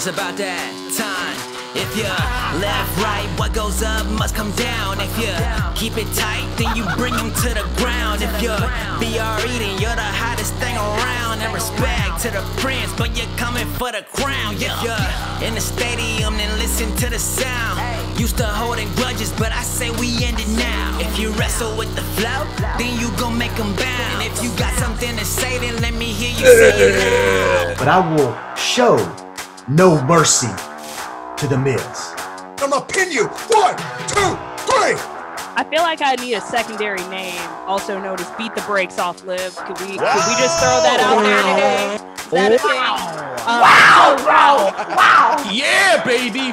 It's about that time. If you're left, right, what goes up must come down. If you keep it tight, then you bring them to the ground. If you're BRE, then you're the hottest thing around. And respect to the prince, but you're coming for the crown. If you're in the stadium, then listen to the sound. Used to holding grudges, but I say we end it now. If you wrestle with the flow, then you gon' make them bound. And if you got something to say, then let me hear you say it loud. But I will show no mercy to the Miz. I'm gonna pin you. 1, 2, 3. I feel like I need a secondary name, also known as Beat the Brakes Off Liv. Could we just throw that out there today? Is that a thing? Wow! Yeah, baby!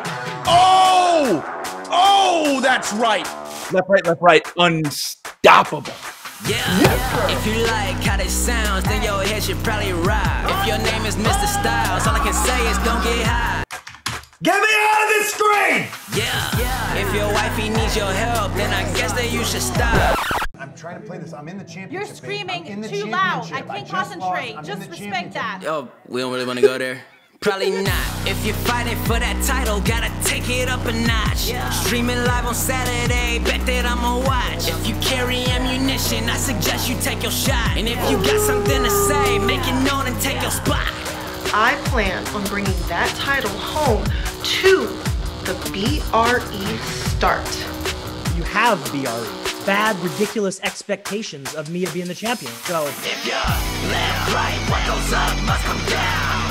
Oh, that's right. Left, right, unstoppable. Yeah. If you like how this sounds, then your head should probably rock. If your name is Mr. Styles, all I can say is don't get high. Get me out of this screen! Yeah. If your wifey needs your help, then I guess that you should stop. I'm trying to play this. I'm in the championship. You're screaming too loud. I can't concentrate. Just respect that. Yo, we don't really want to go there. Probably not. If you're fighting for that title, gotta take it up a notch. Streaming live on Saturday, bet that I'ma watch. If you carry ammunition, I suggest you take your shot. And if you got something to say, make it known and take your spot. I plan on bringing that title home to the BRE start. You have BRE. Bad, ridiculous expectations of Mia being the champion. So if you're left, right, what goes up must come down.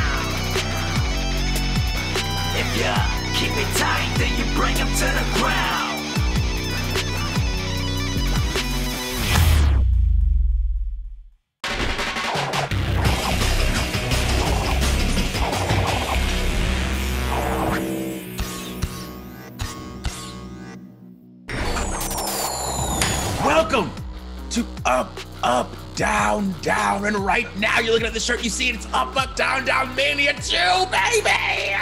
If you keep it tight, then you bring them to the ground. Welcome to Up, Down, Down. And right now, you're looking at the shirt, you see it, it's Up, Down, Down Mania 2, baby!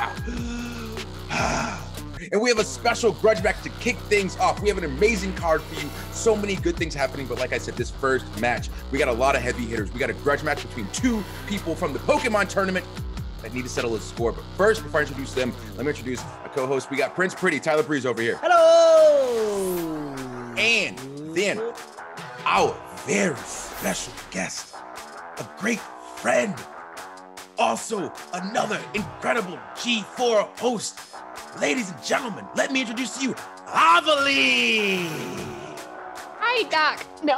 And we have a special grudge match to kick things off. We have an amazing card for you. So many good things happening. But like I said, this first match, we got a lot of heavy hitters. We got a grudge match between 2 people from the Pokemon tournament that need to settle a score. But first, before I introduce them, let me introduce a co-host. We got Prince Pretty, Tyler Breeze over here. hello! And then our very special guest, a great friend, also another incredible G4 host. Ladies and gentlemen, let me introduce to you, Avali. Hi, Doc. No.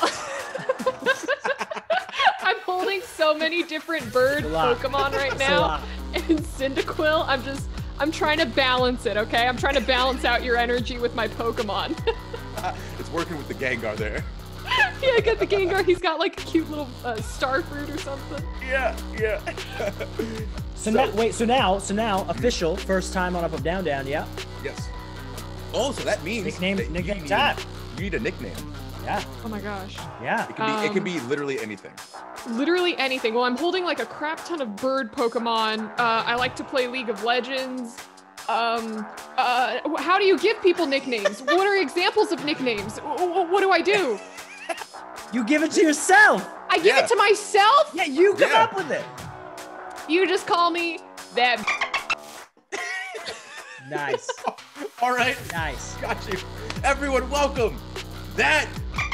I'm holding so many different bird Pokemon right now. And Cyndaquil, I'm trying to balance it, okay? I'm trying to balance out your energy with my Pokemon. It's working with the Gengar there. Yeah, I got the Gengar. He's got like a cute little star fruit or something. Yeah. So now, official, first time on Up, Down, Down, yeah? Yes. Oh, so that means nickname time. You need a nickname. Yeah. Oh my gosh. Yeah. It can be literally anything. Literally anything. Well, I'm holding like a crap ton of bird Pokemon. I like to play League of Legends. How do you give people nicknames? What are examples of nicknames? What do I do? You give it to yourself. I give it to myself? Yeah, you come up with it. You just call me that. Nice. All right. Nice. Got you. Everyone, welcome. That.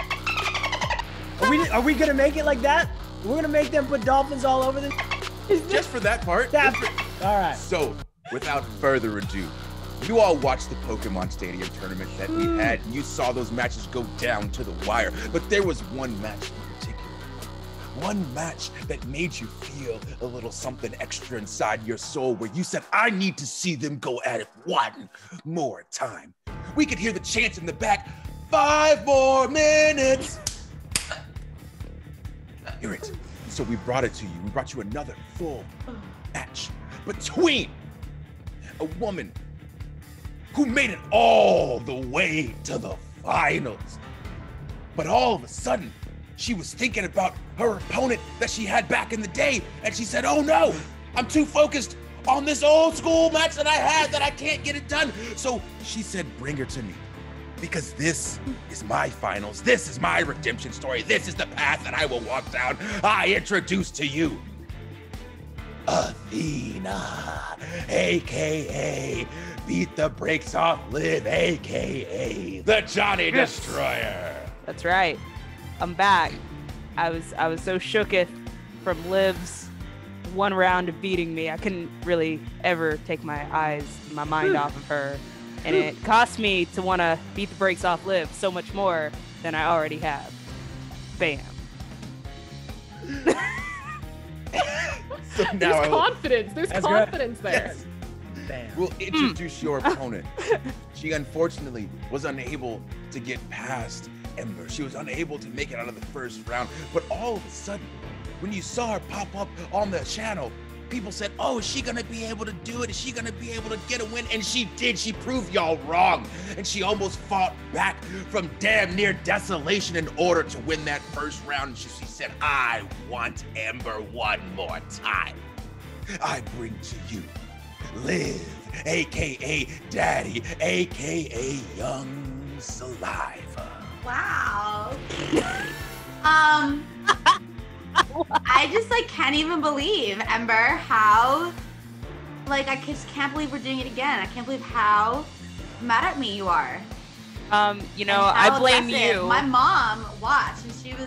Are we gonna make it like that? We're gonna make them put dolphins all over this? Just for that part. All right. So, without further ado, you all watched the Pokemon Stadium tournament that we had. You saw those matches go down to the wire. But there was one match in particular. One match that made you feel a little something extra inside your soul where you said, I need to see them go at it one more time. We could hear the chants in the back, 5 more minutes. Hear it. So we brought it to you. We brought you another full match between a woman who made it all the way to the finals. But all of a sudden, she was thinking about her opponent that she had back in the day, and she said, oh no, I'm too focused on this old school match that I had that I can't get it done. So she said, bring her to me, because this is my finals. This is my redemption story. This is the path that I will walk down. I introduce to you Athena, aka Beat the Brakes Off Liv, aka the Johnny Destroyer. That's right. I'm back. I was so shooketh from Liv's one round of beating me. I couldn't really ever take my mind off of her. And it cost me to want to beat the brakes off Liv so much more than I already have. Bam. So now There's confidence there. Yes. Bam. We'll introduce your opponent. She unfortunately was unable to get past Ember. She was unable to make it out of the first round. But all of a sudden, when you saw her pop up on the channel, people said, oh, is she gonna be able to do it? Is she gonna be able to get a win? And she did. She proved y'all wrong. And she almost fought back from damn near desolation in order to win that first round. And she said, I want Ember one more time. I bring to you Liv, aka Daddy, aka Young Saliva. Wow. I just can't even believe, Ember, how I just can't believe we're doing it again. I can't believe how mad at me you are. I blame you. My mom watched and she was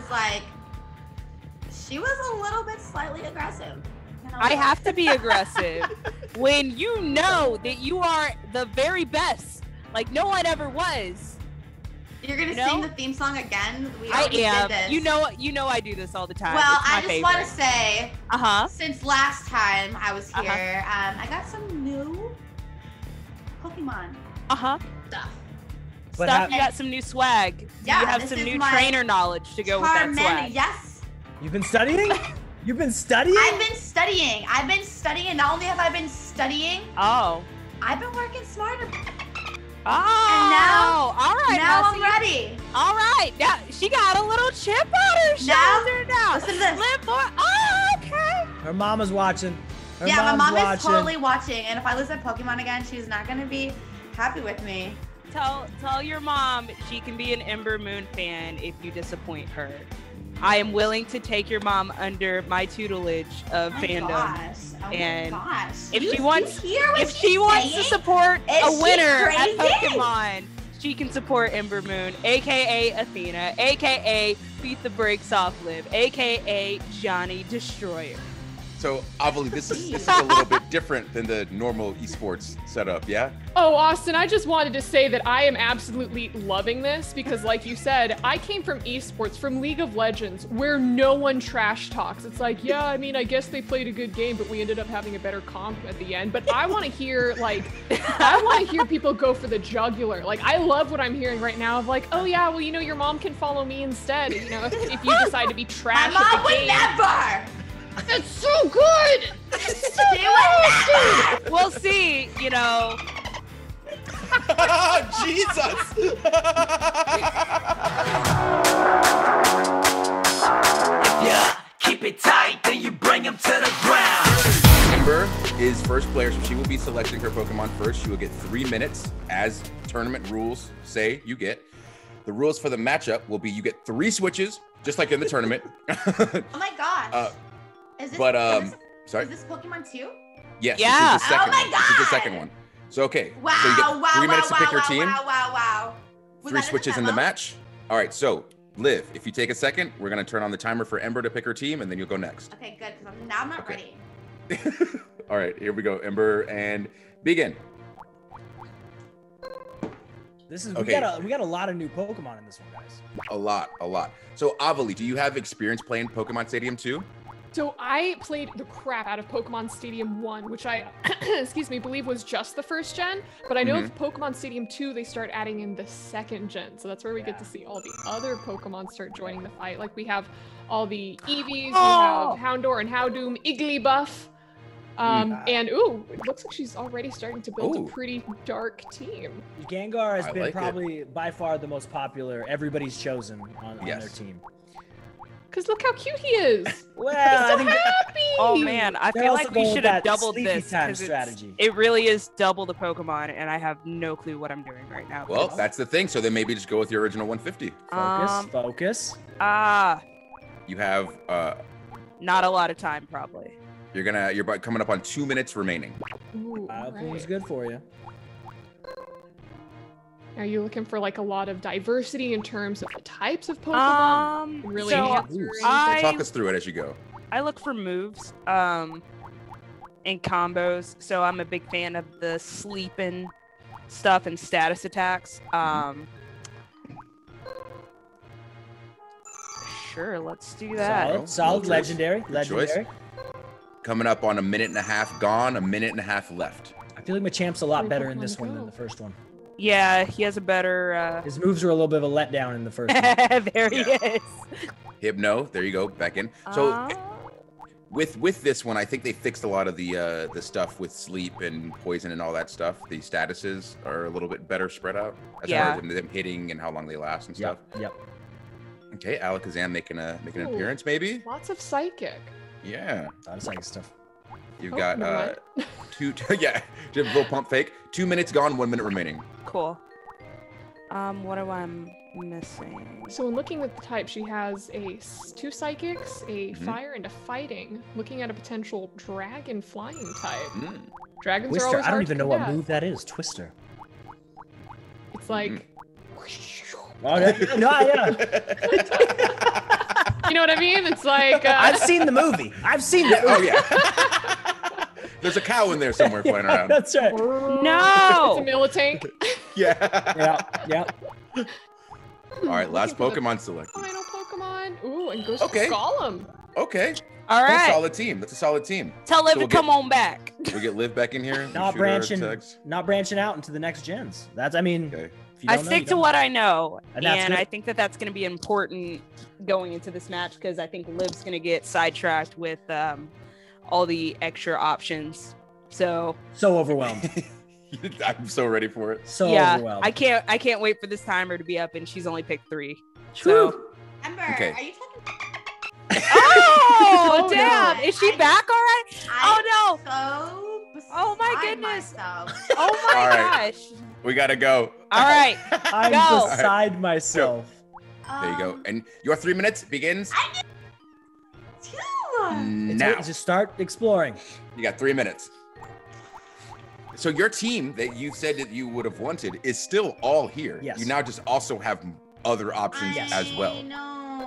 a little bit slightly aggressive. I have to be aggressive when you know that you are the very best. Like no one ever was. You're gonna sing the theme song again? I am. Did this. You know I do this all the time. Well, I just want to say, since last time I was here, I got some new Pokemon stuff. You got some new swag. Yeah, you have some new trainer knowledge to go with that swag. Yes. You've been studying? You've been studying? I've been studying. Not only have I been studying, I've been working smarter. Oh, and now, all right. Now I'm ready. All right. Now she got a little chip on her shoulder now. Listen to this. Liv Morgan. Oh, okay. Her mama's watching. My mom is totally watching. And if I lose that Pokemon again, she's not gonna be happy with me. Tell your mom she can be an Ember Moon fan if you disappoint her. I am willing to take your mom under my tutelage of fandom. If she wants to support a winner at Pokemon, she can support Ember Moon, aka Athena, aka Beat the Brakes Off Liv, aka Johnny Destroyer. So, Avali, this is a little bit different than the normal esports setup, yeah? Oh, Austin, I just wanted to say that I am absolutely loving this because, like you said, I came from esports, from League of Legends, where no one trash talks. It's like, yeah, I mean, I guess they played a good game, but we ended up having a better comp at the end. But I want to hear, people go for the jugular. I love what I'm hearing right now of oh, yeah, well, your mom can follow me instead, if you decide to be trash My at mom the game. would never! That's so good! It's so good! We'll see, Jesus! If you keep it tight, then you bring him to the ground. Ember is first player, so she will be selecting her Pokemon first. She will get 3 minutes, as tournament rules say you get. The rules for the matchup will be you get 3 switches, just like in the tournament. Oh my gosh. Sorry? Is this Pokemon 2? Yes, yeah. This is the second Oh my one. This is the God. second one. So, okay. Wow, so you get 3 minutes to pick your team. Wow. 3 switches in the match. All right, so, Liv, if you take a second, we're going to turn on the timer for Ember to pick her team, and then you'll go next. Okay, good, because now I'm not ready. All right, here we go, Ember, and begin. We got a lot of new Pokemon in this one, guys. A lot. So, Avali, do you have experience playing Pokemon Stadium 2? So I played the crap out of Pokemon Stadium 1, which I, believe was just the first gen. But I know with Pokemon Stadium 2, they start adding in the second gen. So that's where we get to see all the other Pokemon start joining the fight. Like we have all the Eevees, we have Houndour and Howdoom, Igglybuff. And ooh, it looks like she's already starting to build a pretty dark team. Gengar has been probably by far the most popular. Everybody's chosen on their team. Because look how cute he is. Well, he's so happy. Oh man, I feel like we should have doubled this strategy. It really is double the Pokemon, and I have no clue what I'm doing right now. Well, that's the thing. So then maybe just go with your original 150. Focus. You have not a lot of time, probably. You're coming up on 2 minutes remaining. Ooh, Vileplume's good for you. Are you looking for like a lot of diversity in terms of the types of Pokemon? Really so answering? Talk us through it as you go. I look for moves and combos, so I'm a big fan of the sleeping stuff and status attacks. Sure, let's do that. Solid, legendary. Choice. Coming up on 1.5 minutes gone, 1.5 minutes left. I feel like Machamp's a lot better in this one than the first one. Yeah, he has a better... His moves were a little bit of a letdown in the first one. There he is. Hypno, there you go, back in. So with this one, I think they fixed a lot of the stuff with sleep and poison and all that stuff. The statuses are a little bit better spread out as far as them hitting and how long they last and stuff. Yep. Okay, Alakazam making an appearance, maybe. Lots of psychic. Yeah. A lot of psychic stuff. You've got just a little pump fake. 2 minutes gone, 1 minute remaining. Cool. What am I missing? So when looking at the type, she has 2 psychics, a fire, and a fighting. Looking at a potential dragon flying type. Dragons Twister. are always I don't hard even to know what combat. move that is. Twister. It's like. Oh, yeah. You know what I mean? It's like. I've seen the movie. I've seen it. Oh yeah. There's a cow in there somewhere flying around. That's right. No. It's a Militank. Yeah. All right, last Pokemon select. Final Pokemon. Ooh, and goes Okay. to Golem. Okay. All right. That's a solid team. That's a solid team. Tell Liv to come on back. We get Liv back in here. Not branching out into the next gens. That's, I mean, okay. I stick to what I know, and good. I think that that's going to be important going into this match because I think Liv's going to get sidetracked with all the extra options. So overwhelmed. I'm so ready for it. Overwhelmed. I can't wait for this timer to be up, and she's only picked 3. So Ember, Okay. are you talking? Oh, damn! no. Is she back all right? Oh no! So Oh my beside goodness! myself. Oh my All right. gosh! We gotta go. All right, I'm go. beside myself. There you go. And your 3 minutes begins now. Just start exploring. You got 3 minutes. So your team that you said that you would have wanted is still all here. Yes. You now just also have other options as well. No.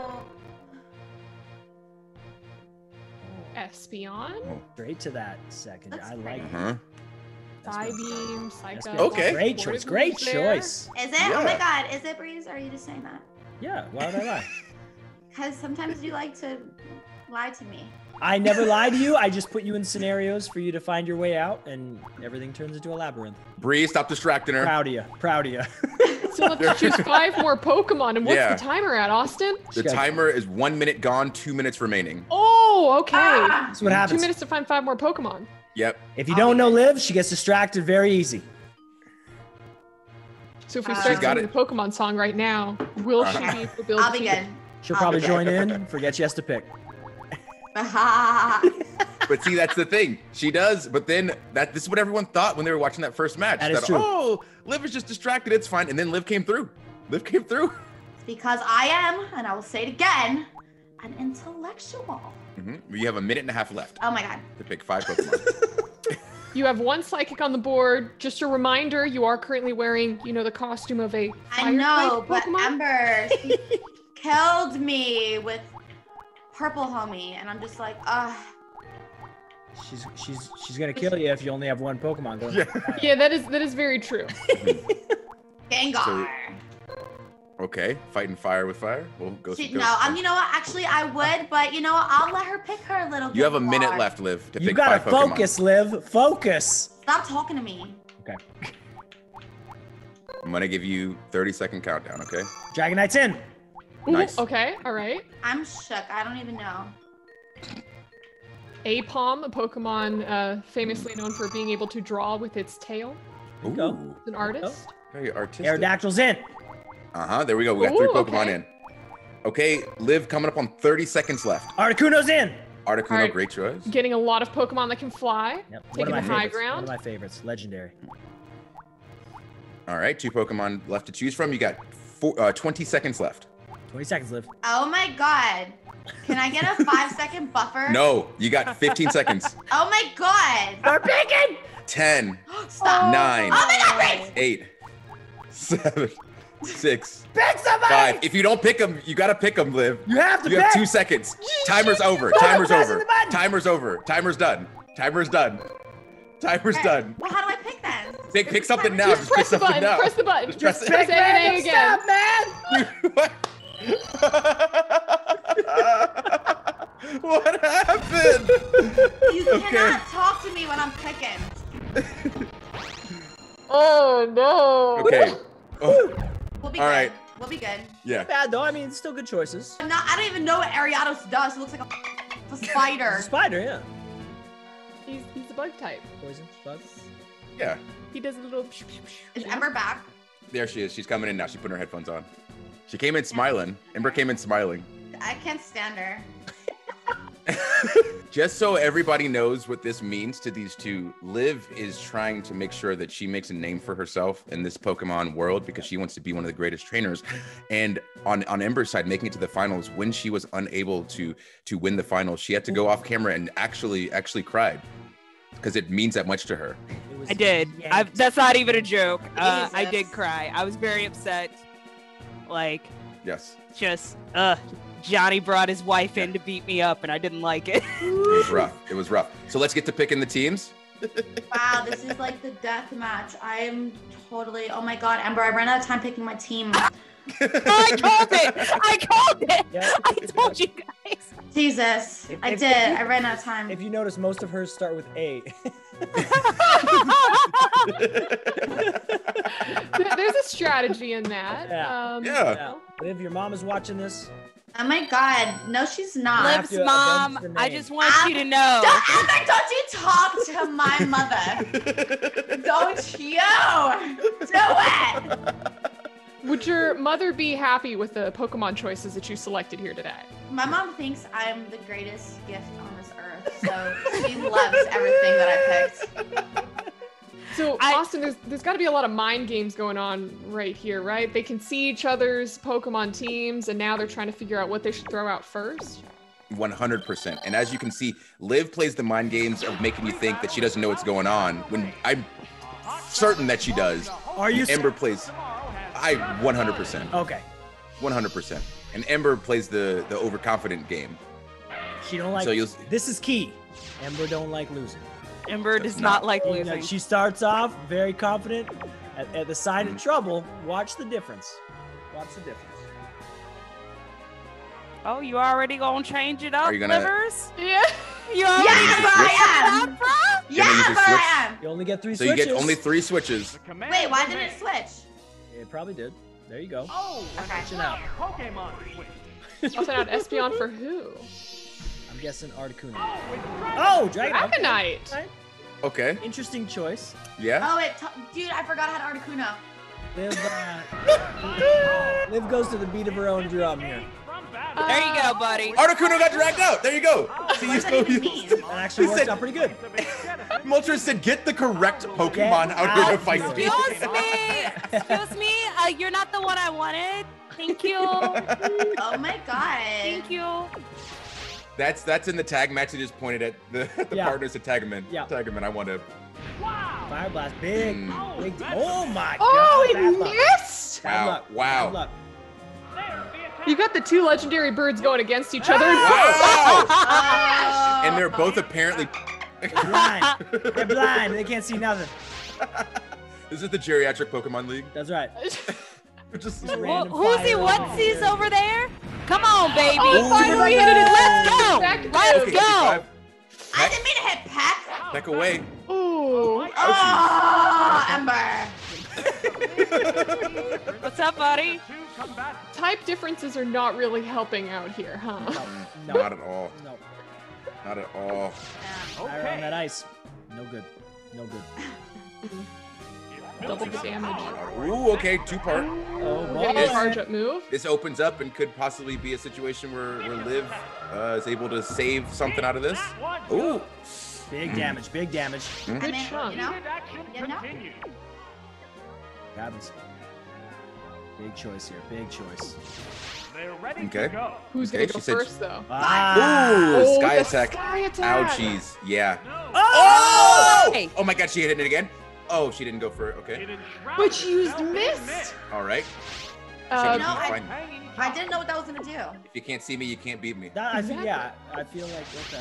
Espeon. Straight to that second. That's I like it. Uh-huh. Psybeam, Psycho. Okay. Great choice. Great choice. Is it? Oh my God! Is it, Breeze? Or are you just saying that? Yeah. Why would I lie? Because sometimes you like to lie to me. I never lie to you. I just put you in scenarios for you to find your way out, and everything turns into a labyrinth. Bree, stop distracting her. Proud of you. Proud of you. So let's choose 5 more Pokemon. And what's the timer at, Austin? The timer is 1 minute gone, 2 minutes remaining. Oh, okay. That's what happens. 2 minutes to find 5 more Pokemon. Yep. If you don't know Liv, she gets distracted very easy. So if we start singing the Pokemon song right now, will she be fulfilled? I'll be good. She'll probably join in, forget she has to pick. But see, that's the thing. She does, but then this is what everyone thought when they were watching that first match. That is true. Oh, Liv is just distracted. It's fine. And then Liv came through. Liv came through. Because I am, and I will say it again, an intellectual. You have 1.5 minutes left. Oh my God. To pick 5 Pokemon. You have 1 Psychic on the board. Just a reminder, you are currently wearing, the costume of a I know, fire-type but Pokemon. Ember she killed me with purple homie, and I'm just like, She's gonna kill you if you only have 1 Pokemon going. Yeah, that is very true. Gengar. Okay, fighting fire with fire. We'll go. You know what? Actually, I would, but I'll let her pick her little. You have a good minute card. left, Liv, to You pick gotta 5 Pokemon. focus, Liv. Focus. Stop talking to me. Okay. I'm gonna give you 30-second countdown. Okay. Dragonite's in. Nice. Okay, all right. I'm shook. I don't even know. Apom, a Pokemon famously known for being able to draw with its tail. Ooh. It's an artist. Very artistic. Aerodactyl's in. There we go. We got 3 Ooh, Pokemon okay. in. Okay, Liv, coming up on 30 seconds left. Articuno's in. Articuno, All right. great choice. Getting a lot of Pokemon that can fly. Yep. Taking the high ground. One of my favorites. Legendary. All right, 2 Pokemon left to choose from. You got 20 seconds left. 20 seconds, Liv. Oh my god. Can I get a 5-second buffer? No, you got 15 seconds. Oh my god. Start picking! 10, Stop. 9, Oh my god, wait. 8, 7, 6, Pick somebody! 5. If you don't pick them, you gotta pick them, Liv. You have to You pick! have 2 seconds. Timer's over. Timer's over. Timer's over. Timer's done. Timer's done. Timer's done. Well, how do I pick then? Pick something now. Just press the pick something button. now. Press the button. Just press Press it. A and A again. Stop, man! What happened? You cannot talk to me when I'm picking. Oh no. Okay. Oh, We'll be all good. right. We'll be good. Yeah. Not bad though. I mean, still good choices. I don't even know what Ariados does. It looks like a spider. Spider, yeah. He's a bug type. Poison, bug. Yeah. He does a little. Is Ember back? There she is. She's coming in now. She's putting her headphones on. She came in smiling. Ember came in smiling. I can't stand her. Just so everybody knows what this means to these two, Liv is trying to make sure that she makes a name for herself in this Pokemon world because she wants to be one of the greatest trainers. And on Ember's side, making it to the finals, when she was unable to win the finals, she had to go off camera and actually cried because it means that much to her. I did. That's not even a joke. I did cry. I was very upset. Like, Yes. just, Johnny brought his wife in to beat me up, and I didn't like it. It was rough. It was rough. So let's get to picking the teams. Wow, this is like the death match. I am totally. Oh my god, Ember! I ran out of time picking my team. I called it. I called it. Yeah. I told you guys. Jesus, I did. I ran out of time. If you notice, most of hers start with A. There's a strategy in that. Yeah. Yeah. Liv, your mom is watching this. Oh my god, no, she's not. Liv's to mom, avenge the I name. just want you to know. Don't you talk to my mother. Don't you do it. Would your mother be happy with the Pokemon choices that you selected here today? My mom thinks I'm the greatest gift on this earth, so she loves everything that I picked. So, Austin, there's got to be a lot of mind games going on right here, right? They can see each other's Pokemon teams, and now they're trying to figure out what they should throw out first. 100%. And as you can see, Liv plays the mind games of making you think that she doesn't know what's going on when I'm certain that she does. Are you? Ember plays. 100%. Okay. 100%. And Ember plays the overconfident game. She don't like. So you'll. This is key. Ember don't like losing. Ember does not like Yeah, losing. she starts off very confident. At the side of trouble, watch the difference. Watch the difference. Oh, you already gonna change it up, Are you gonna- Livers? Yeah. You already Yes, switch I am. it up, bro? Yes, use your I am. You only get 3 So switches. you get only 3 switches. Wait, why didn't it switch? It probably did. There you go. Okay. Switching out. Austin out Espeon for who? I'm guessing Articuno. Oh, Dragonite. Dragonite. Right. Okay. Interesting choice. Yeah. Oh, dude, I forgot I had Articuno. Liv goes to the beat of her own drum here. There you go, buddy. Articuno got dragged out. There you go. See, What does that even mean? That actually He worked said- out pretty good. Moltres said, "Get the correct Pokemon out here to fight me." Excuse me. Excuse me. You're not the one I wanted. Thank you. Oh my god. Thank you. That's in the tag match. He just pointed at the Yeah. partners to tag him in. Yeah. Tag him in. I want to. Fire blast, big. Oh my Oh, god. he bad luck. missed! Bad Wow, luck. wow. Bad luck. You got the 2 legendary birds going against each other. Wow! Oh. And they're both apparently. They're blind. They're blind. They can't see nothing. This is the geriatric Pokemon League. That's right. Just Random Who's he? fire Whatsies over there? Come on, baby. Oh, finally hit it. Let's go. Back Let's to- go. I didn't mean to hit Peck. Back away. Ooh. Oh, Ember. What's up, buddy? Type differences are not really helping out here, huh? No. Not at all. No. Not at all. Fire on that ice. No good. No good. Double the damage. Ooh, okay, 2-part. Oh, We're getting a charge up move. This opens up and could possibly be a situation where Liv is able to save something out of this. Ooh. Big damage. Big damage. I Good mean, chunk. you know? Happens. Big choice here. Big choice. Okay. Who's gonna go first though? Ooh, sky the attack. sky attack. Ouchies. Yeah. Oh! Oh! Oh my God, she hit it again. Oh, she didn't go for it. Okay. But she used mist. All right. I didn't know what that was gonna do. If you can't see me, you can't beat me. I feel like okay.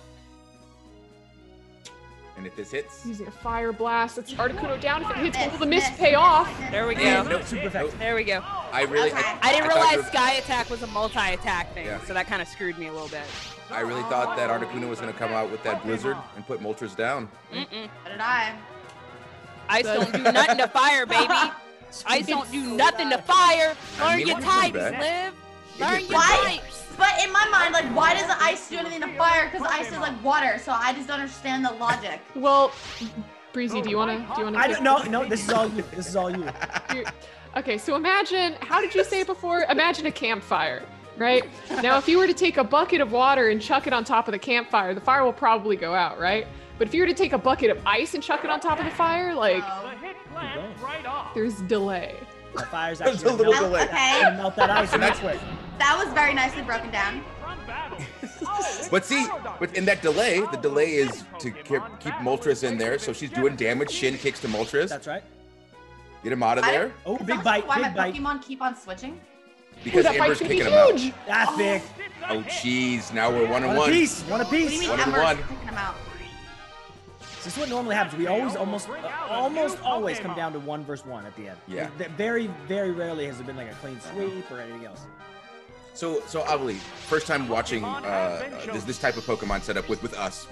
And if this hits, Using a fire blast. It's Articuno down. If it hits, will the mist pay off? There we go. Super effective. There we go. I really, I didn't realize Sky Attack was a multi-attack thing, so that kind of screwed me a little bit. I really thought that Articuno was going to come out with that blizzard and put Moltres down. So did I. Ice don't do nothing to fire, baby. Ice don't do nothing to fire. Learn your types, Liv. Learn your types. But in my mind, like, why does the ice do anything to fire? Because ice is like water, so I just don't understand the logic. Well, Breezy, do you wanna? No, this is all you. This is all you. Okay, so imagine. How did you say it before? Imagine a campfire, right? Now, if you were to take a bucket of water and chuck it on top of the campfire, the fire will probably go out, right? But if you were to take a bucket of ice and chuck it on top of the fire, like, there's delay. The fire's There's actually a little delay. Okay. melt that ice real quick. That was very nicely broken down. But see, in that delay, the delay is to keep Moltres in there, so she's doing damage. Shin kicks to Moltres. That's right. Get him out of there. Oh, big bite, Why big my bite. Pokemon keep on switching? Because that Amber's fight's gonna be kicking him huge. out. That's big. Oh, jeez. Now we're 1-1. One apiece. One What do you apiece. mean 1-1. Ember's picking them out? This is what normally happens. We always almost always come down to 1 versus 1 at the end. Yeah. Very, very rarely has there been like a clean sweep or anything else. So Avali, first time watching this type of Pokemon setup with us.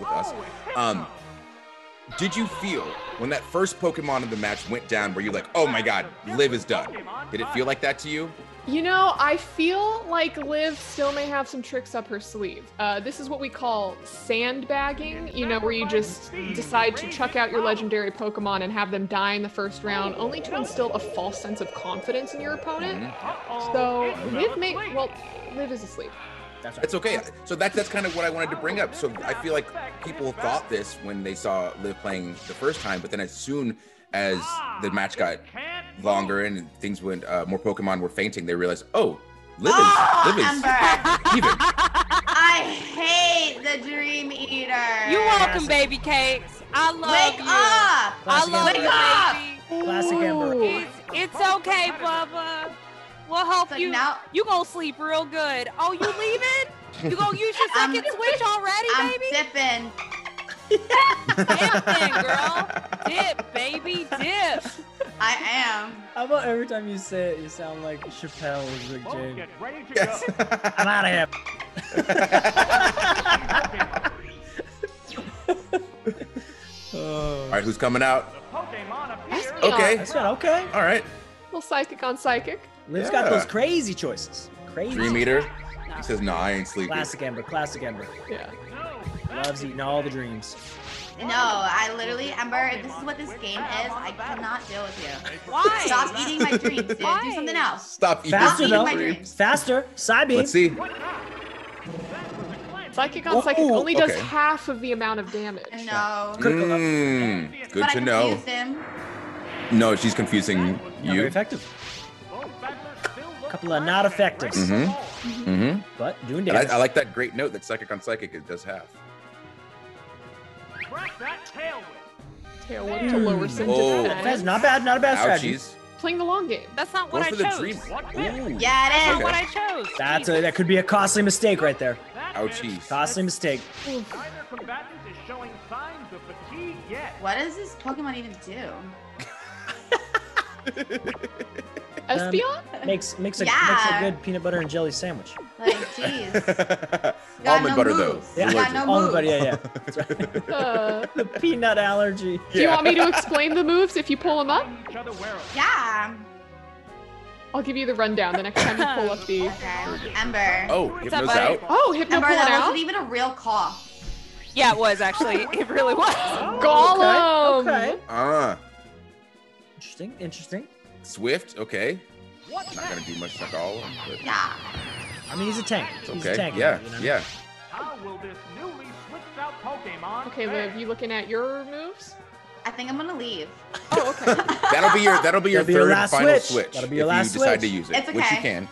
Did you feel when that first Pokemon in the match went down where you're like, oh my God, Liv is done? Did it feel like that to you? You know, I feel like Liv still may have some tricks up her sleeve. This is what we call sandbagging, you know, where you just decide to chuck out your legendary Pokemon and have them die in the first round, only to instill a false sense of confidence in your opponent. So Liv is asleep. That's right. It's okay. So that's kind of what I wanted to bring up. So I feel like people thought this when they saw Liv playing the first time, but then as soon as the match got longer and things went, more Pokemon were fainting, they realized, oh, Liv is even. I hate the Dream Eater. You're welcome, baby cakes. I love Wake you. up! I love you, baby. Classic Ember. It's okay, Bubba. We'll help Like you. now- You gonna sleep real good. Oh, you leaving? You gonna use your second switch already, I'm baby? dipping. Dip then, girl. Dip, baby, dip. I am. How about every time you say it, you sound like Chappelle with Rick James? Yes. I'm out of here. All right, who's coming out? Okay. That's good. Okay. All right. Little psychic on psychic. Liv's got those crazy choices. Crazy. Dream Eater. He says, no, I ain't sleeping. Classic Ember. Classic Ember. Yeah. Loves eating all the dreams. No, I literally, Ember, if this is what this game is, I cannot deal with you. Why? Stop eating my dreams, dude. Do something else. Stop eating Faster eating though. my dreams. Faster. Side beam. Let's see. Psychic on psychic only does okay. half of the amount of damage. No. Good But I to know. confused him. No, she's confusing Not very you. effective. Couple of not effectives. But doing And damage. I like that great note that Psychic on Psychic it does have. Tail whip to lower some Oh. defense. That's not bad. Not a bad strategy. Ouchies. Playing the long game. That's not Going what I for the chose. dream. Ooh. Yeah, it That's is. not what I chose. That could be a costly mistake right there. Ouchies. Costly mistake. What does this Pokemon even do? Espeon? Makes a Yeah. good peanut butter and jelly sandwich. Like, jeez. Got Almond no butter moves. though. Yeah. Got no Almond moves. butter, yeah. That's right. The peanut allergy. Do you want me to explain the moves if you pull them up? Yeah. I'll give you the rundown the next time you pull up the... Okay. Ember. Oh, up, Hypno's buddy? out. Oh, Hypno Ember, pulling that out? wasn't even a real cough. Yeah, it was actually. It really was. Golem! Okay. Interesting. Swift. Okay. Not gonna do much at all. But Yeah. I mean, he's a tank. He's okay. a tank. Yeah. You know? Yeah. Okay, Liv, you looking at your moves? I think I'm gonna leave. Oh, okay. That'll be your That'll be your third last final switch. switch. That'll be your if last you decide switch. to use it, It's which you okay. can.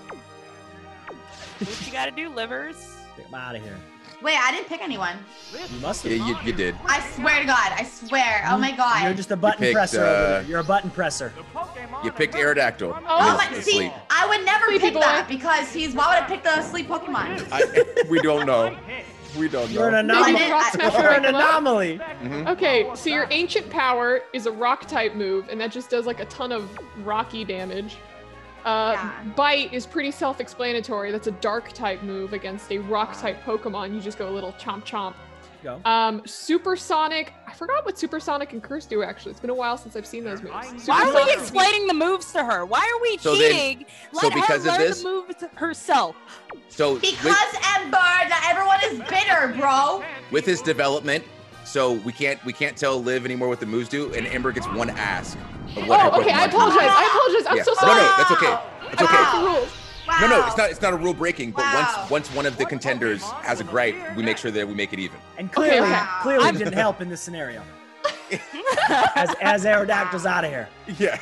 What you gotta do, livers? Get him out of here. Wait, I didn't pick anyone. You must have. Yeah, you did. I swear to God, I swear. Oh my God. You're just a button picked, presser over there. You're a button presser. You picked Aerodactyl. Oh, He's but see, asleep. I would never Sleepy pick boy. that because why would I pick the sleep Pokemon? We don't know. We don't You're an know. anomaly. Rock Smasher You're an wake him up? anomaly. Okay, so your ancient power is a rock type move, and that just does like a ton of rocky damage. Bite is pretty self-explanatory. That's a dark type move against a rock type Pokemon. You just go a little chomp chomp. Go. Supersonic. I forgot what Supersonic and Curse do actually. It's been a while since I've seen those moves. Why are we Supersonic- explaining the moves to her? Why are we So then- cheating? so Let because her of learn this- the moves herself. So Because Ember, that everyone is bitter, bro. with his development, so we can't tell Liv anymore what the moves do, and Ember gets one ask of what her Oh, okay. I Pokemon do. apologize. I apologize. I'm Yeah. so No, sorry. no, that's okay. It's okay. That's the rules. Wow. No, it's not a rule breaking. But Wow. once one of the contenders has a gripe, we make sure that we make it even. And clearly, okay. clearly didn't help in this scenario. as Aerodactyl's out of here. Yeah.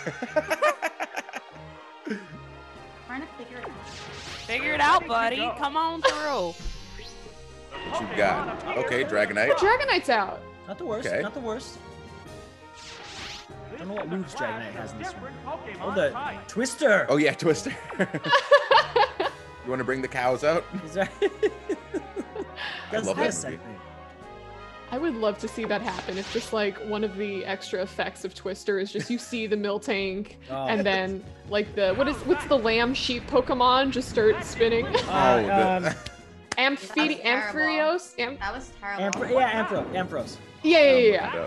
Trying to figure it out. Figure it out, buddy. Come on through. What you got? Okay, Dragonite. Dragonite's out. Not the worst. Okay. Not the worst. I don't know what moves Dragonite has in this one. Oh, the Twister. Oh yeah, Twister. You want to bring the cows out? Is that... I love this, that I movie. think. I would love to see that happen. If just like one of the extra effects of Twister is just you see the Miltank and then like what's the lamb sheep Pokemon just start spinning. Amphibios? That was terrible. Ampharos. Yeah.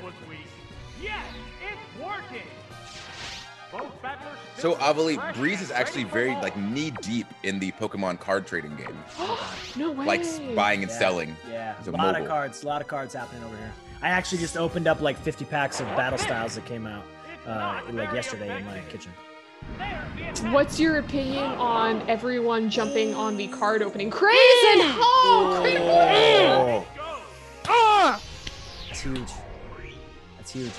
So Avali, Breeze is actually very like knee deep in the Pokemon card trading game, No way. like buying and selling. Yeah, As a a lot mobile. of cards happening over here. I actually just opened up like 50 packs of battle styles that came out like yesterday in my kitchen. What's your opinion on everyone jumping on the card opening craze and That's huge. That's huge.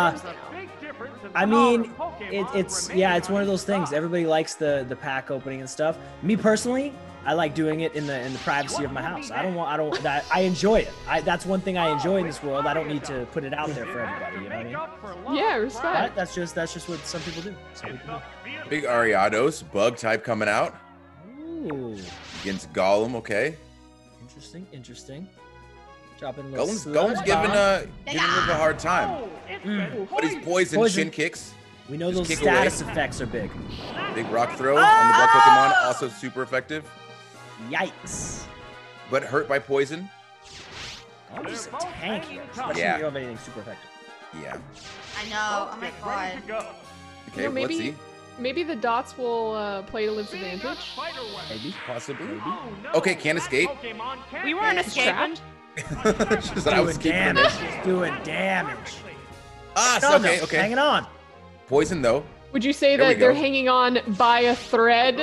I mean, it's one of those things. Everybody likes the pack opening and stuff. Me personally, I like doing it in the privacy of my house. I enjoy it. That's one thing I enjoy in this world. I don't need to put it out there for everybody. You know what I mean? Yeah, respect. But that's just what some people do. Big Ariados, bug type coming out Ooh, against Golem. Okay, interesting. Dropping a little Golem's giving Liv a hard time, but he's poison Poison. shin kicks. We know Just those kick status away. effects are big. Big rock throw on the bug Pokemon, also super effective, Yikes. but hurt by poison. I'm just a tank here. Especially Yeah. if you don't have anything super effective. Yeah. I know. Oh my God. Okay, You know, let's see. maybe the dots will play to Liv's advantage. Maybe. Possibly. Okay, can't escape. We weren't escaping. She said I was keeping her. damage. She's doing damage. Ah, No, okay, no, okay. hanging on. Poison though. Would you say There we that they're go. hanging on by a thread?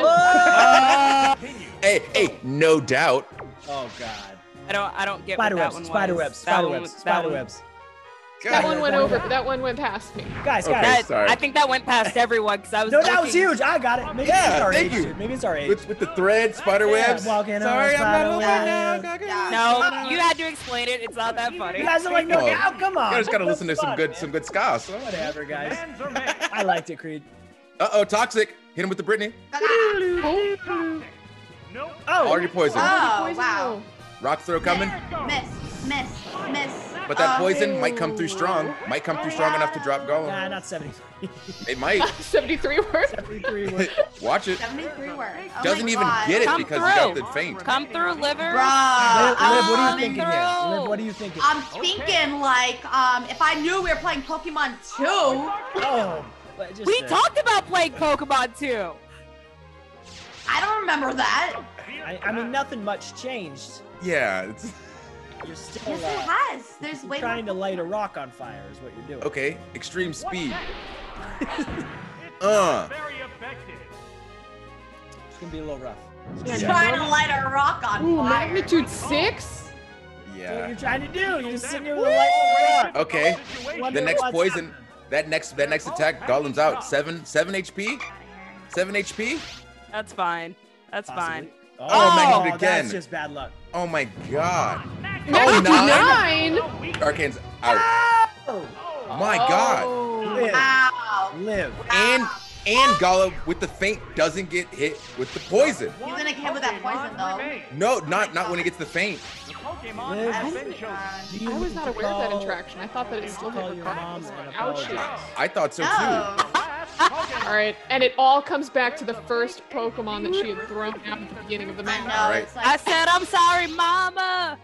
Hey, no doubt. Oh God. I don't get what that one was. Spider webs. That one went over. That one went past me. Guys. Sorry. I think that went past everyone because I was. No, that was looking- huge. I got it. Maybe Yeah, it's our thank age. you. Dude. Maybe it's our age. With the thread, spider webs. walking on Sorry, I'm not spider over webs. now. No, you had to explain it. It's not that funny. You guys are like, no Oh, doubt. Come on. You just gotta What's listen to fun, some man? good ska. So. Whatever, guys. I liked it, Creed. Uh-oh, toxic. Hit him with the Britney. Oh, Already poisoned. Oh, wow. Rock throw coming. Miss. But that poison might come through strong. Might come through strong enough to drop Golem. Nah, not 73. It might. 73 words. 73 was. Watch it. 73 words. Oh Doesn't my even God. get it Come because you got through. the feint. Come through, liver. Liv, what are you I'm thinking here? Liv, what are you thinking? I'm thinking like, if I knew we were playing Pokemon 2. Oh, but just, We talked about playing Pokemon too. I don't remember that. I mean, nothing much changed. Yeah. It's... You're still Yes, it has. There's way trying to more. light a rock on fire is what you're doing. Okay. Extreme speed. It's gonna be a little rough. Yeah, Trying to light a rock on Ooh, fire. magnitude 6? That's what Yeah. you're trying to do. You're just sitting here with a light on the rock. Okay. Wonder The next what's poison. That next attack, Golem's out. 7 HP. 7 HP. That's fine. That's fine. Oh, Magnitude again. That's just bad luck. Oh my god. Magnitude 9. Arcane's out. My god. Liv. Wow. Liv. And Golem with the feint doesn't get hit with the poison. He's gonna get hit with that poison though. No, not when it gets the feint. Liv, I was not aware of that call- interaction. I thought that it still call hit your regardless. mom and Ouch. apologize. I thought so too. No. All right, and it all comes back to the first Pokemon that she had thrown out at the beginning of the I match. know. Alright. It's like, I said, I'm sorry, Mama.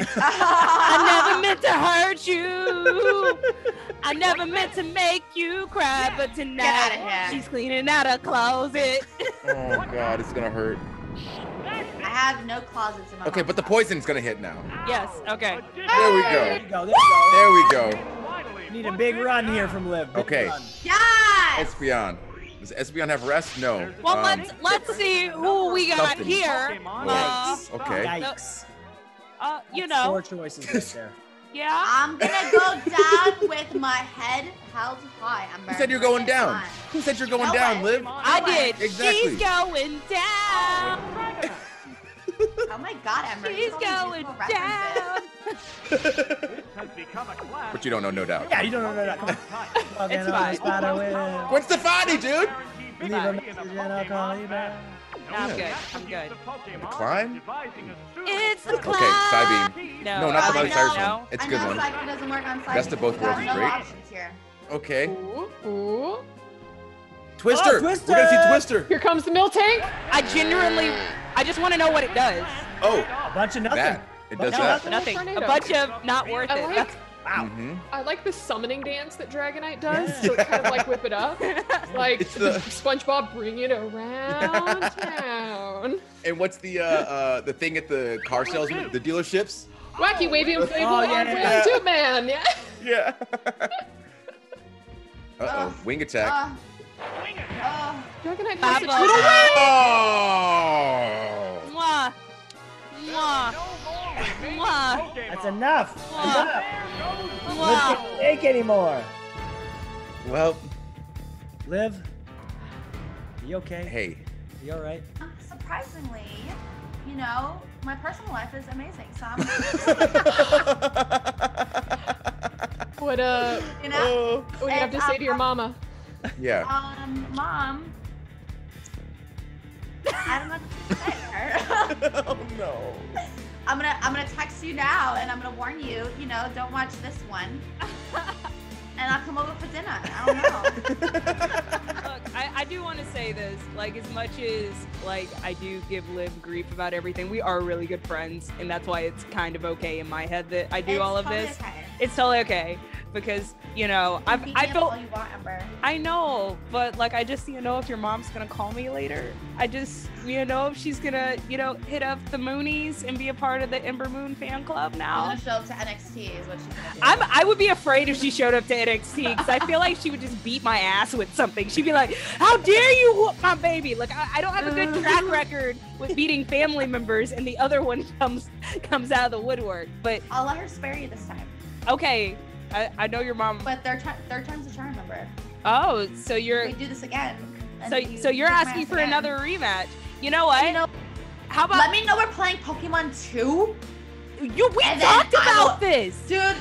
I never meant to hurt you. I never meant to make you cry, but Get outta tonight here. she's cleaning out her closet. Oh god, it's gonna hurt. I have no closets in my Okay, mom's but the house. poison's gonna hit now. Yes, okay. There we There go. you go. There you go. There we go. Need a big run here from Liv. Big Okay. run. Yes! Espeon. Does Espeon have rest? No. Well, let's see who we got Something. here. Okay. Yikes. You Four know, choices right there. yeah. I'm gonna go down with my head held high, Ember. Who said you're going down? Who said you're going No down, way. Liv? I did. Exactly. She's going down. Oh my god, Ember. She's you told me going musical references. down. But you don't know, no doubt. Yeah, you don't know that. Come on. Walking It's on fine. the spider web. Gwen Stefani, dude. Leave a message and I'll call you back. No, I'm good. I'm good. Climb? It's the climb. Okay, Psybeam. No, No, not the I Miley Cyrus know. one. It's a I good know one. Psycho doesn't work on Psycho. Best of both We got worlds is no great. options here. Okay. Ooh. Twister. Twister. We're gonna see Twister. Here comes the Miltank. I just want to know what it does. Oh, A bunch of nothing. that. It does No, that. Nothing. Tornado. A bunch of not worth I it. like, That's- Wow. I like the summoning dance that Dragonite does, so it kind of like whip it up. Like It's the- SpongeBob, bring it around town. And what's the thing at the car salesman, the dealerships? Wacky wavy inflatable Oh, yeah, arm yeah. tube man. Yeah. Yeah. Uh-oh, wing attack. Dragonite has a Papa. little wing. Oh! Mwah. Mwah. Mwah. That's enough. Enough. Liv Mwah. can't take anymore. Well, Liv, you okay? hey. You all right? Surprisingly, you know, my personal life is amazing. So I'm, What you know, what do you have to say to your mama? Yeah. Mom. I don't know what to say to her. Oh no. I'm gonna text you now and I'm gonna warn you, you know, don't watch this one. And I'll come over for dinner. I don't know. Look, I do want to say this. Like, as much as like I do give Liv grief about everything, we are really good friends, and that's why it's kind of okay in my head that I do It's all of totally this. okay. It's totally okay because you know I All felt. you want, Ember. I know, but like I just know if your mom's gonna call me later. I just know if she's gonna hit up the Moonies and be a part of the Ember Moon fan club I'm now. gonna show up to NXT is what she's gonna do. I would be afraid if she showed up to NXT because I feel like she would just beat my ass with something. She'd be like, "How dare you whoop my baby?" Like I don't have a good track record with beating family members, and the other one comes out of the woodwork. But I'll let her spare you this time. okay, I know your mom. But third time's a charm, Ember. Oh, so you're We do this again. and so you you're kick my asking ass for again. another rematch. You know what? You know, How about let me know we're playing Pokemon 2. we and then talked I about will- this.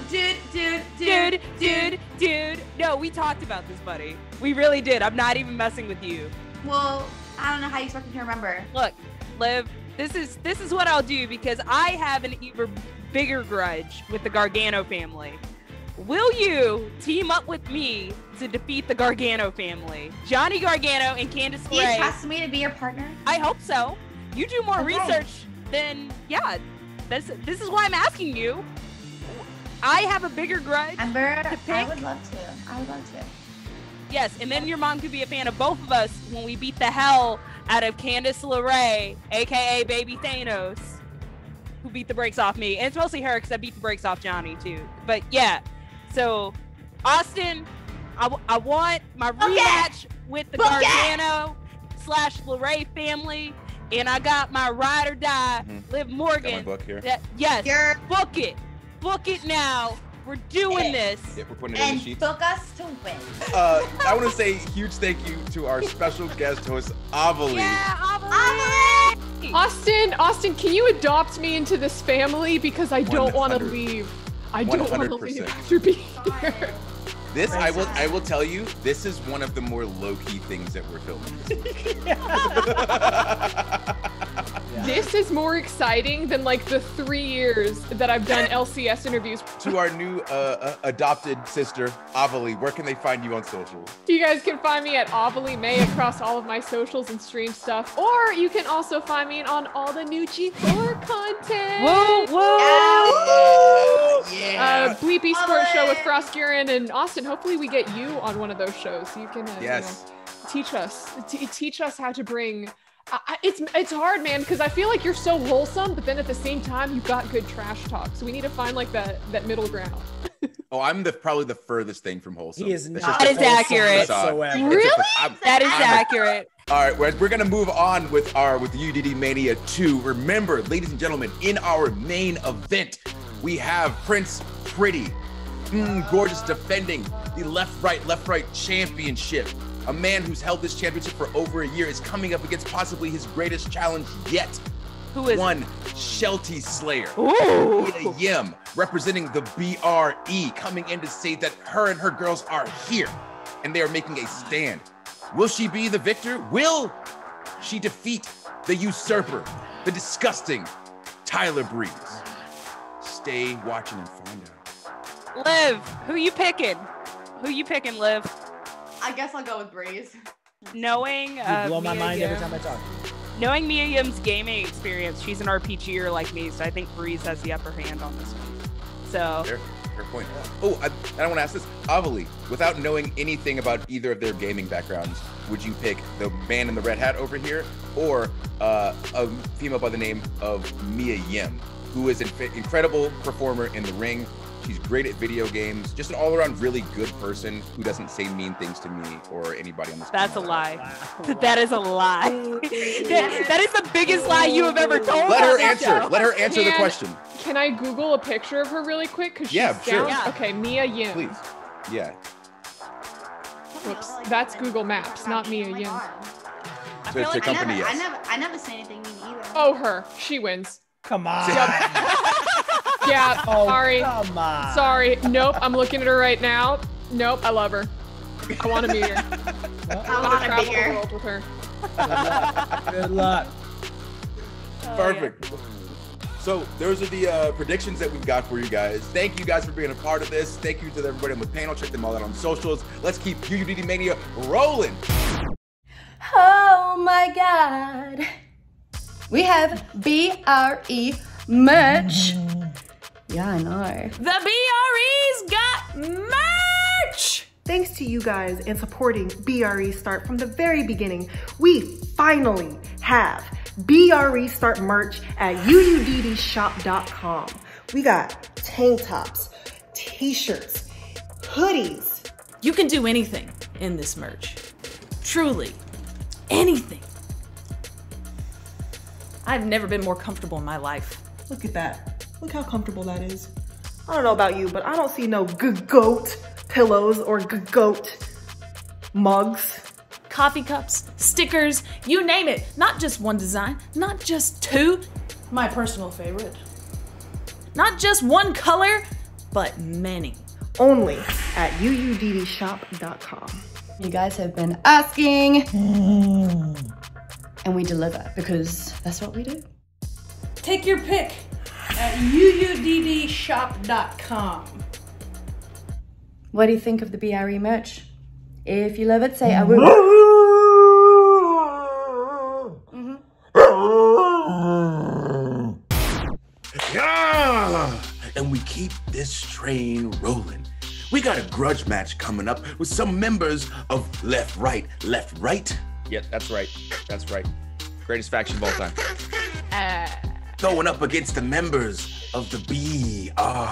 Dude. No, we talked about this, buddy. We really did. I'm not even messing with you. Well, I don't know how you expect me to remember. Look, Liv, this is what I'll do because I have an even bigger grudge with the Gargano family. Will you team up with me to defeat the Gargano family? Johnny Gargano and Candice Do you LeRae. trust me to be your partner? I hope so. You do more Okay. research than This is why I'm asking you. I have a bigger grudge. Ember, to I pick. would love to. I would love to. Yes, and then your mom could be a fan of both of us when we beat the hell out of Candice LeRae, aka Baby Thanos, who beat the brakes off me. And it's mostly her because I beat the brakes off Johnny too. But yeah, so Austin, I want my rematch with the Book it! Gargano / LeRae family. and I got my ride or die, Liv Morgan. Got my book here. Yes, book it. Book it now. We're doing this. Yeah, we're putting it in the sheets. Book us to win. I want to say huge thank you to our special guest host, Avali. Yeah, Avali. Austin, can you adopt me into this family? Because I don't want to leave. I don't want to leave after being here. This, I will tell you, this is one of the more low-key things that we're filming this week. This is more exciting than like the 3 years that I've done LCS interviews. To our new adopted sister, Avali, where can they find you on socials? You guys can find me at Avali May across all of my socials and stream stuff. Or you can also find me on all the new G4 content. Whoa! Yeah! Bleepy Sports Show with Frost Gurin and Austin. Hopefully we get you on one of those shows so you can teach us how to bring... it's hard, man, because I feel like you're so wholesome, but then at the same time you've got good trash talk. So we need to find like that middle ground. Oh, I'm probably the furthest thing from wholesome. He is not. That is accurate. Really? That is accurate. All right, we're gonna move on with UUDD Mania 2. Remember, ladies and gentlemen, in our main event, we have Prince Pretty, gorgeous, defending the LeftRightLeftRight Championship. A man who's held this championship for over a year is coming up against possibly his greatest challenge yet. Who is one? Shelty Slayer. Ooh. Mia Yim, representing the BRE, coming in to say that her and her girls are here and they are making a stand. Will she be the victor? Will she defeat the usurper, the disgusting Tyler Breeze? Stay watching and find out. Liv, who you picking? Who you picking, Liv? I guess I'll go with Breeze. Knowing You blow my mind every time I talk. Knowing Mia Yim's gaming experience, she's an RPGer like me, so I think Breeze has the upper hand on this one. So fair point. Oh, I don't want to ask this. Avali, without knowing anything about either of their gaming backgrounds, would you pick the man in the red hat over here, or a female by the name of Mia Yim, who is an incredible performer in the ring? She's great at video games, just an all-around really good person who doesn't say mean things to me or anybody on the screen. that's a lie. That is a lie. that is the biggest lie you have ever told. Let her answer. Let her answer the question. Can I Google a picture of her really quick? Cause Yeah, she's sure. down. Yeah. Okay, Mia Yim. Please. Yeah. Whoops, that's Google Maps, not Mia Yim. So it's a company, yes. I never say anything mean either. Oh, her. She wins. Come on. Yeah, Oh, sorry. come on. Sorry. Nope, I'm looking at her right now. Nope, I love her. I want to meet her. I want to travel be the her. world with her. Good luck. Perfect. So those are the predictions that we've got for you guys. Thank you guys for being a part of this. Thank you to everybody on the panel. Check them all out on socials. Let's keep UUDD Mania rolling. Oh my God. We have BRE merch. Yeah, I know. The BRE's got merch! Thanks to you guys and supporting BRE Start from the very beginning, we finally have BRE Start merch at UUDDshop.com. We got tank tops, t-shirts, hoodies. You can do anything in this merch. Truly, anything. I've never been more comfortable in my life. Look at that. Look how comfortable that is. I don't know about you, but I don't see no goat pillows or goat mugs. Coffee cups, stickers, you name it. Not just one design, not just two. My personal favorite. Not just one color, but many. Only at UUDDshop.com. You guys have been asking, and we deliver because that's what we do. Take your pick at UUDDshop.com. What do you think of the BRE merch? If you love it, say I will. Yeah! And we keep this train rolling. We got a grudge match coming up with some members of LeftRightLeftRight. Yeah, that's right. That's right. Greatest faction of all time. Going up against the members of the BRE.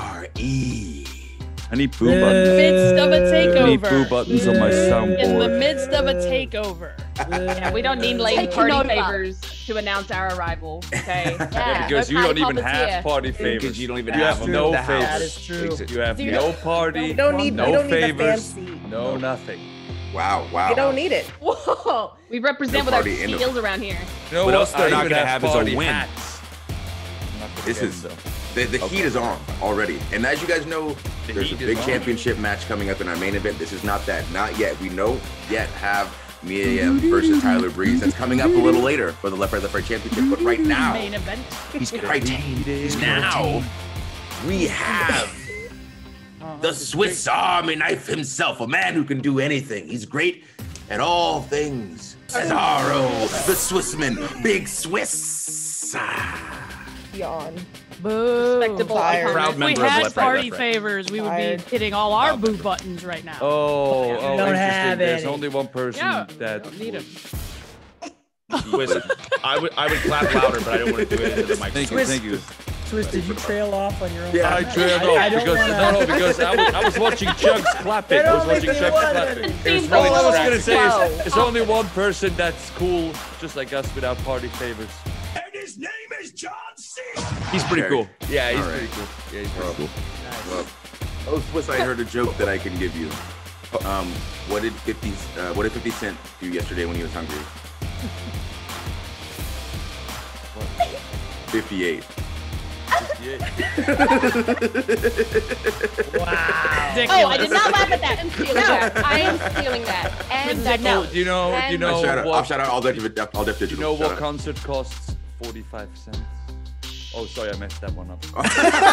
I need boo buttons. Midst of a takeover. I need boo buttons on my soundboard. In the midst of a takeover. Yeah, we don't need lady party favors. to announce our arrival. Okay. Yeah, because you don't even have party favors. Because you don't even You have have them. no That favors. is true. You have no party, You don't need no the favors, fancy. no nothing. Wow. You don't need it. Whoa. We represent No with our party in the- skills around here. You know What else they're I not even gonna have is a party win. hats. I'm not gonna This get is them. the heat is on already, and as you guys know, there's a heat is big on. championship match coming up in our main event. This is not that, not yet. We don't yet have Mia Yim versus Tyler Breeze. That's coming up a little later for the LeftRightLeftRight Championship. But right now, Main event. he's now we have the Swiss Army knife himself, a man who can do anything. He's great at all things. Cesaro, the Swissman, Big Swiss. Yawn. Boo. Respectable. Tired. Proud If we member of had Left Right, party Left Right. favors, we would Tired. be hitting all our boo buttons right now. Oh, don't interesting. have There's any. only one person Yeah, that don't need 'em. Listen, I would clap louder, but I don't want to do it into the microphone. Thank you. Swiss, did you trail off on your own? Yeah, I trailed off I don't because wanna- because I was watching Chugs clapping. It I was only watching been Chugs one. clapping. It seems All I a was little gonna say slow. is there's only one person that's cool, just like us, without party favors. And his name is John C. He's pretty cool. Yeah, he's All right. pretty cool. Yeah, he's pretty cool. Well, oh, Swiss, I heard a joke that I can give you. What did 50 Cent do yesterday when he was hungry? 58. Wow. Oh, I did not laugh at that. I'm stealing that. I am stealing that. And that no. Do you know I'll shout out all Def You Digital. know Shout what out. concert costs 45 cents? Oh, sorry, I messed that one up. Oh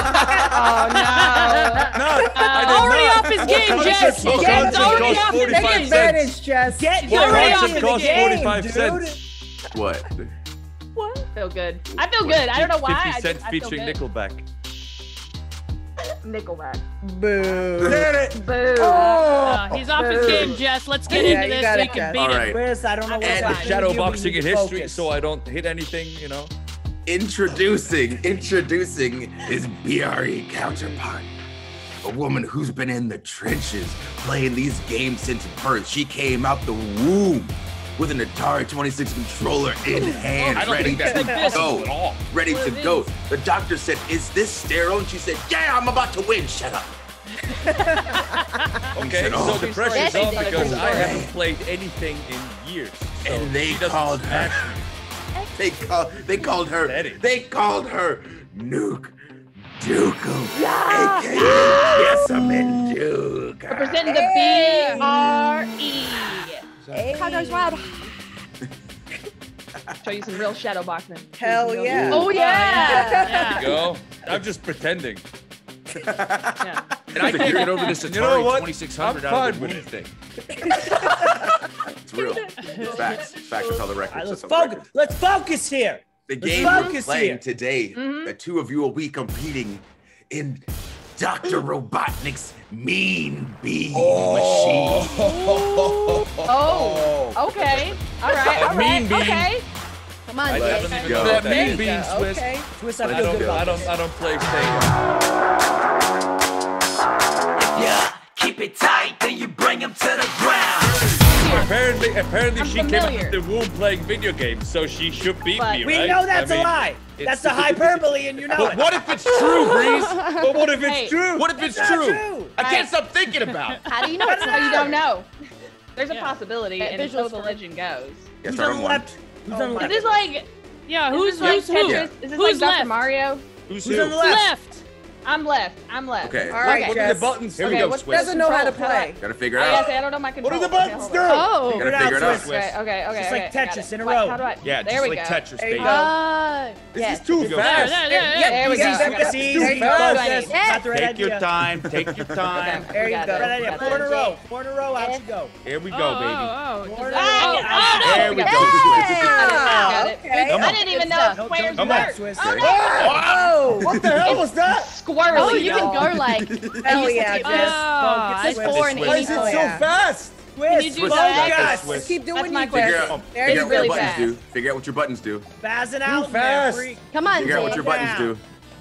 no. Already off his game, Jess. Jess already off his Take game. advantage, Jess. He's already off his costs game. 45 dude. cents. What? I feel good. I feel good. I don't know why. 50 Cent I feel featuring good. Nickelback. Nickelback. Boo. Boo. He's off his game, Jess. Let's get Yeah, into you this got so it, we can Jess. beat All him. right. Chris, I don't know what's And happening. Shadow with you, but boxing you in need to history, focus. so I don't hit anything, you know. Introducing his BRE counterpart. A woman who's been in the trenches playing these games since birth. She came out the womb with an Atari 26 controller in hand, I don't ready think that's to possible at all. go. Ready to go. The doctor said, "Is this sterile?" And she said, "Yeah, I'm about to win. Shut up." Okay, said, so "Oh." the pressure's Yes, on they did. because I haven't played anything in years. So And they she doesn't called her. smash me. They called her. Steady. They called her Nuke Duke, aka Jessamyn Duke. Representing the BRE. Hot Dogs Wild. Show you some real shadow boxing. Hell yeah. Oh yeah. There you go. I'm just pretending. Yeah. And I can't get over this You know Atari what? 2600 I'm out of fine the with womb it. thing. It's real. It's facts. Facts. That's all the records. All right, That's let's all the focus. records. Let's focus here. The Let's game we're focus playing here. today, the two of you will be competing in Dr. Robotnik's Mean Bean Machine. Oh. Okay. All right. All right. Mean Bean. Okay. Come on, I Jay. haven't even go. got There that you mean bean, Swiss. Okay. Swiss, Let's I feel go. good about this. I don't play Sega. Yeah, keep it tight, then you bring him to the ground. Apparently I'm she came familiar. out of the womb playing video games, so she should beat But- me, We right? know that's I mean, a lie. it's- That's the hyperbole, and you know But it. what if it's true, Breeze? But what if it's Hey. true? What if it's Not true? true. I can't stop thinking about it. How do you know it's not? You don't know. There's a possibility, Yeah, and visual so the legend goes. Yeah, Who's start on on the one. left? Who's on the Is left? this like? Yeah, Is who's this like who? Tetris? Yeah. Is this Who's like Dr. left? Mario? Who's Who's on the left? Left. I'm left. I'm left. Okay. All right, Okay. What are the Jess. buttons? Here we Okay, go, what's Swiss. Doesn't know how to control? play. Gotta figure it Oh, out. yes, I don't know my control. do the Okay, buttons hold do? on. Oh. Gotta Figure it figure it out, out. Swiss. Okay. It's just like got Tetris it. in a Wait, row. How do I? Yeah, there just we like go. Tetris, There you baby. go. This Yes. is too Go fast. There, yeah. There we go. Easy, I got it. easy, There you go. focus. Yeah. Not the right Take your idea. time. Take your time. There you got go. it. Right idea. Got Four in a it. row. Four in a row. Out you go. Here we Oh, go, baby. Four in a row. Ah, Out There you we go. go, Swiss. Got it. Okay. Come I on. didn't even Good know stuff. squares Come work. on, Swiss. Oh, What the hell was that? Squirrely. Oh, you can go like. hell yeah, Just Jess. Focus. It's four and Swiss. Why is it eight. so yeah. fast? Swiss. you do Focus. that? Swiss. Keep doing That's my you, Figure Jess. out, There figure you out what really your buttons fast. do. Figure out what your buttons do. Spazzing out Too there, fast. freak. Come on, Figure out what Jay. your buttons do.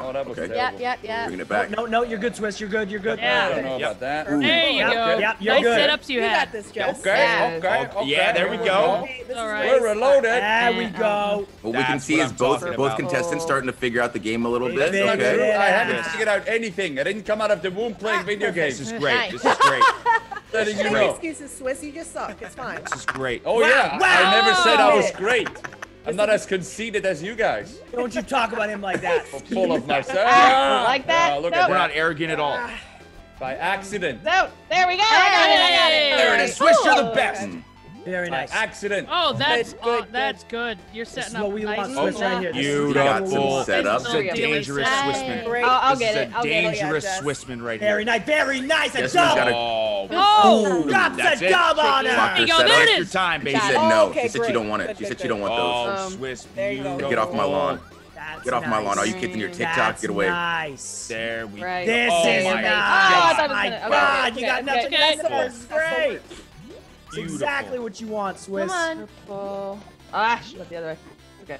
Wow. Oh, that was Okay. terrible. Yeah. Bringing it back. No, you're good, Swiss. You're good. You're good. I don't know about that. There you go. Yep, you're nice good. setups you had. got this, Jess. Okay. Yeah, there we go. All right. We're reloaded. There we go. What we can That's see what is I'm both talking both about. contestants starting to figure out the game a little bit. Figured Okay. it I out. haven't figured out anything. I didn't come out of the womb playing video games. This is great. Nice. This is great. Letting you No know. excuses, Swiss. You just suck. It's fine. This is great. Oh yeah, I never said I was great. I'm not as conceited as you guys. Don't you talk about him like that. Full of myself. Like that? Look Nope. at We're that. not arrogant at all. By accident. No, there we go. I got it. There it is. Swiss, you're the best. Very nice. By accident. Oh, that's Good, that's good. You're setting This is what up we nice. want, Swiss, right here. This is Beautiful. setup. This is a dangerous Swissman. Great. I'll This get is it. a I'll get it. dangerous Yeah, Jess. Swissman right Very here. nice. Very nice. A Jessamyn's dub. got a Oh, Drops That's a it. dub on Locked her. her There you go, there setup. it Take your is. time, She baby. said Oh, no. okay, She said she great. don't want it. Good, She good, said she good. don't want those. Oh, Swiss. There you go. Get off my lawn. That's Get off my lawn. All you nice. kids in your TikTok, That's get away. Nice. There we Right. go. This Oh is my nice. I thought it was My gonna- okay, God, you okay, got okay. nothing. Okay. That's great. It's Beautiful. exactly what you want, Swiss. Come on. Purple. Ah, she went the other way. Okay.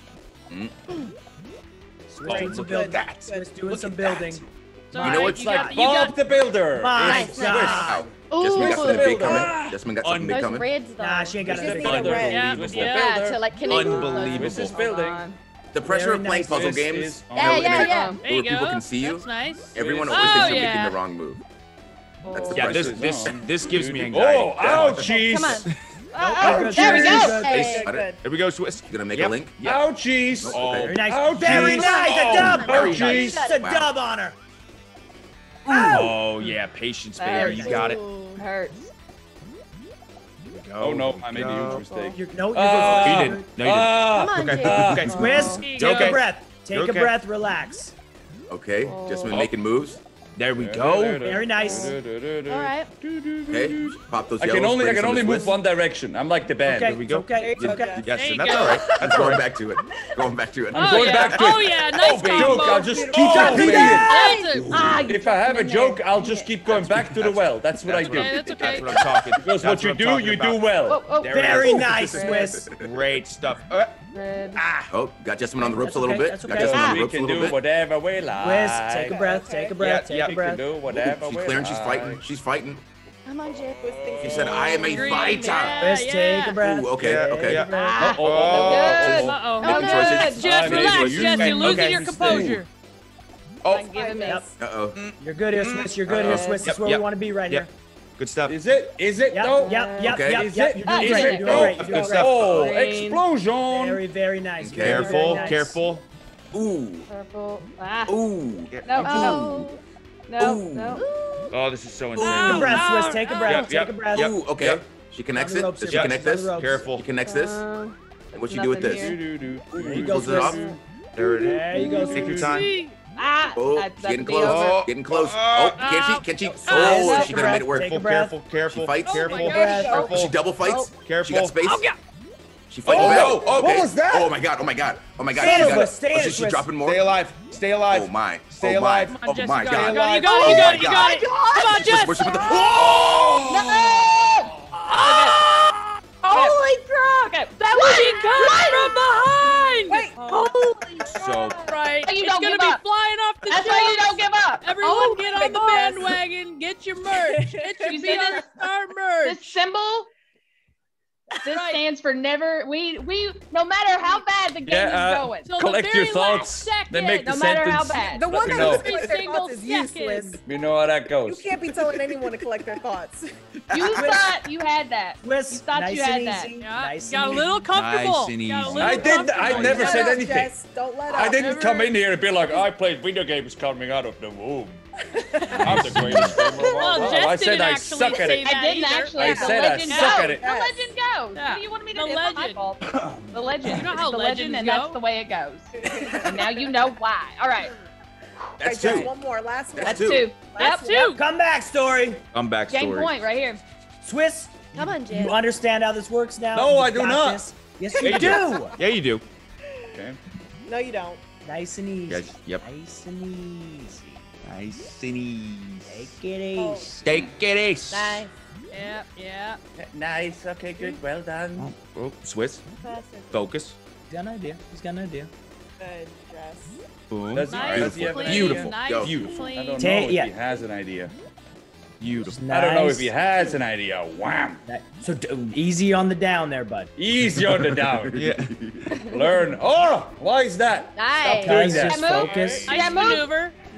Swiss doing some building. Swiss doing some building. You know, it's like Bob the Builder. My It's God. Jessamyn got something big Builder. coming. Jessamyn got something big Those coming. reds though. Nah, she ain't got Just nothing. need a red. Yeah, Swiss the yeah. Builder. To like connect. Unbelievable. This is building. The pressure Very of playing nice. puzzle This games, is you Yeah, know, yeah, in yeah. a- There you where people go. can see you, That's nice. everyone Oh, always thinks you're yeah. making the wrong move. That's the Yeah, pressure. this gives me anxiety. Oh, ouchies. Come on. Nope, There we good. go. Good. Hey. Got it. Here we go, Swiss. You gonna make Yep. a link? Ouchies. Oh, okay. Very nice. Ouchies. Very nice. A dub. Very Ouchies. nice. It's a dub on her. Oh, yeah. Patience, baby. You got it. Hurts. Oh no, I made a huge mistake. You're, no, you're You good. didn't. No, you didn't. Come on, Okay. Jay. Okay. Swiss, You're take okay. a breath. Take You're a okay. breath. Relax. Okay, Jessamyn making moves. There we go. Very nice. All right. Okay, pop those I yellows. can only bring some to move Swiss. one direction. I'm like the band. Okay. we go. It's okay. It's Yeah. okay. Yes, There you and that's go. all right. I'm going back to it. Going back to it. Oh, going yeah. back to it. Oh, yeah. Nice Big combo. joke. I'll just keep Oh, on beat playing it. That's it. Ah, you If I have a in there. joke, I'll just keep going back to the well. That's what I do. Okay, that's okay. That's what I'm talking. Because what you do, you do well. Oh, oh. There it Very is. nice, Swiss. Great stuff. Red. Oh, got Jessamyn on the ropes That's a little okay, bit. that's Got okay. Jessamyn on the We ropes a can little do bit. whatever we like. Swiss, take a breath. Take a breath. Take a We can breath. do whatever She's we clearing. She's like. fighting. She's fighting. Come on, Jay. She said, "I am a Green. fighter." Yeah, Swiss, yeah. take a breath. Ooh, okay, Yeah, okay. yeah. Ah, Oh, good. Uh-oh. No Making choices. good. Jess, I made relax. choices. Jess, you're losing Okay. your composure. Oh, Give a miss. Yep. Uh-oh. You're good here, Swiss. You're good here, Swiss. That's where we want to be right Yep. here. Good stuff. Is it? Is it Yep, though? yep, yep, Okay. yep, Is yep. it? You're doing Is great. it? You're doing great. You're Good doing stuff. great. Oh, Green. explosion! Very, very nice. Okay. Very, very Careful, nice. careful. Ooh. Purple. Ah. Ooh. No. No. No. Ooh. No. Oh, this is so Take a insane. breath, Swiss. Take a breath. Yep, Take a breath. yep. Ooh, okay. Yep. She connects On the it. ropes Does here, she Swiss. connect On this? the ropes. Careful. She connects this. Um, And what'd she do with nothing this? here. There you go, Pulls it off. Swiss. There it is. There you go, Take your Swiss. time. Ah. Oh, that's getting the over. close. Getting close. Oh, can she? Can she? Oh, Take she a could have made it breath, work. take a Careful, breath. careful, careful. She fights. Careful. Take a breath. Oh. She double fights. Careful. She got space. Oh, yeah. She fighting Oh, back. no. Oh, What was that? Oh my god. Oh my god. Oh my god. Stay She in got it, it. stay in Oh, it, she's Swiss. dropping more. Stay alive. Stay alive. Oh my. Stay Oh my. alive. Come on, Oh Jess, my you god. got it. You got it. You Oh got my it. You got it. Come on, Jess. Where's she put the? Holy crap! Okay, that was She comes from behind. Wait. holy So Right. You It's don't gonna give be up. flying off the That's why you don't give up. Everyone Oh get my on the goodness. bandwagon. Get your merch. Get your You see BR this? Star merch. This symbol. This stands for never. We no matter how bad the game is going. Till the Collect your very thoughts. last Then make the No matter how sentence. bad. The one Let me that know. doesn't collect their Every thoughts is single useless. You know how that You goes. can't be telling anyone to collect their thoughts. You thought you had that. Swiss, You thought nice you had and that. easy. Yeah, Nice got a and little comfortable. Nice and Got a easy. little I did. I comfortable. never Let said up, anything. Jess. Don't let up. I didn't Never- come in here and be like, I played video games coming out of the womb. I'm the greatest gamer of all Well, time. I Jess said didn't I actually suck at say it. that I didn't either. actually. I The said I legend suck goes. at it. The legend goes. Yeah. What do you want me to The do? It's not my legend. fault. The legend. You know how It's the legend, legends and go? that's the way it goes. And now you know why. All right. That's Jess, two. one more. Last one. That's That's two. That's Yep. two. Comeback story. I'm back Game story. point right here. Swiss, Come on, you understand how this works now? No, You I do got not. this. Yes, Yeah, you you do. Yeah, you do. Okay. No, you don't. Nice and easy. Yes, yep. Nice and easy. Nice and easy. Take it easy. Take it easy. Nice. Yeah, yeah. Nice. Okay, good. Well done. Oh, Swiss. Focus. He's got an idea. He's got an idea. Good, Jess. Boom. Does Nice, he have an clean, Beautiful. Nice, Go. Beautiful. I clean. don't Ta- know if yeah. he has an idea. Beautiful. I don't know if Nice. he has an idea. Wham! So easy on the down there, bud. Easy on the down. Yeah. Learn. Oh, why is that? Nice. Stop doing Guys, that. just That move. focus. Nice Yeah, move. maneuver.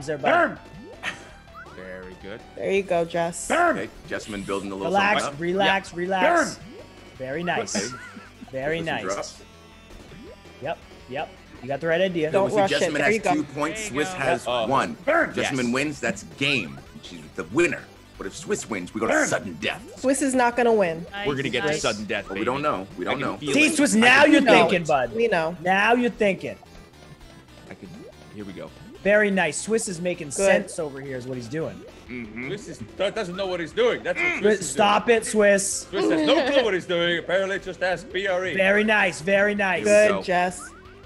arms there, buddy. Very good. There you go, Jess. Okay, Jessamyn building a little Relax, something up. relax, relax. Very nice. Okay. Very Put some nice. drops. Yep. You got the right idea. Don't rush it. Jessamyn There has you go. 2 points. Swiss has 1. Jessamyn wins. That's game. She's the winner. But if Swiss wins, we go to sudden death. Swiss is not gonna win. We're gonna get to sudden death. But we don't know. We don't know. See, Swiss, now you're thinking, bud. We know. Now you're thinking. Here we go. Very nice. Swiss is making sense over here is what he's doing. Swiss doesn't know what he's doing. That's what Swiss is Stop it, Swiss. Swiss has no clue what he's doing. Apparently, just ask BRE. Very nice. Very nice. Good, Jess.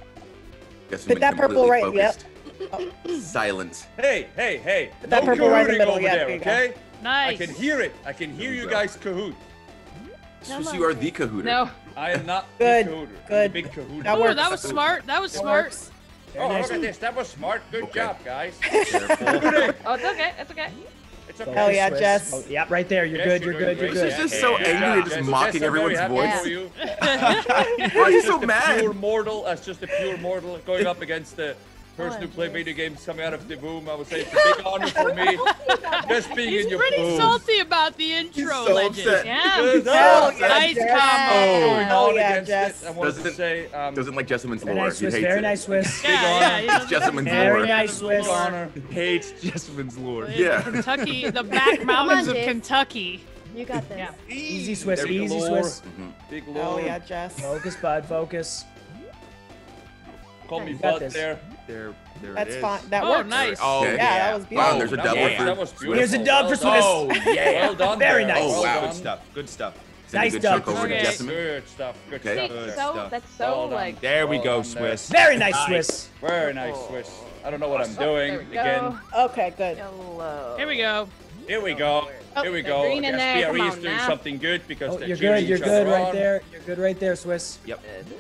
Put that purple right. Yep. Silence. Hey. Put that No purple right in the cahooting middle. over Yeah, there, there you go. okay? Nice. I can hear it. I can hear you guys cahoot. Swiss, you are the Kahooter. No. I am not Good. the Kahooter. Good. I'm the big Kahooter. That Oh, works. that was smart. That was smart. Oh, look at this. That was smart. Good job, guys. Oh, it's okay. It's okay. It's okay. Hell yeah, Swiss. Jess. Oh, yep, right there. You're good. You're good. You're good. She's just so angry and just mocking everyone's voice. Why are you so mad? Pure mortal, as just a pure mortal going up against the person who played video games coming out of the womb. I would say it's a big honor for me. Just being He's in your pretty boom. salty about the intro, so legend. upset. Yeah. Hell Nice yeah, combo. Going yeah, against Jess. it. I wanted to say, Doesn't like Jessamyn's Very lore. nice, He Swiss. hates Very it. nice, Swiss. It's Jessamyn's Very lore. nice, Swiss. honor. Hates Jessamyn's lore. Yeah. Kentucky, the back mountains of Jess. Kentucky. You got this. Yeah. Easy, Swiss. There we Easy, go. Swiss. Big Oh lore. yeah, Jess. Focus, bud. Focus. Call me You got Bud this. there. There That's it is. fine. That Oh, works. nice. Oh, Okay. Yeah, that was Wow, beautiful. there's a That double was- for that was Swiss. beautiful. Here's a dub for Swiss. Oh, yeah. Well done. Very there. nice. Oh, wow. Good stuff. Good stuff. Send a Nice good dub. chunk over to Okay. Jessamyn. Good stuff. Good Okay. stuff. Good So stuff. that's so Well done. like. There we Well go, done there. Swiss. Very nice, Swiss. Very nice, Swiss. I don't know what I'm doing. There we go. Again. Okay, good. Hello. Here we go. Here we go. Oh, Here we the go. green in there. SBRE Come is on doing now. something good because Oh, they're you're cheering good. You're each good other right on. there. You're good right there, Swiss. Yep.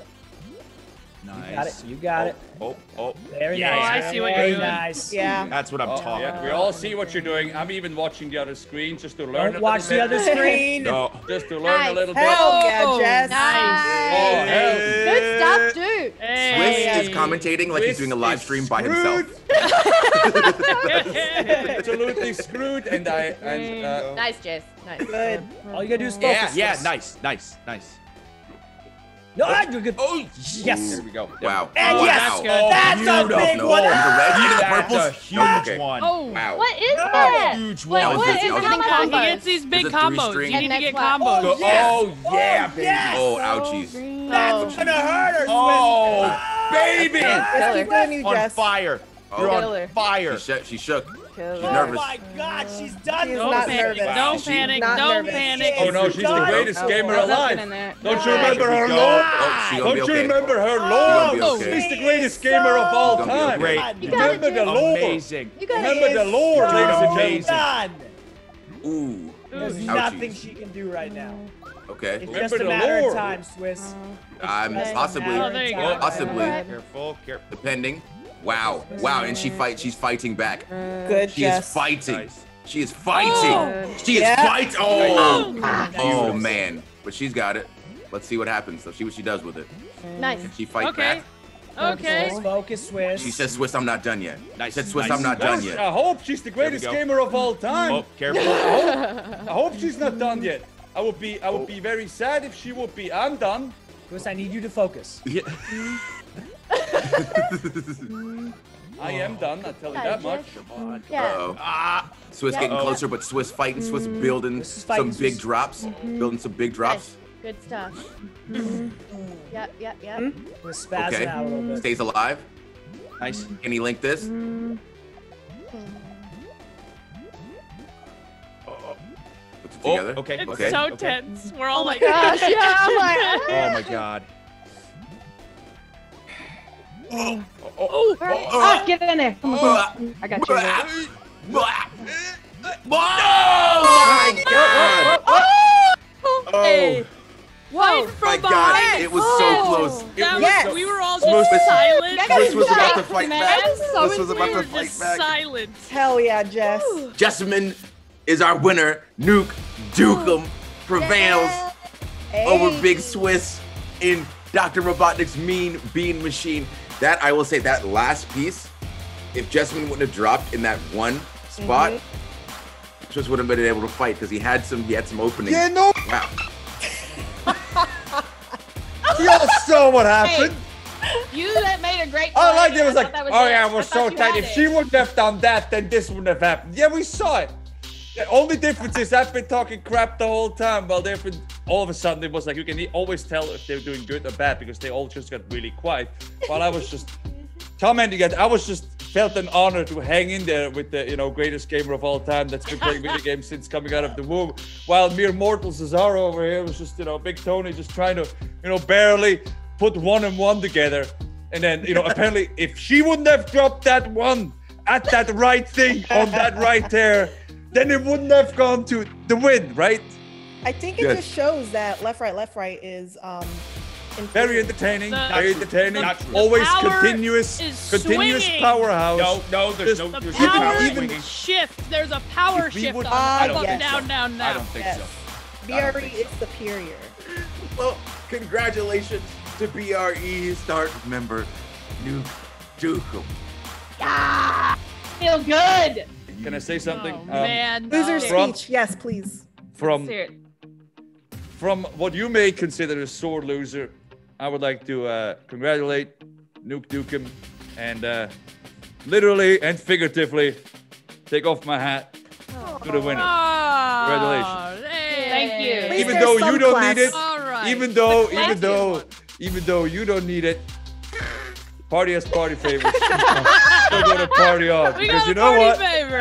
You got it. Nice. You got it. Oh. Very Yeah. nice. Oh, I see what you're Very doing. nice. Yeah. That's what I'm talking Yeah, about. we all see what you're doing. I'm even watching the other screen just to learn. Don't watch the other screen. No. Just to learn a little bit. Hell yeah, Oh, Jess. Oh, hell. Good stuff, dude. Swiss is commentating like he's doing a live stream by himself. Absolutely screwed, and Nice, Jess. Nice. Good. All you gotta do is focus. Yeah, Swiss. nice. No, you're good. Oh, yes. There we go. Wow. And wow. yes, that's good. that's a big No, one. the red and the That's purples. a huge Okay. one. Oh, Wow. What is that? Huge Wait, one. what That is was it? it. How he many gets these big Is it combos. three-string? You need to And get next one. combos. Oh, yeah, baby. Yes. Oh, ouchies. That's gonna hurt her, Swiss. Oh, baby. Let's keep doing you, On Jess. fire. You're Killer. on fire. She shook. Killer. She's Oh nervous. my God, she's done. She's Don't not panic. nervous. Don't She- panic. Not Don't nervous. panic. Oh no, she's the greatest gamer There's nothing alive. in there. Don't you remember her go. lore? Oh, she gonna Don't be you okay. remember her She lore? gonna be okay. She's the greatest gamer of all She's gonna be time. okay. Great. You got Remember it, the Jess. lore. Amazing. You got Remember it. the lore, ladies and amazing. gentlemen. Done. Ooh. There's Ouchies. nothing she can do right now. Okay. It's Remember just a the matter lore. of time, Swiss. I'm Just a possibly. matter of there you time. go. Possibly. Careful. Depending. Wow. Wow. And she's fighting back. Good, She is Jess. fighting. Nice. She is fighting. Oh. She is Yeah. fighting. Oh. Oh. Oh man. But she's got it. Let's see what happens. Let's see what she does with it. Nice. Can she fight Okay. back? Okay. Focus, Swiss. She said, "Swiss, I'm not done yet." Nice. She said, "Swiss, Nice. I'm not done yet." I hope she's the greatest There we go. gamer of all time. Oh, careful. I hope she's not done yet. I would be very sad if she would be. I'm done. Swiss, I need you to focus. I am done. I'll tell you that much. Yeah. Uh-oh. Swiss getting closer, but Swiss fighting. Swiss building Swiss is fighting, some big Swiss. drops. Building some big drops. Good stuff. Yep. Swiss spazzing Okay. out a little bit. Stays alive. Nice. Can he link this? Puts it together. Okay. It's Okay. so Okay. tense. We're all like, Gosh, yeah. I'm like, Oh my God. oh, get in there. Come on. I got you. Oh my God! Hey. Oh From my God! behind. It was so close. That Yes. was, we were all Swiss- just silent. Swiss was about to fight Man, back. so Swiss was about We to were fight just back. silent. Hell yeah, Jess. Jessamyn is our winner. Nuke Dukem prevails over Big Swiss in Dr. Robotnik's Mean Bean Machine. That, I will say, that last piece, if Jessamyn wouldn't have dropped in that one spot, Swiss wouldn't have been able to fight because he had some openings. Yeah, no. Wow. Y'all saw what happened. You that made a great. I like play. it was I like, thought that oh it. yeah, I it was thought so you tight. had If it. she wouldn't have done that, then this wouldn't have happened. Yeah, we saw it. The only difference is I've been talking crap the whole time, while they've been, all of a sudden it was like you can always tell if they're doing good or bad because they all just got really quiet. While I was just commenting it, I was just felt an honor to hang in there with the greatest gamer of all time that's been playing video games since coming out of the womb. While mere mortal Cesaro over here was just Big Tony just trying to barely put 1 and 1 together. And then apparently if she wouldn't have dropped that one at that right thing on that right there, then it wouldn't have gone to the win, right? I think it just shows that Left Right is very entertaining, always continuous powerhouse. No, there's no power shift. There's a power shift on up, down, down, now. I don't think so. BRE is superior. Well, congratulations to BRE start member Nuke Duke. Yeah, feel good. Can I say something? Oh, man. Loser speech. Yes, please. From what you may consider a sore loser, I would like to congratulate Nuke Dukem and literally and figuratively take off my hat to the winner. Congratulations. Thank you. Even though you don't need it, right. even though you don't need it, party has party favors. Still going to party on because you know what?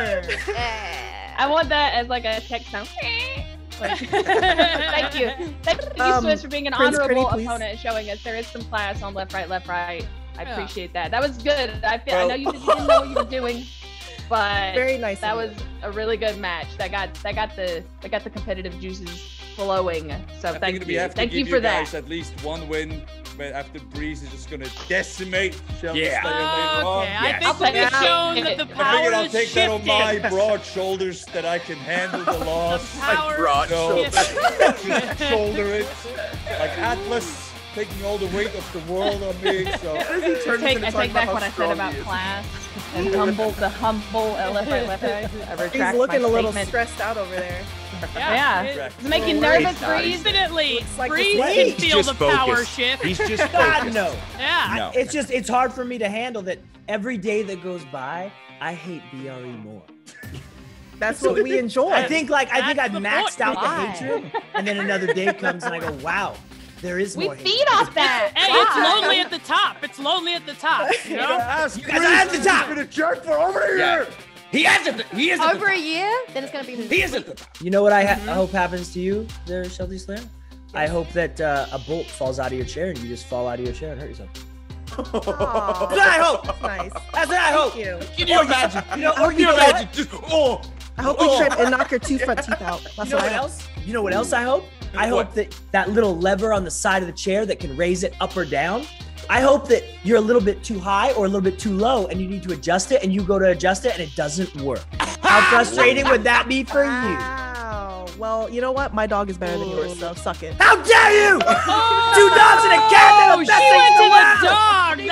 I want that as like a text sound. Thank you. Thank you, Swiss, for being an honorable opponent and showing us there is some class on Left, Right. I appreciate that. That was good. I know you didn't know what you were doing, but very nice. That was a really good match. That got the competitive juices flowing. So thank you. Thank you for that. Guys at least one win. After Breeze is just gonna decimate Shelby Okay, I think we've shown that the power I figured I'll is take that on my shifting. broad shoulders that I can handle the loss. Power broad Just shoulder it like Atlas taking all the weight of the world on me. So I take back what I said about class and the humble Left, Right. I retract He's looking my a little statement. stressed out over there. Yeah. Does it make you nervous, Breeze? Definitely. like Breeze the can sweat. feel the power shift. He's just God, focused. no. Yeah. No. It's hard for me to handle that every day that goes by, I hate BRE more. That's what we enjoy. I think I've the maxed point. out the Why? hatred, and then another day comes and I go, wow, there is We more hatred. feed off that. Hey, it's lonely at the top. It's lonely at the top. You know? you guys are at the top. Been a jerk for over a year. He is Over a year? Then it's gonna be. He is at the top. You know what I hope happens to you there, Shelby Slayer? I hope that a bolt falls out of your chair and you just fall out of your chair and hurt yourself. That's what I hope. That's nice. That's what I hope. Thank you. Can you imagine? Can you imagine? Just I hope you trip and knock your 2 front teeth out. That's You know what what I hope. else? You know what else I hope? I hope that little lever on the side of the chair that can raise it up or down. I hope that you're a little bit too high or a little bit too low and you need to adjust it and you go to adjust it and it doesn't work. How frustrating would that be for you? Wow. Well, you know what? My dog is better than yours, so suck it. How dare you! 2 dogs and a cat! Oh, she went to the dog.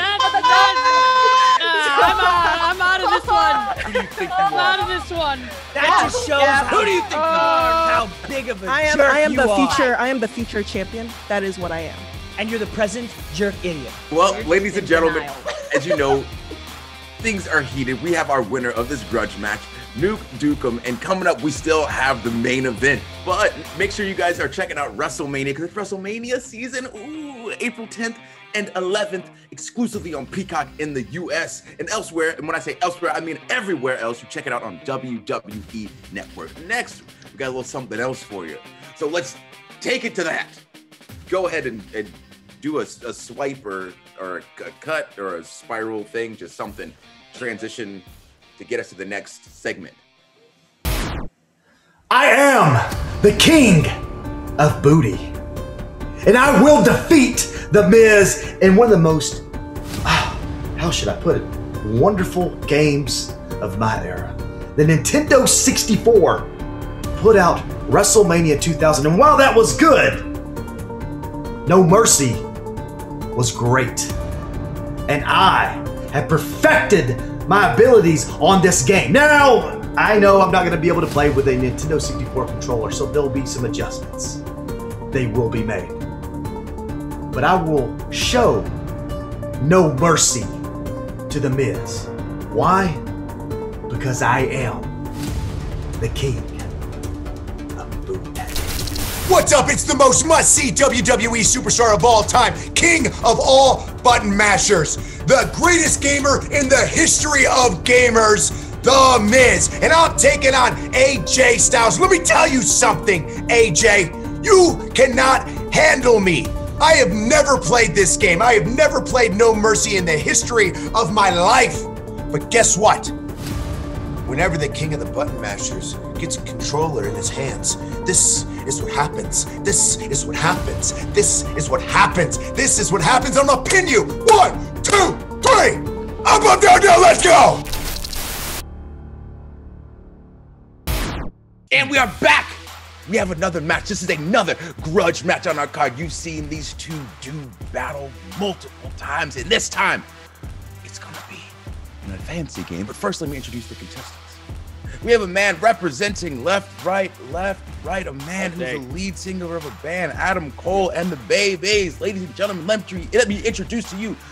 I'm out of this one. Who do you think you I'm are? out of this one. That just shows Who do you think you are? how big of a I am jerk the you are. future. I am the future champion. That is what I am. And you're the present jerk idiot. Well, ladies and gentlemen, as you know, things are heated. We have our winner of this grudge match, Nuke Dukem, and coming up, we still have the main event. But make sure you guys are checking out WrestleMania, because it's WrestleMania season, April 10th and 11th, exclusively on Peacock in the US and elsewhere. And when I say elsewhere, I mean everywhere else. You check it out on WWE Network. Next, we got a little something else for you. So let's take it to that. Go ahead and do a swipe or a cut or a spiral thing, just something. Transition to get us to the next segment. I am the king of booty. And I will defeat The Miz in one of the most, how should I put it, wonderful games of my era. The Nintendo 64 put out WrestleMania 2000. And while that was good, No Mercy was great. And I have perfected my abilities on this game. Now, I know I'm not going to be able to play with a Nintendo 64 controller, so there'll be some adjustments. They will be made. But I will show no mercy to The Miz. Why? Because I am the king What's up? It's the most must-see WWE superstar of all time, king of all button mashers, the greatest gamer in the history of gamers, The Miz. And I'm taking on AJ Styles. Let me tell you something, AJ. You cannot handle me. I have never played this game. I have never played No Mercy in the history of my life. But guess what? Whenever the king of the button mashers gets a controller in his hands, this is what happens. This is what happens. This is what happens. This is what happens. I'm gonna pin you. 1, 2, 3. Up, up, down, down. Let's go. And we are back. We have another match. This is another grudge match on our card. You've seen these two do battle multiple times, and this time it's gonna be in a fancy game. But first, let me introduce the contestants. We have a man representing Left, Right, a man who's the lead singer of a band, Adam Cole and the Babies. Ladies and gentlemen, let me introduce to you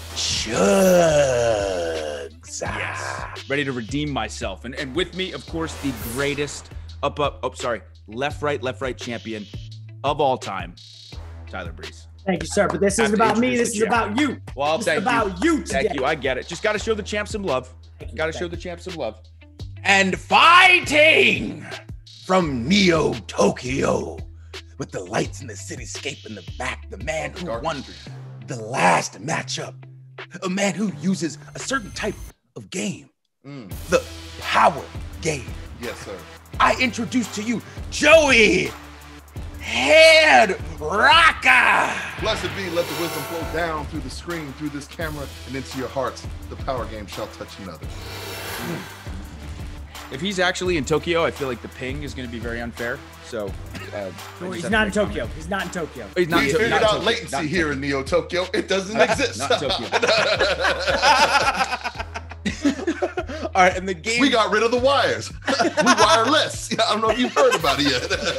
Chugs. Yes. Ready to redeem myself. And with me, of course, the greatest Left, Right champion of all time, Tyler Breeze. Thank you, sir. But this isn't about me. This is about you. Well, this is about you today. Thank you. I get it. Just got to show the champ some love. Got to show the champ some love. And fighting from Neo Tokyo with the lights in the cityscape in the back, the man who won the last matchup, a man who uses a certain type of game, the power game. Yes, sir. I introduce to you Joey Head Rocker. Blessed be, let the wisdom flow down through the screen, through this camera, and into your hearts. The power game shall touch another. If he's actually in Tokyo, I feel like the ping is going to be very unfair. So he's not in Tokyo. He's not in Tokyo. He's not. We figured out latency here in Neo Tokyo. It doesn't exist. Not Tokyo. All right, and the game. We got rid of the wires. We wireless. I don't know if you've heard about it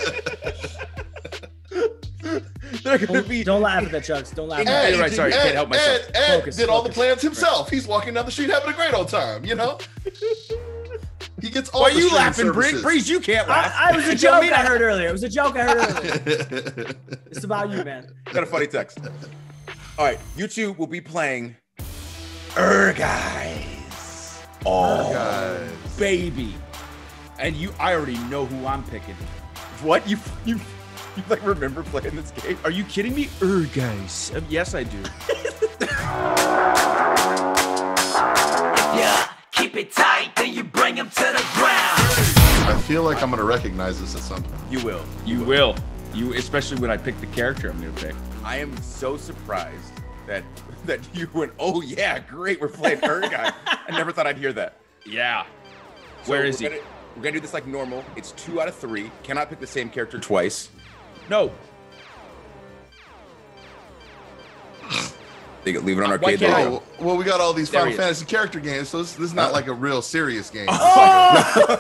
yet. Don't laugh at that, Chugs. Don't laugh at that. Right, sorry, can't help myself. Ed did all the plans himself. He's walking down the street having a great old time, you know? He gets all the you laughing, Breeze? You can't laugh. I was a joke I heard earlier. It was a joke I heard earlier. It's about you, man. Got a funny text. All right, you two will be playing Guys. Oh, baby. And I already know who I'm picking. What? You like remember playing this game? Are you kidding me? Guys. Yes, I do. Yeah, keep it tight, then you bring him to the ground. I feel like I'm gonna recognize this at some point. You will. You will. You, especially when I pick the character I'm gonna pick. I am so surprised that you went, oh yeah, great, we're playing Guy. I never thought I'd hear that. Yeah. So Where is he? We're gonna do this like normal. It's 2 out of 3. Cannot pick the same character twice. No. Leave it on arcade. Oh, well, we got all these Final Fantasy character games, so this is not like a real serious game. Oh!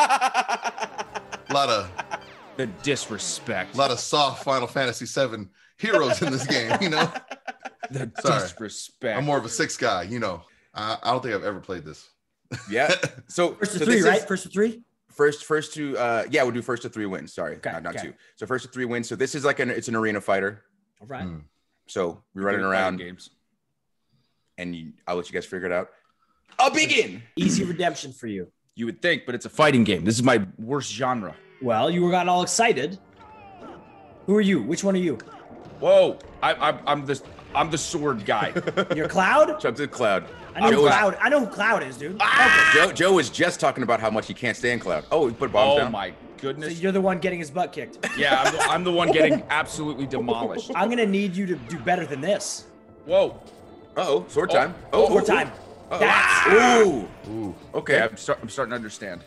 A lot of the disrespect. A lot of soft Final Fantasy VII heroes in this game, you know. The disrespect. I'm more of a 6 guy, you know. I don't think I've ever played this. Yeah. So first to 3, right? First to 3. First to yeah, we'll do first to 3 wins. Sorry, not 2. So first to 3 wins. So this is like it's an arena fighter. All right. So we're running around games, and I'll let you guys figure it out. I'll begin. Easy redemption for you. You would think, but it's a fighting game. This is my worst genre. Well, you got all excited. Who are you? Which one are you? Whoa! I'm the sword guy. You're Cloud? Chubb's a Cloud. I know who Cloud is, dude. Ah! Joe was just talking about how much he can't stand Cloud. Oh, he put bombs down. Oh my goodness! So you're the one getting his butt kicked. Yeah, I'm the one getting absolutely demolished. I'm gonna need you to do better than this. Whoa! Uh-oh, sword time. Sword time. Ooh. Okay, I'm starting to understand.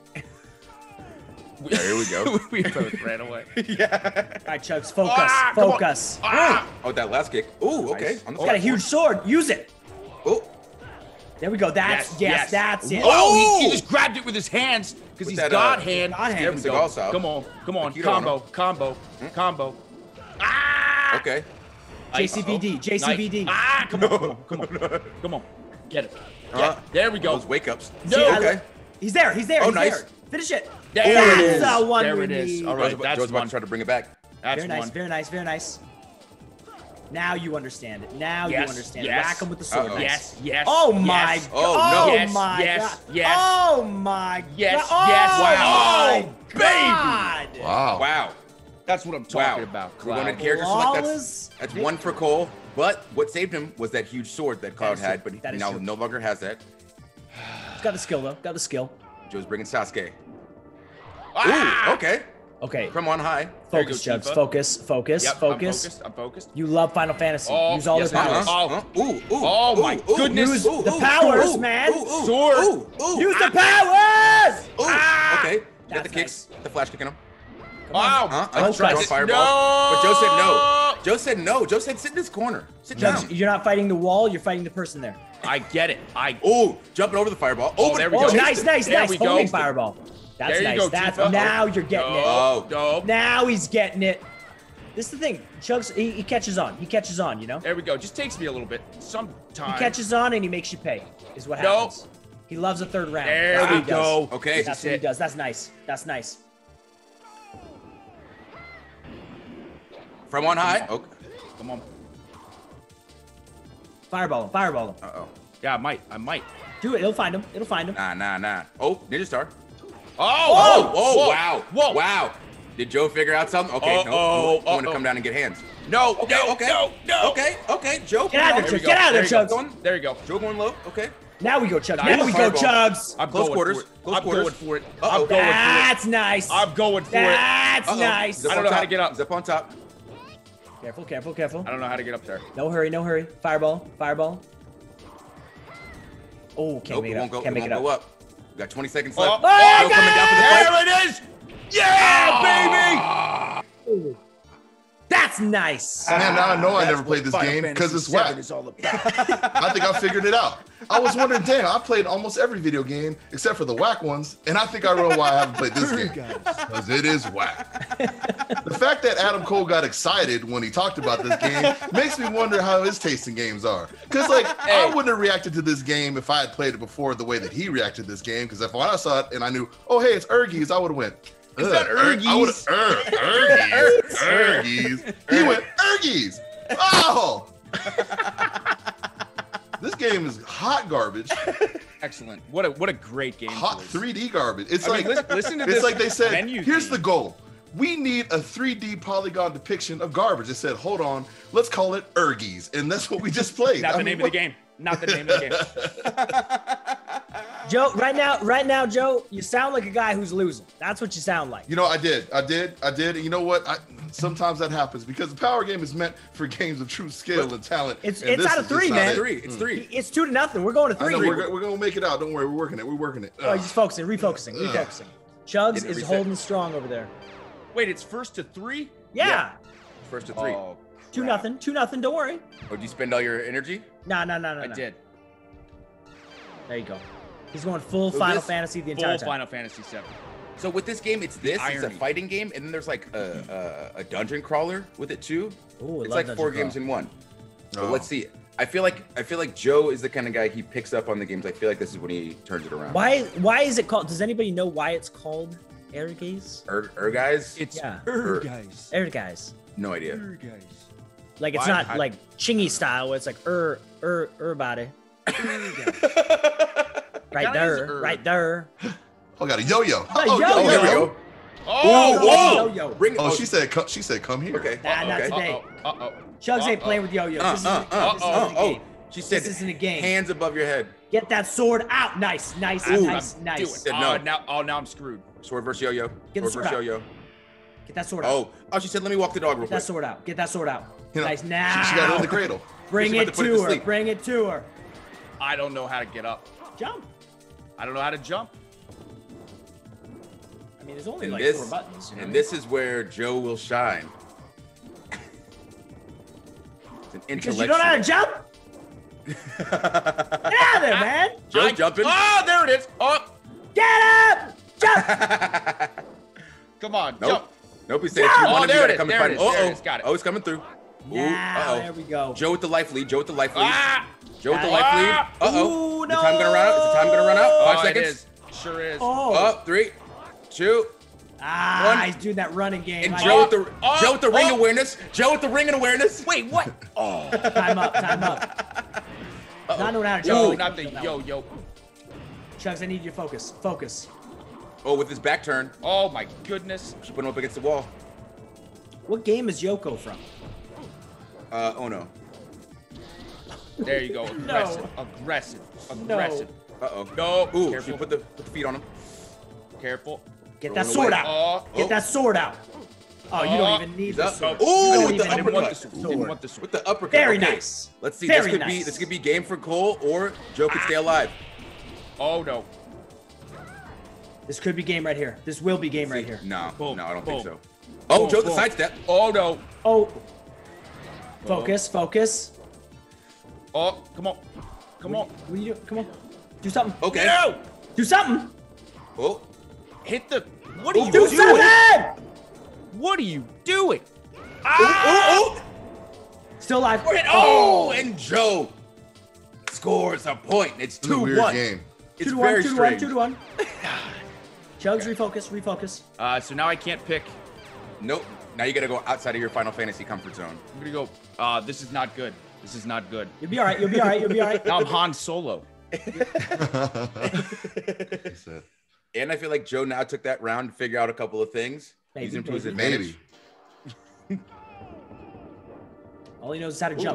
Here we go. We both ran away. Yeah. All right, Chugs, focus. Oh, that last kick. Ooh, okay. Nice. He's got a huge sword. Use it. Oh. There we go. That's that's it. Oh, he just grabbed it with his hands because he's God hand. There we go. Come on. Combo. Ah. Okay. JCVD. Ah, come on. Get it. There we go. Those wake ups. No. Okay. He's there. Oh, nice. Finish it. There it is. The one there we it is. need. All right, that's Joe's about to try to bring it back. That's very nice, one. very nice, very nice. Now you understand it. Now you understand it. Whack him with the sword. Yes, yes. Oh my yes. god. Oh, no. Oh my yes, god. yes. Oh my Yes, god. yes. Oh Wow. my god. Baby. Wow. Wow. That's what I'm talking about. We're going to Cloud. character Flawless select. That's one for Cole. But what saved him was that huge sword that Cloud had, but that he is now true. no longer has that. He's got the skill though. Got the skill. Joe's bringing Sasuke. Ah! Ooh, okay. Okay. From on high. Focus, Chubbs. Focus, focus, Yep, focus. I'm focused. You love Final Fantasy. Oh, Use all yes, the powers. Oh my goodness. Use the powers, man. Sword. Use the powers. Okay. You got That's the kicks. The flash kicking him. Wow. Don't try fireball. No. But Joe said no. Joe said no. Joe said sit in this corner. Sit Chubbs, down. you're not fighting the wall. You're fighting the person there. I get it. Jumping over the fireball. Oh, there we go. Nice, nice, There nice. we go. Homing fireball. That's There you nice. go, That's Tifa. now you're getting it. No. Now he's getting it. This is the thing. Chugs, he catches on. He catches on, you know? There we go. Just takes me a little bit. Sometimes. He catches on and he makes you pay, is what happens. He loves a third round. There That's what we he does. go. Okay. That's what he does. That's nice. That's nice. From on high. Okay. Come on. Fireball him. Fireball him. Uh-oh. Yeah, I might. Do it. It'll find him. It'll find him. Nah. Oh, Ninja Star. Oh, Wow. Whoa. Wow. Did Joe figure out something? Okay, no. You want to come down and get hands. No. Okay. Okay. Joe. Get out of there, Chugs. Get out of there, Chugs. There you go. Joe going low. Okay. Now we go, Chugs. Nice. Now we go, Fireball. Chugs. I'm Close going quarters. for it. Close I'm quarters. going for it. Uh-oh. I'm going for it. That's nice. I'm going for it. That's nice. Zip I on don't know how top. to get up. Zip on top. Careful, careful, careful. I don't know how to get up there. No hurry, no hurry. Fireball, fireball. Oh, can't make it up. Can't make it up. Go up. We got 20 seconds Oh, left. oh, Joe coming down for the fight. There it is. Yeah, baby. That's nice. Man, now I know I never played this game because it's whack. I think I figured it out. I was wondering, damn, I played almost every video game except for the whack ones, and I think I know why I haven't played this game. Because it is whack. The fact that Adam Cole got excited when he talked about this game makes me wonder how his taste in games are. Because, like, I wouldn't have reacted to this game if I had played it before the way that he reacted to this game. Because if when I saw it and I knew, oh, hey, it's Ergies, I would have went, Is that Ergies? Ergies. He went, Ergies. Oh. This game is hot garbage. Excellent. What a great game. Hot 3D garbage. It's I mean, like listen to it's this like they said, menu here's theme. the goal. We need a 3D polygon depiction of garbage. It said, hold on, let's call it Ergies. And that's what we just played. Not the name of the game. Not the name of the game. Joe, right now, Joe, you sound like a guy who's losing. That's what you sound like. You know, I did. You know what? Sometimes that happens because the power game is meant for games of true skill and talent. It's and this out of is just 3, not man. it. It's 3. It's 2-0. We're going to 3. I know, we're going to make it out. Don't worry. We're working it. We're working it. Oh, he's focusing, refocusing. Chugs Getting it is reset. holding strong over there. Wait, it's first to 3? Yeah. First to 3. Oh, 2-0. 2-0. Don't worry. Or did you spend all your energy? No. I did. There you go. He's going full So Final this- Fantasy the entire Full time. Final Fantasy 7. So with this game, it's this. It's a irony. fighting game, and then there's like a dungeon crawler with it too. Ooh, I It's love like dungeon 4 crawl. games in one. So Oh. let's see. I feel like Joe is the kind of guy he picks up on the games. I feel like this is when he turns it around. Why is it called? Does anybody know why it's called Ergaze? Guys? It's Yeah. guys. Ergaze. No idea. Guys. Like it's Why? not like Chingy style where it's like body. Right there, right there. Oh, got a yo-yo. Oh, Oh, yo-yo. There we go. Oh, Yo-yo. Bring. Oh, she said, come here. Okay. Nah, not okay. today. Uh-oh. Chugs ain't playing with yo-yo. This isn't a game. She said, This isn't a game. hands above your head. Get that sword out. Nice. Do it. Said no. Now I'm screwed. Sword versus yo-yo. Get the Sword sword versus out. yo-yo. Get that sword out. Oh, she said, let me walk the dog real Get that quick. sword out. Get that sword out. You know, Nice. Now. She got her in the cradle. Bring She's about it to put it to to her. sleep. Bring it to her. I don't know how to get up. Jump. I don't know how to jump. I mean, there's only And like this, 4 buttons. You know? and this is where Joe will shine. It's an Because intellectual. you don't know how to jump? Get out of there, man. Joe's jumping. Oh, there it is. Oh, Get up. Jump. come on, Nope. jump. Nope, he said if you Oh, want him, there you it gotta is, come there and it find is, him. there it is, got it. Oh, he's coming through. Ooh, Now, there we go. Joe with the life lead. Joe with the life lead. Ah! Joe with the Ah! life lead. Ooh, Uh-oh. Is the time gonna run out? Is the time gonna run out? 5 Oh, seconds. it is. Sure is. Oh. Up, 3, 2. Ah, he's doing that running game. And Joe with the ring awareness. Joe with the ring and awareness. Wait, what? Oh. Time up. Not knowing how to jump. Not the yo. Chugs, I need you to focus. Focus. Oh, with his back turn. Oh my goodness. She put him up against the wall. What game is Yoko from? Oh no. There you go. Aggressive. Uh-oh. No. Ooh, Careful. she put the feet on him. Careful. Get that sword out. Get that sword out. Oh, you don't even need the sword. Ooh, with the Didn't want uppercut. the sword. Didn't want the sword. With the uppercut. Very Okay. nice. Let's see. Very This could be game for Cole, or Joe could stay alive. Oh no. This could be game right here. This will be game right here. No, Boom. no, I don't think so. Boom. Oh, Joe, the sidestep. Oh no. Oh. Focus. Oh, come on. What are you doing? Come on. Do something. Okay. No. Do something. Oh. Hit the. What are you Do doing? something. What are you doing? Still alive. Oh, and Joe scores a point. It's It's a weird 2-1. game. It's 2-1. very 2-1. strange. 2-1. Chugs, refocus. So now I can't pick. Nope. Now you gotta go outside of your Final Fantasy comfort zone. I'm gonna go. This is not good. You'll be all right. Now I'm Han Solo. And I feel like Joe now took that round to figure out a couple of things. Use him to his advantage. All he knows is how to jump.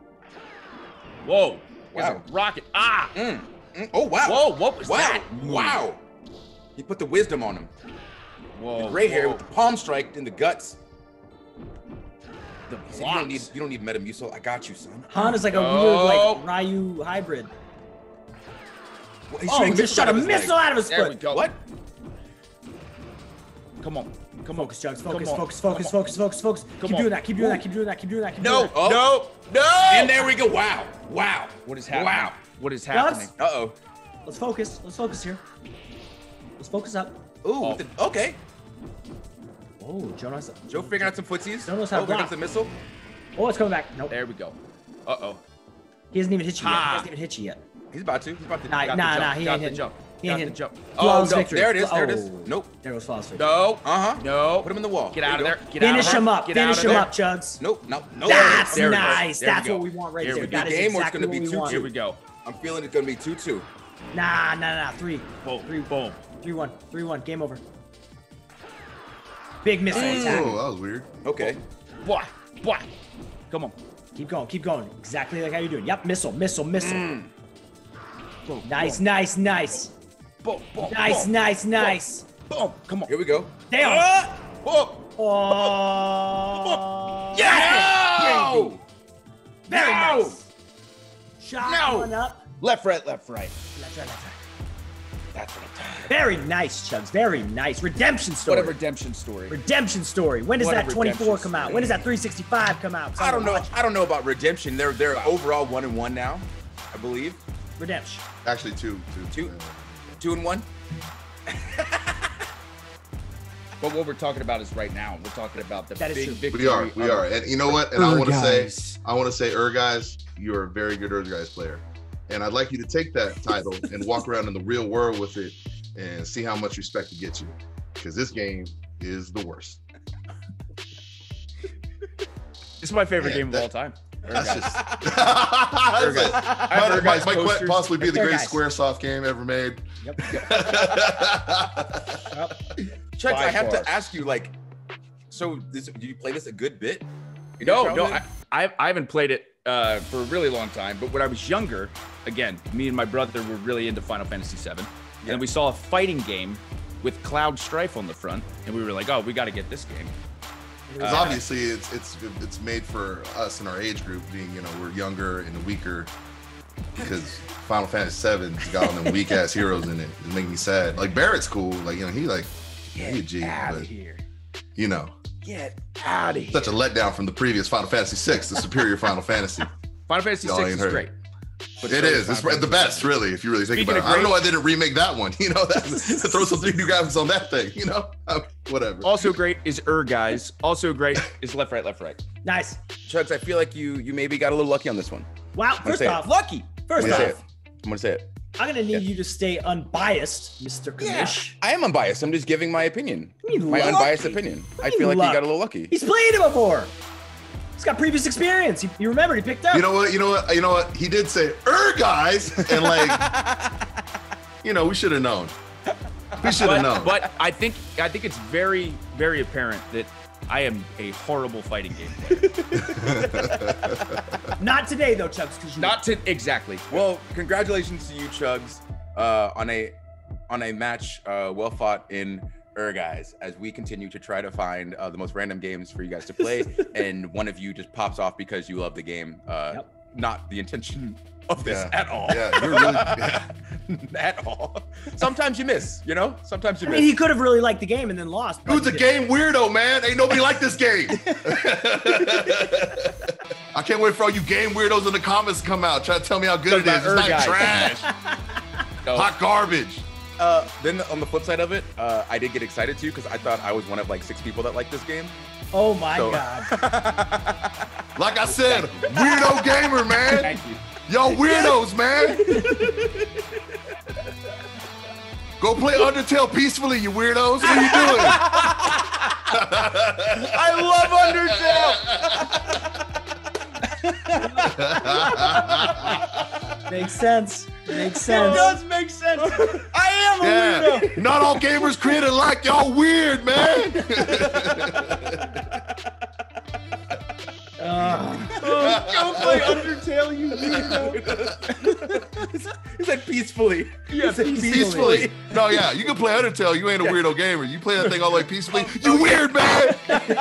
Whoa. Wow. Rocket. Oh, wow. Whoa, what was that? Wow. He put the wisdom on him. Whoa. The gray hair with the palm strike in the guts. The He said, you don't need Metamucil. I got you, son. Han is like a weird, like, Ryu hybrid. Well, he's Oh, shooting he just shot a missile out of his There we foot. go. What? Come on. Focus, Chugs. Focus. Come Keep on. doing that. No. Oh. No. And there we go. Wow. What is happening? Wow. What is happening? Uh-oh. Let's focus here. Let's focus up. Ooh, okay. Oh, Joe figuring out some footsies. Joe knows how to here block. comes the missile. Oh, it's coming back. Nope. There we go. Uh-oh. He hasn't even hit you yet. He's about to. Nah, he ain't the hitting. jump. He ain't Got the hitting. jump. Oh, Flawless no. victory. There it is. Oh. Nope. There goes flawless victory. No. No. Put him in the wall. Get out of there. Finish him up. Finish him up, Chugs. Nope. No. That's There we go. nice. There we That's go. what we want right Here there. we go. That is Game where it's exactly gonna be what we want. Here we go. I'm feeling it's gonna be 2-2. Nah. 3-1. Game over. Big missile attack. Oh, that was weird. Okay. Boy. Come on. Keep going. Exactly like how you're doing. Yep, missile. Boom. Nice. Boom. Nice. Boom. Come on. Here we go. Damn. Oh. Yeah. No! Very No! nice. Shot one up. Left, right. Left, right. That's what I'm talking about. Very nice, Chugs. Very nice. Redemption story. What a redemption story. When does What a that 24 redemption come out? story. When does that 365 come out? I don't know about redemption. They're overall 1-1 now, I believe. Redemption. Actually, two. 2-1. But what we're talking about is right now. We're talking about the That is big true. victory. We are. And you know what? And I want to say, guys, you're a very good guys player. And I'd like you to take that title and walk around in the real world with it and see how much respect it gets you. Because this game is the worst. It's my favorite game of all time. That's just might possibly be the greatest Squaresoft game ever made. Yep. Chuck, I have to ask you, like, so do you play this a good bit? No, I haven't played it for a really long time. But when I was younger, again, me and my brother were really into Final Fantasy VII, and we saw a fighting game with Cloud Strife on the front, and we were like, oh, we got to get this game. Because obviously it's made for us in our age group, being, we're younger and weaker. Because Final Fantasy VII's got all them weak ass heroes in it. It makes me sad. Like Barrett's cool, he a G, but here. Get out of here. Such a letdown from the previous Final Fantasy VI, the superior Final Fantasy. Final Fantasy VI is great. But it is. It's the best, really, if you really think about it. I don't know why they didn't remake that one. Throw some 3D graphics on that thing. Whatever. Also great is guys. Also great is left, right. Nice. Chugs, I feel like you maybe got a little lucky on this one. Wow. First off, lucky. First off, I'm gonna say it. I'm gonna need you to stay unbiased, Mr. Kamish. I am unbiased. I'm just giving my opinion. My lucky. unbiased opinion. I feel like he got a little lucky. He's played it before. He's got previous experience. You remember he picked up. You know what? He did say, guys," and like, we should have known. We should have known. But I think it's very, very apparent that I am a horrible fighting game player. Not today though, Chugs. Exactly. Well, congratulations to you, Chugs, on a match well fought in guys, as we continue to try to find the most random games for you guys to play, and one of you just pops off because you love the game. Not the intention of this at all. Yeah, you're really at all. Sometimes you miss, Sometimes you miss. I mean, he could have really liked the game and then lost. Dude's a game weirdo, man. Ain't nobody like this game. I can't wait for all you game weirdos in the comments to come out. Try to tell me how good it is. It's not trash. Hot garbage. Then on the flip side of it, I did get excited too because I thought I was one of like 6 people that like this game. Oh my God. Like I said, weirdo gamer, man. Thank you. Y'all weirdos, man. Go play Undertale peacefully, you weirdos. What are you doing? I love Undertale. Makes sense. Makes sense. It does make sense. I am a weirdo. Not all gamers created like y'all weird, man. Go play Undertale, you weirdo. He said peacefully. Yeah, peacefully. No, yeah, you can play Undertale. You ain't a weirdo gamer. You play that thing all the way peacefully. You weird, man.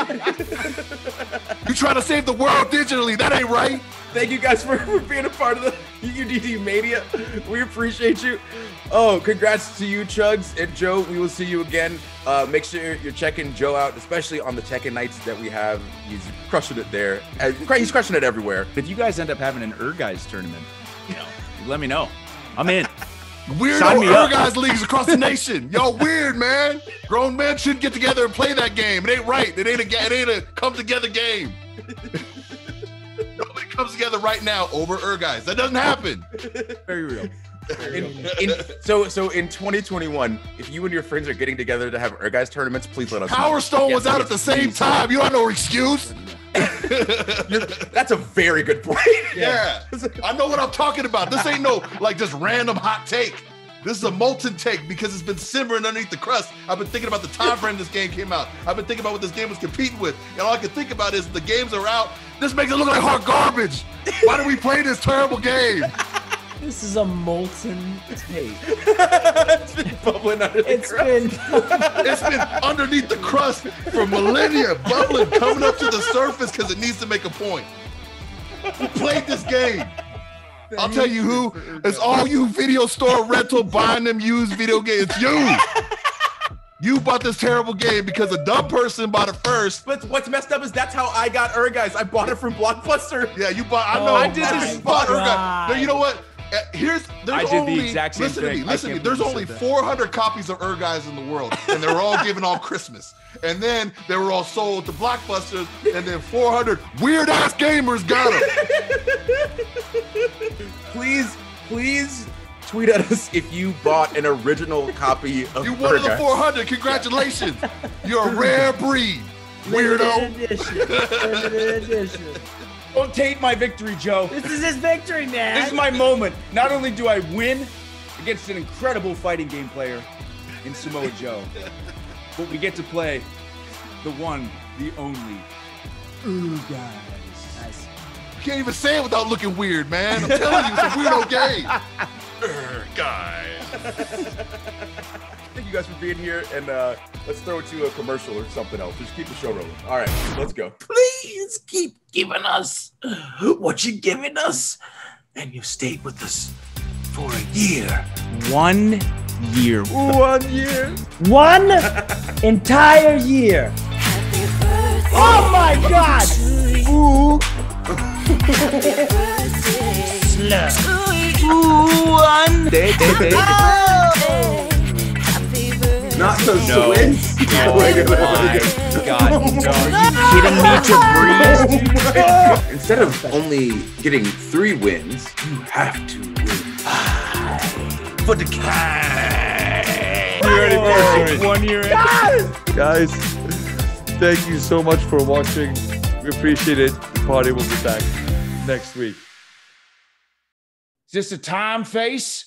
You trying to save the world digitally. That ain't right. Thank you guys for being a part of the UUDD Mania. We appreciate you. Oh, congrats to you, Chugs and Joe. We will see you again. Make sure you're checking Joe out, especially on the Tekken nights that we have. He's crushing it there. He's crushing it everywhere. If you guys end up having an guys tournament, let me know. I'm in. Weirdo guys leagues across the nation. Y'all weird, man. Grown men should get together and play that game. It ain't right. It ain't a come together game. Nobody comes together right now over guys. That doesn't happen. Very real. So in 2021, if you and your friends are getting together to have guys tournaments, please let us know. Power Stone was out at the same time. You don't have no excuse. That's a very good point. Yeah. I know what I'm talking about. This ain't no just random hot take. This is a molten take because it's been simmering underneath the crust. I've been thinking about the time frame this game came out. I've been thinking about what this game was competing with. And all I can think about is the games are out. This makes it look like hot garbage. Why do we play this terrible game? This is a molten tape. It's been bubbling under the crust. It's been underneath the crust for millennia, bubbling, coming up to the surface because it needs to make a point. Who played this game? I'll tell you who. It's all you video store rental buying them used video games. It's you. You bought this terrible game because a dumb person bought it first. But what's messed up is that's how I got guys. I bought it from Blockbuster. Yeah, you bought. I know. I did this. You bought guys. No, you know what? There's the exact same thing. Listen to me. There's only 400 copies of guys in the world, and they were all given on Christmas. And then they were all sold to Blockbusters, and then 400 weird ass gamers got them. Please tweet at us if you bought an original copy of You one of the 400. Congratulations. You're a rare breed, weirdo. Limited edition. Don't taint my victory, Joe. This is his victory, man. This is my moment. Not only do I win against an incredible fighting game player in Samoa Joe, but we get to play the one, the only guys. Nice. You can't even say it without looking weird, man. I'm telling you, it's a weirdo game. Guys. Thank you guys for being here, and let's throw it to a commercial or something else. Just keep the show rolling. All right, let's go. Please keep giving us what you're giving us, and you stayed with us for a year. 1 year. 1 year. 1 entire year. Oh my God! Ooh. One day. Not the Swiss. Oh my God! No, are you kidding me to breathe? Instead of only getting 3 wins, you have to win 5. for decay. You ready for it? 1 year in. Guys, thank you so much for watching. We appreciate it. The party will be back next week. Is this a time face?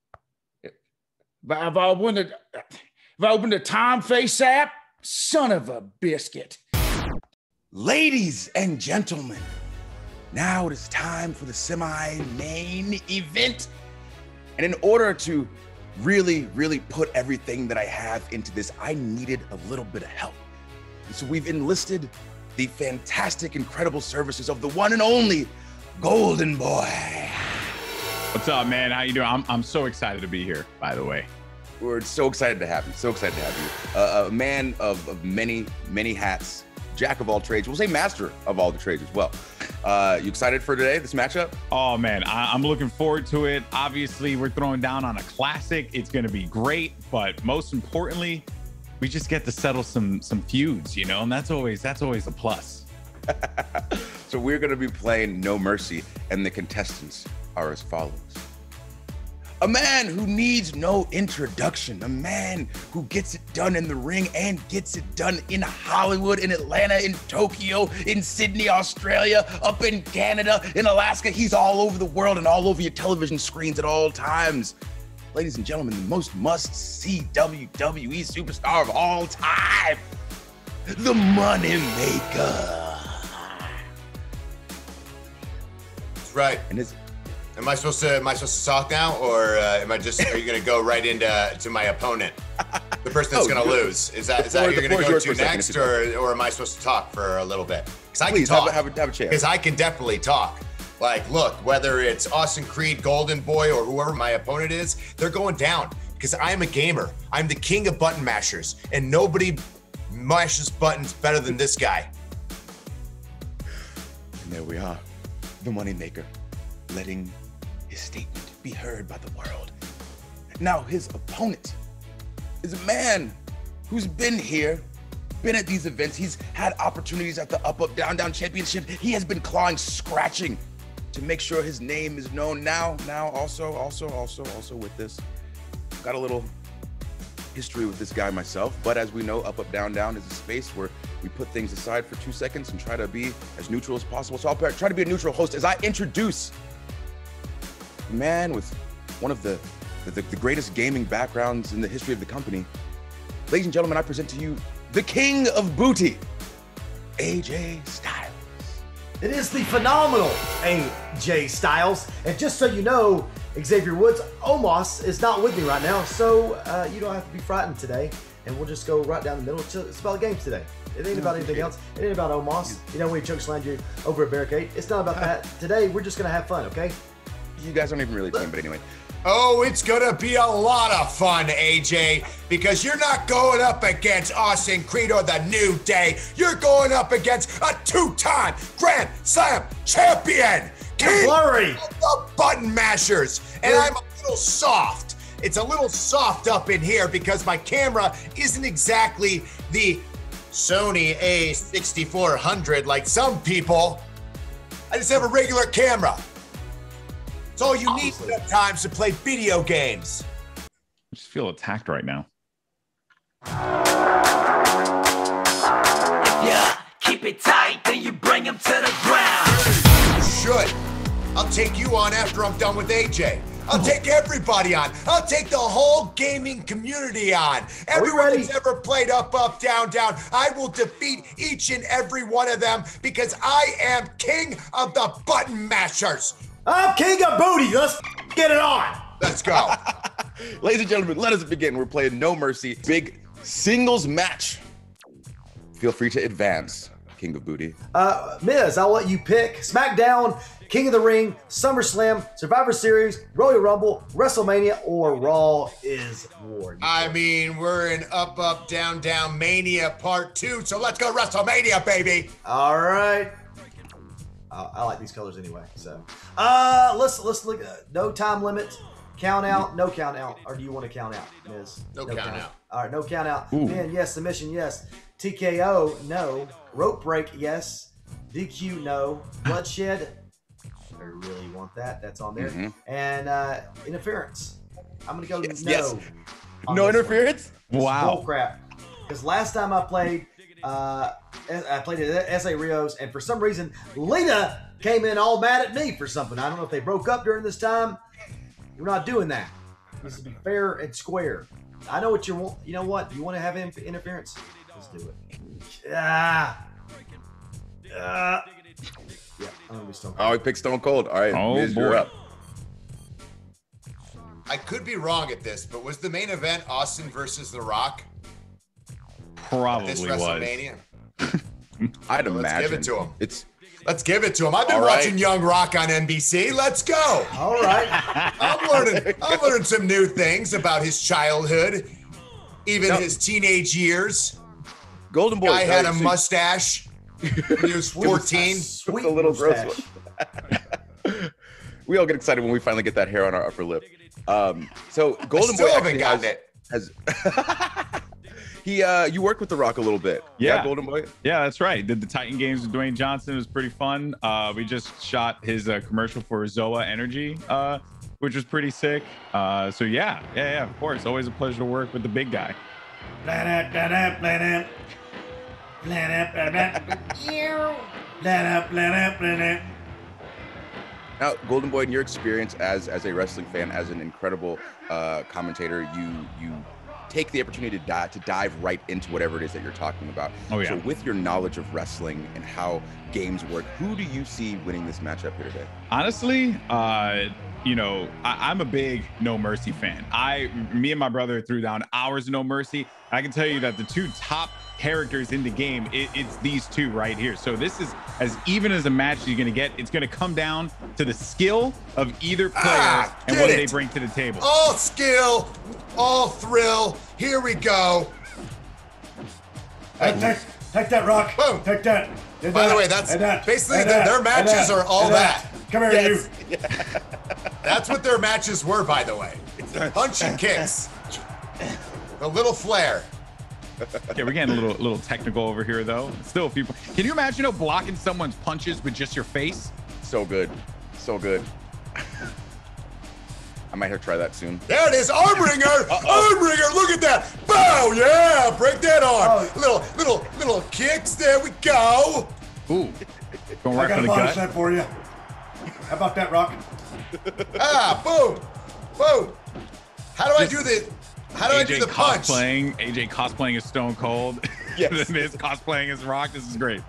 Have I opened the time face app? Son of a biscuit. Ladies and gentlemen, now it is time for the semi-main event. And in order to really put everything that I have into this, I needed a little bit of help. And so we've enlisted the fantastic, incredible services of the one and only Golden Boy. What's up, man? How you doing? I'm so excited to be here, by the way. We're so excited to have you. So excited to have you. A man of many hats, jack of all trades. We'll say master of all the trades as well. You excited for today, this matchup? Oh, man, I'm looking forward to it. Obviously, we're throwing down on a classic. It's going to be great. But most importantly, we just get to settle some feuds, you know, and that's always a plus. So we're going to be playing No Mercy, and the contestants are as follows. A man who needs no introduction, a man who gets it done in the ring and gets it done in Hollywood, in Atlanta, in Tokyo, in Sydney, Australia, up in Canada, in Alaska. He's all over the world and all over your television screens at all times. Ladies and gentlemen, the most must-see WWE superstar of all time, the Money Maker. That's right. And it's Am I supposed to talk now, or are you gonna go right into my opponent, the person that's gonna lose? Is that who you're gonna go to next, or am I supposed to talk for a little bit? Because I can talk. Have a chance. Because I can definitely talk. Like, look, whether it's Austin Creed, Golden Boy, or whoever my opponent is, they're going down. Because I'm a gamer. I'm the king of button mashers, and nobody mashes buttons better than this guy. And there we are, the Money Maker, letting his statement be heard by the world. Now his opponent is a man who's been here, been at these events. He's had opportunities at the UpUpDownDown Championship. He has been clawing, scratching to make sure his name is known. Now also with this, got a little history with this guy myself, but as we know, UpUpDownDown is a space where we put things aside for 2 seconds and try to be as neutral as possible. So I'll try to be a neutral host as I introduce a man with one of the greatest gaming backgrounds in the history of the company. Ladies and gentlemen, I present to you the king of booty, AJ Styles. It is the phenomenal AJ Styles. And just so you know, Xavier Woods, Omos is not with me right now, so you don't have to be frightened today. And we'll just go right down the middle. It's about games today. It ain't about anything else. It ain't about Omos. You know, when he chokeslammed you over a barricade. It's not about that. Today, we're just going to have fun, okay? You guys aren't even really team, but anyway. Oh, it's gonna be a lot of fun, AJ, because you're not going up against Austin Creed or the New Day. You're going up against a two-time Grand Slam champion, King of the Button Mashers. And I'm a little soft. It's a little soft up in here because my camera isn't exactly the Sony A6400 like some people. I just have a regular camera. It's all you need sometimes to play video games. I just feel attacked right now. If you keep it tight, then you bring him to the ground. You should. I'll take you on after I'm done with AJ. I'll take everybody on. I'll take the whole gaming community on. Everyone that's ever played Up, Up, Down, Down. I will defeat each and every one of them because I am king of the button mashers. I'm king of booty. Let's get it on. Let's go. Ladies and gentlemen, let us begin. We're playing No Mercy, big singles match. Feel free to advance, king of booty. Miz, I'll let you pick. SmackDown, King of the Ring, SummerSlam, Survivor Series, Royal Rumble, WrestleMania, or Raw is War. I mean, we're in Up, Up, Down, Down Mania Part 2, so let's go WrestleMania, baby. All right. I like these colors anyway. So, let's look. No time limit. Count out. No count out. Or do you want to count out, Miz? No count out. All right. No count out. Man, yes. Submission, yes. TKO, no. Rope break, yes. DQ, no. Bloodshed. I really want that. That's on there. And interference. I'm gonna go Yes, no. yes. on No this interference? one. Wow. Bull crap. Because last time I played at SA Rios, and for some reason, Lita came in all mad at me for something. I don't know if they broke up during this time. We're not doing that. It needs to be fair and square. I know what you want. You know what? You want to have interference? Let's do it. Yeah, I'm gonna be Stone Cold. Oh, he picked Stone Cold. All right, Oh, Miz, boy. you're up. I could be wrong at this, but was the main event Austin versus The Rock? Probably This was. WrestleMania? I'd imagine. Let's give it to him. It's Let's give it to him. I've been All right. watching Young Rock on NBC. Let's go. All right. I'm learning some new things about his childhood, even his teenage years. Golden Boy. Guy had a mustache when he was 14. Sweet a little mustache. gross. We all get excited when we finally get that hair on our upper lip. So Golden still Boy haven't actually gotten has you worked with The Rock a little bit. Yeah. Golden Boy. Yeah, that's right. Did the Titan games with Dwayne Johnson. It was pretty fun. We just shot his commercial for Zoa Energy, which was pretty sick. So yeah, of course. Always a pleasure to work with the big guy. Now, Golden Boy, in your experience as a wrestling fan, as an incredible commentator, you take the opportunity to dive right into whatever it is that you're talking about. Oh, yeah. So with your knowledge of wrestling and how games work, who do you see winning this matchup here today? Honestly, you know, I'm a big No Mercy fan. Me and my brother threw down hours of No Mercy. I can tell you that the two top characters in the game, it's these two right here. So this is as even as a match you're gonna get. It's gonna come down to the skill of either player and what they bring to the table. All skill, all thrill. Here we go. Take that, Rock. Boom. Take that. By the way, that's basically their matches are all that. Come here, Yes. you. That's what their matches were, by the way. Punch and kicks. A little flair. Okay, we're getting a little technical over here, though. Still, a few. Can you imagine blocking someone's punches with just your face? So good, so good. I might have to try that soon. There it is, armringer. Armringer, look at that. Bow, yeah, break that arm. Little kicks, there we go. Ooh, going I right got for a the body gut. slam for you. How about that, Rock? Boom, boom. How do I do the punch? AJ cosplaying as Stone Cold. Yes. Miz cosplaying as Rock. This is great.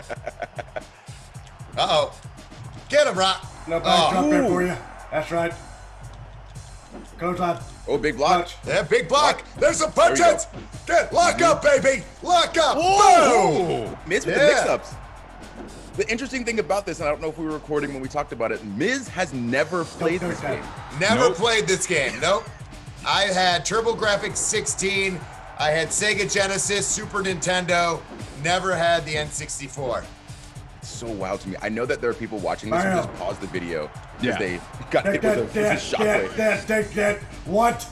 Get him, Rock. No body drop there for you. That's right. Close on. Oh, big block. Yeah, big block. There's some There we go. punches. Lock up, baby. Lock up. Whoa. Boom. Miz with the mix-ups. The interesting thing about this, and I don't know if we were recording when we talked about it, Miz has never played this game. Never played this game. Nope. I had TurboGrafx 16. I had Sega Genesis, Super Nintendo. Never had the N64. It's so wild to me. I know that there are people watching this who just pause the video because they got Take hit with a shockwave. Take that. What?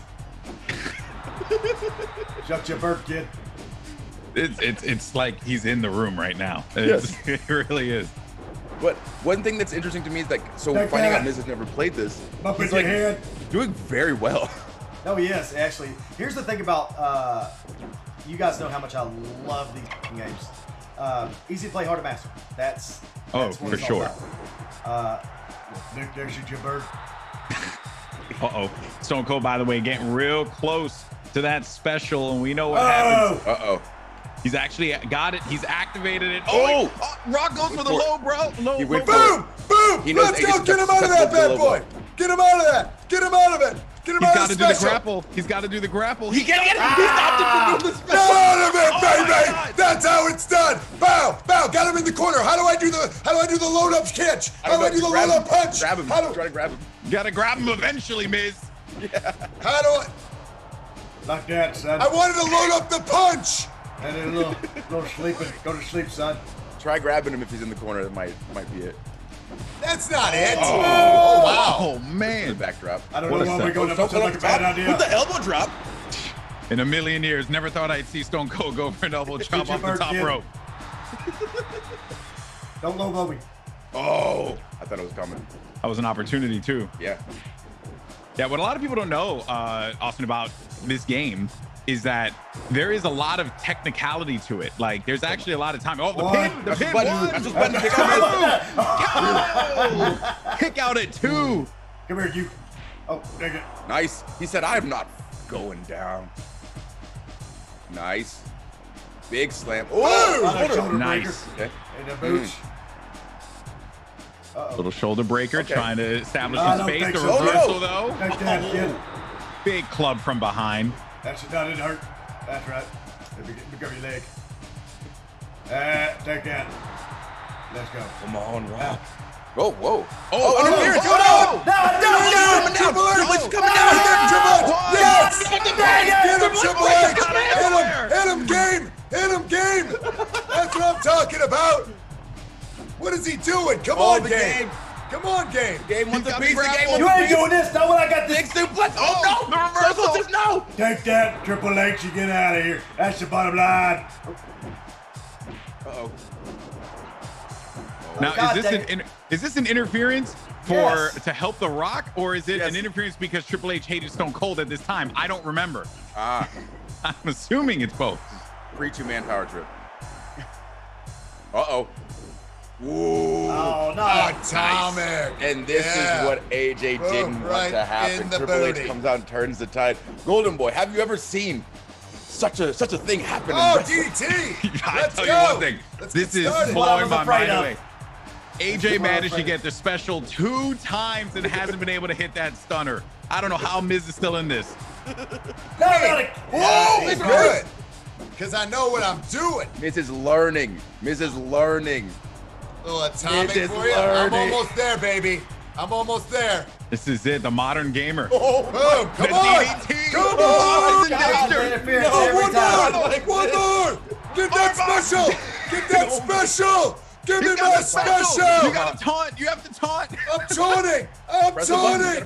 Shut your bird, kid. It's like he's in the room right now. Yes. It really is. But one thing that's interesting to me is like, so Take finding that. out Miz has never played this, Up he's in your like head. doing very well. No, he is, actually. Here's the thing about, you guys know how much I love these games. Easy to play, hard to master. That's what for it's all sure. about. There's your bird. Uh-oh. Stone Cold, by the way, getting real close to that special, and we know what happens. Uh-oh. He's actually got it. He's activated it. Oh! Rock goes for the low, bro. He went Boom! Boom! He knows Let's go! AJ's Get him out of that bad susceptible boy! Get him out of that! Get him out of it! Get him He's out got of to the do the special! grapple. He's got to do the grapple. He can't get it. He stopped him from doing the special. Get out of it, Oh baby! my God. That's how it's done! Bow! Bow! Got him in the corner! How do I do the load up catch? How do I do the load up punch? Grab him. How do Try to grab him. You got to grab him eventually, Miz. how do I Like that, son. I wanted to load up the punch! And then a little sleeping. Go to sleep, son. Try grabbing him if he's in the corner. That might be it. That's not it! Oh, wow! Oh, The man. backdrop. I don't know why we're going to Don't put like a bad idea. With the elbow drop. In a million years, never thought I'd see Stone Cold go for an elbow chop your off the bird, top kid. rope. Don't low blow me. Oh, I thought it was coming. That was an opportunity, too. Yeah. Yeah, what a lot of people don't know, Austin, about this game is that there is a lot of technicality to it. Like, there's actually a lot of time. Oh, the pin, kick out at 2. Come here, you. Oh, dang it. Nice. He said, I'm not going down. Nice. Big slam. Oh, nice. Okay. And the boots. Little shoulder breaker, trying to establish his space. The so. reversal, though. Take that, kid. Big club from behind. That should not hurt. That's right. Pick up your leg. Take that. Let's go. Come on, Rob. Whoa, whoa. Oh, interference. Go down. Coming down. Yes! Get him, Triple H! Hit him, game! Hit him, game! That's what I'm talking about! What is he doing? Come on, game! Come on, game! Game wants a piece. You ain't doing this. Not when I got this. Big suplex. Oh, no. The reversal says no. Take that, Triple H. You get out of here. That's the bottom line. Uh-oh. Now, is this an interference to help The Rock, or is it an interference because Triple H hated Stone Cold at this time? I don't remember. I'm assuming it's both. Free 2-man power trip. Uh-oh. Ooh. Oh, no. Atomic. And this is what AJ didn't want to happen. Triple H comes out and turns the tide. Golden Boy, have you ever seen such a thing happen? Oh, DDT. I tell you one thing. This is blowing my mind away. AJ managed to get the special 2 times and hasn't been able to hit that stunner. I don't know how Miz is still in this. Whoa, it's good. Because I know what I'm doing. Miz is learning. Miz is learning. Little atomic for you. I'm almost there, baby. I'm almost there. This is it, the modern gamer. Oh, come on. Come on. One more. Get that special. Get that special. Give me my special. You got to taunt. You have to taunt. I'm taunting. I'm taunting.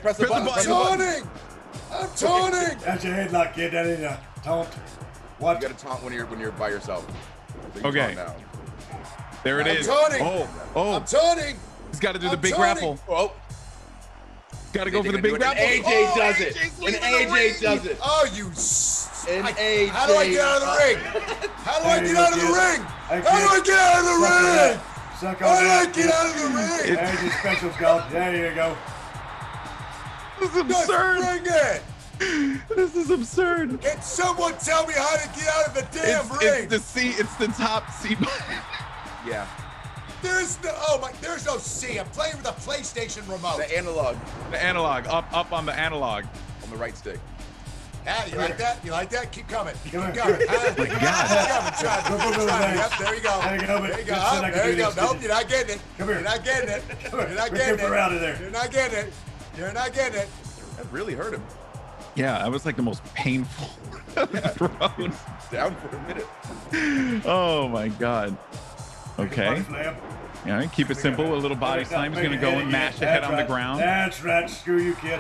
I'm taunting. That's your headlock, kid. That ain't a taunt. What? You got to taunt when you're by yourself. So okay. There it is. Taunting. Oh. I'm taunting. He's got to do the big grapple. Oh. Got to go for the big grapple. And AJ does it. And AJ does it. Oh, you. And AJ. How do I get out of the ring? How do I get out of the ring? How do I get out of the ring? How do I get out of the ring? AJ special's gone. There you go. This is absurd. Bring it. This is absurd. Can someone tell me how to get out of the damn ring? It's the top C button. Yeah. There's no C. I'm playing with a PlayStation remote. The analog. The analog. Up on the analog. On the right stick. Ah, you like that? You like that? Keep coming. Keep coming. Oh my God. Yep, there you go. There you go. There you go. Nope, you're not getting it. Come here. You're not getting it. You're not getting it. Out of there. You're not getting it. You're not getting it. That really hurt him. Yeah, that was like the most painful throw. Down for a minute. Oh my God. Okay. Yeah, keep it simple. A little body slam. He's gonna go and mash the head on the ground. That's right. Screw you, kid.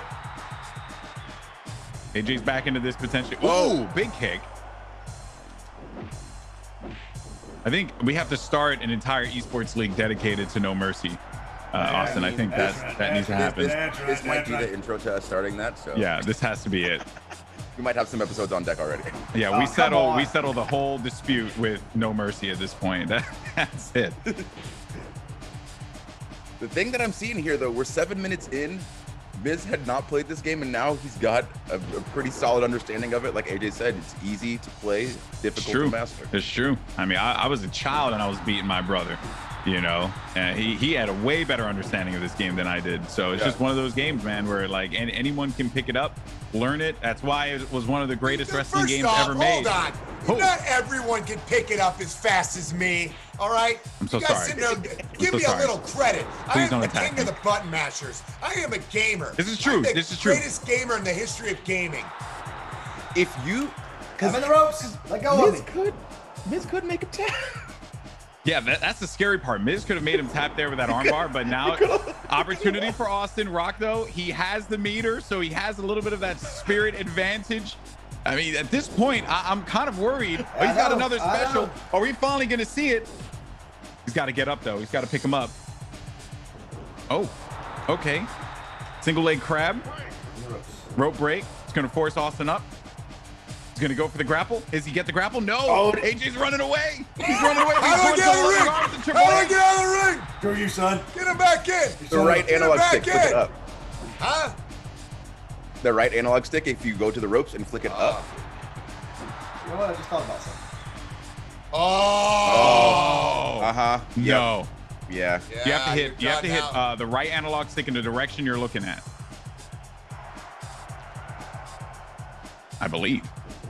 AJ's back into this potential. Whoa, big kick. I think we have to start an entire esports league dedicated to No Mercy. Austin, I think that needs to happen. This might be the intro to us starting that. So yeah, this has to be it. We might have some episodes on deck already. Yeah, we settle the whole dispute with No Mercy at this point. That's it. The thing that I'm seeing here, though, we're 7 minutes in. Miz had not played this game, and now he's got a pretty solid understanding of it. Like AJ said, it's easy to play, difficult to master. It's true. I mean, I was a child and I was beating my brother, you know, and he had a way better understanding of this game than I did. So it's just one of those games, man, where like anyone can pick it up, learn it. That's why it was one of the greatest wrestling games ever made. Hold on. Not everyone can pick it up as fast as me. All right? I'm so you guys sorry. Sit there, give me a little credit. Please I am don't the king attack of the button mashers. I am a gamer. This is true. I'm This is true. Greatest gamer in the history of gaming. If you, I'm in the ropes. Let go of me. Miz could make a tap. Yeah, that's the scary part. Miz could have made him tap there with that armbar, but now opportunity for Austin. Rock, though, he has the meter, so he has a little bit of that spirit advantage. I mean, at this point, I'm kind of worried. Oh, he's got another special. Are we finally going to see it? He's got to get up, though. He's got to pick him up. Oh, okay. Single leg crab. Rope break. It's going to force Austin up. He's going to go for the grapple. Does he get the grapple? No. Oh. AJ's running away. He's running away. How do I get out of the ring? How do I get out of the ring? Screw you, son. Get him back in. The right analog stick, flick it up. Huh? The right analog stick, if you go to the ropes and flick it up. You know what? I just thought about something. Oh. Uh-huh. No. Yeah. You have to hit. You have to hit the right analog stick in the direction you're looking at. I believe.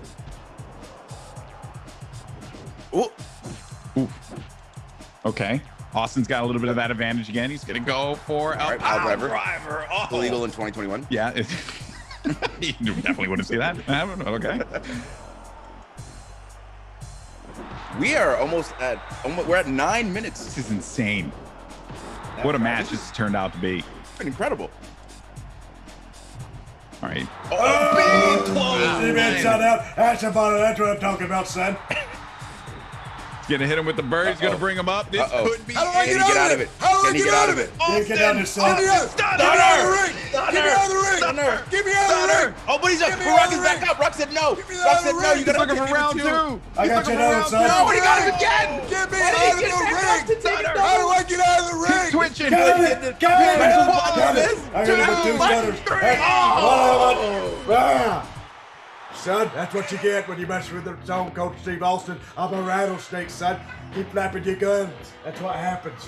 Ooh. Ooh. Okay. Austin's got a little bit of that advantage again. He's gonna go for a power driver. Oh. Illegal in 2021. Yeah. You definitely wouldn't see that. Okay. We are we're at 9 minutes. This is insane. What a match this has turned out to be. Incredible. All right. Oh, big close. Shut up. That's about it. That's what I'm talking about, son. He's gonna hit him with the bird. He's gonna bring him up. This could be. How do I get out of it? How do I get out of it? Get down to son. Get me out of the ring. Get me out of the ring. Get me out of the ring. Oh, but he's up. Rock is back up. Rock said no. Rock said no. You gotta look for round two. I got you now, son. No, but he got him again. Get me out of the ring. How do I get out of the ring? Keep twitching. Got it. I got two stutters. Son, that's what you get when you mess with the Stone Coach Steve Austin. I'm a rattlesnake, son. Keep flapping your guns. That's what happens.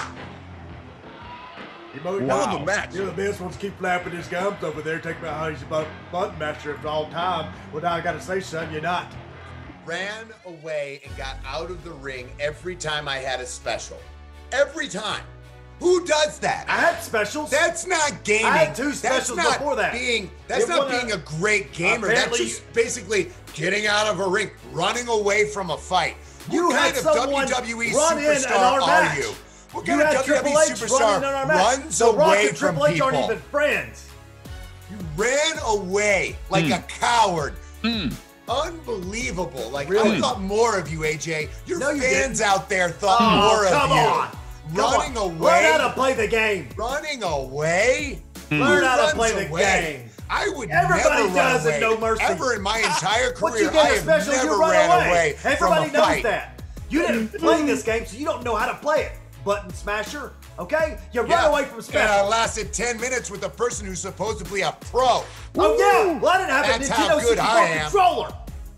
Hell of a match. You're the best ones. Keep flapping his gums over there. Take me how he's a button master of all time. Well, now I gotta say, son, you're not. Ran away and got out of the ring every time I had a special. Every time. Who does that? I had specials. That's not gaming. I had two specials before that. That's not being a great gamer. That's just basically getting out of a ring, running away from a fight. You what had kind of someone WWE run in superstar our are match. you? What You kind of had Triple WWE H superstar running in our match. runs So Rock away and from Triple H people? aren't even friends. You ran away like a coward. Unbelievable. Like, I thought more of you, AJ. Your fans out there thought more of you. Come on. Running away. Learn how to play the game. Running away? Learn how to Runs play the away? game. I would Everybody never does run it, away. No Mercy. Ever in my entire Once career, you get I a have special, never you run ran away. Everybody from a knows fight. that. You didn't play this game, so you don't know how to play it. Button smasher, okay? You run away from special. And I lasted 10 minutes with a person who's supposedly a pro. Oh yeah, well I didn't have That's a how Nintendo good I 64 am. controller.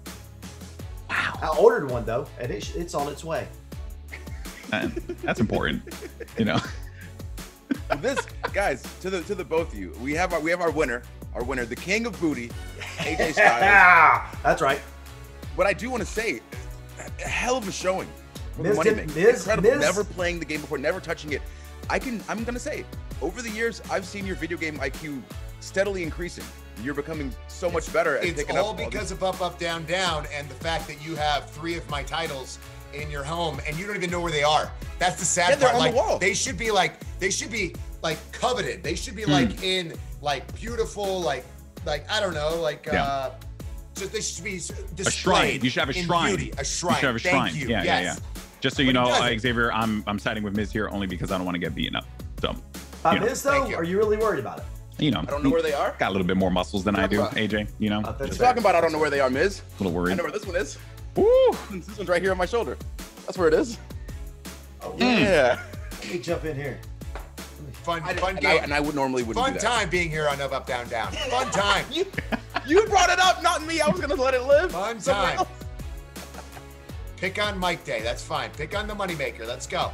Wow. I ordered one though, and it's on its way. That's important, you know. This, guys, to the both of you, we have our winner, the king of booty, AJ Styles. Yeah, that's right. What I do want to say, a hell of a showing. Miz, Incredible. Never playing the game before, never touching it. I'm gonna say, over the years, I've seen your video game IQ steadily increasing. You're becoming so much better at picking up. It's all because of Up, Up, Down, Down, and the fact that you have 3 of my titles in your home, and you don't even know where they are. That's the sad part. They're on like, the wall. They should be coveted. They should be like in like beautiful, like I don't know, like just they should be displayed. A shrine. You should have a shrine. Beauty. A shrine. You should have a shrine. Thank you. Yeah, yes. yeah. Just so you know, Xavier, I'm siding with Miz here only because I don't want to get beaten up. So, Miz though, are you really worried about it? You know, I don't know where they are. Got a little bit more muscles than I do, AJ. You know, What you talking about? I don't know where they are, Miz. A little worried. I know where this one is. Woo! This one's right here on my shoulder. That's where it is. Oh yeah. Let me jump in here. Fun game. And I would normally wouldn't Fun do that. time being here on Up, Up, Down, Down. Fun time. You brought it up, not me. I was gonna let it live. Fun time. Pick on Mike Day. That's fine. Pick on the moneymaker. Let's go.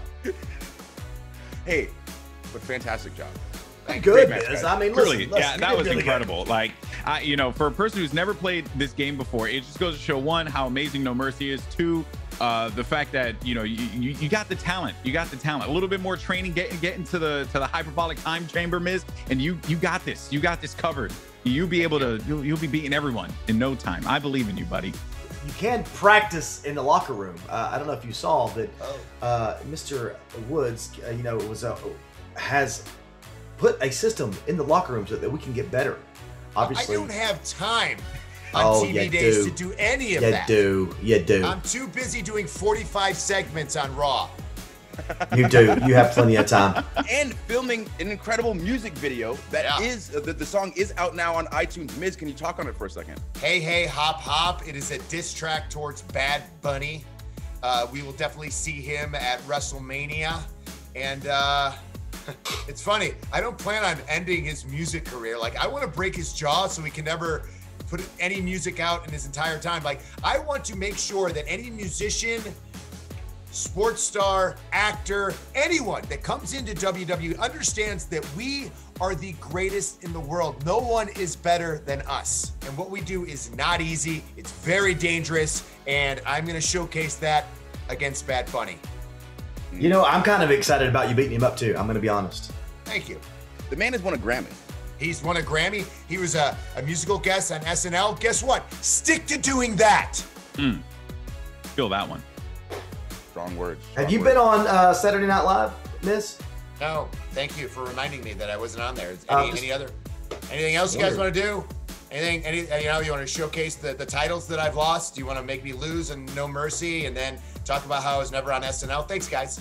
Hey, but fantastic job. Good, Miz. I mean, listen, really, yeah, that was incredible. Like, you know, for a person who's never played this game before, it just goes to show, 1, how amazing No Mercy is, 2, the fact that, you know, you got the talent. You got the talent. A little bit more training, get into the hyperbolic time chamber, Miz, and you got this. You got this covered. You'll be able to. You'll be beating everyone in no time. I believe in you, buddy. You can practice in the locker room. I don't know if you saw that Mr. Woods, you know, has put a system in the locker room so that we can get better. Obviously, I don't have time on TV days to do any of that. You do. I'm too busy doing 45 segments on Raw. You do. You have plenty of time. And filming an incredible music video that is the song is out now on iTunes. Miz, can you talk on it for a second? Hey, hey, hop, hop. It is a diss track towards Bad Bunny. We will definitely see him at WrestleMania. And it's funny. I don't plan on ending his music career. Like, I want to break his jaw so he can never put any music out in his entire time. Like, I want to make sure that any musician, sports star, actor, anyone that comes into WWE understands that we are the greatest in the world. No one is better than us. And what we do is not easy. It's very dangerous. And I'm going to showcase that against Bad Bunny. You know, I'm kind of excited about you beating him up too. I'm going to be honest. Thank you. The man has won a Grammy. He's won a Grammy. He was a musical guest on SNL. Guess what? Stick to doing that. Feel that one. Strong words. Have you been on Saturday Night Live, Miss? No. Thank you for reminding me that I wasn't on there. Anything else you guys want to do? You want to showcase the titles that I've lost? Do you want to make me lose and No Mercy and then talk about how I was never on SNL? Thanks, guys.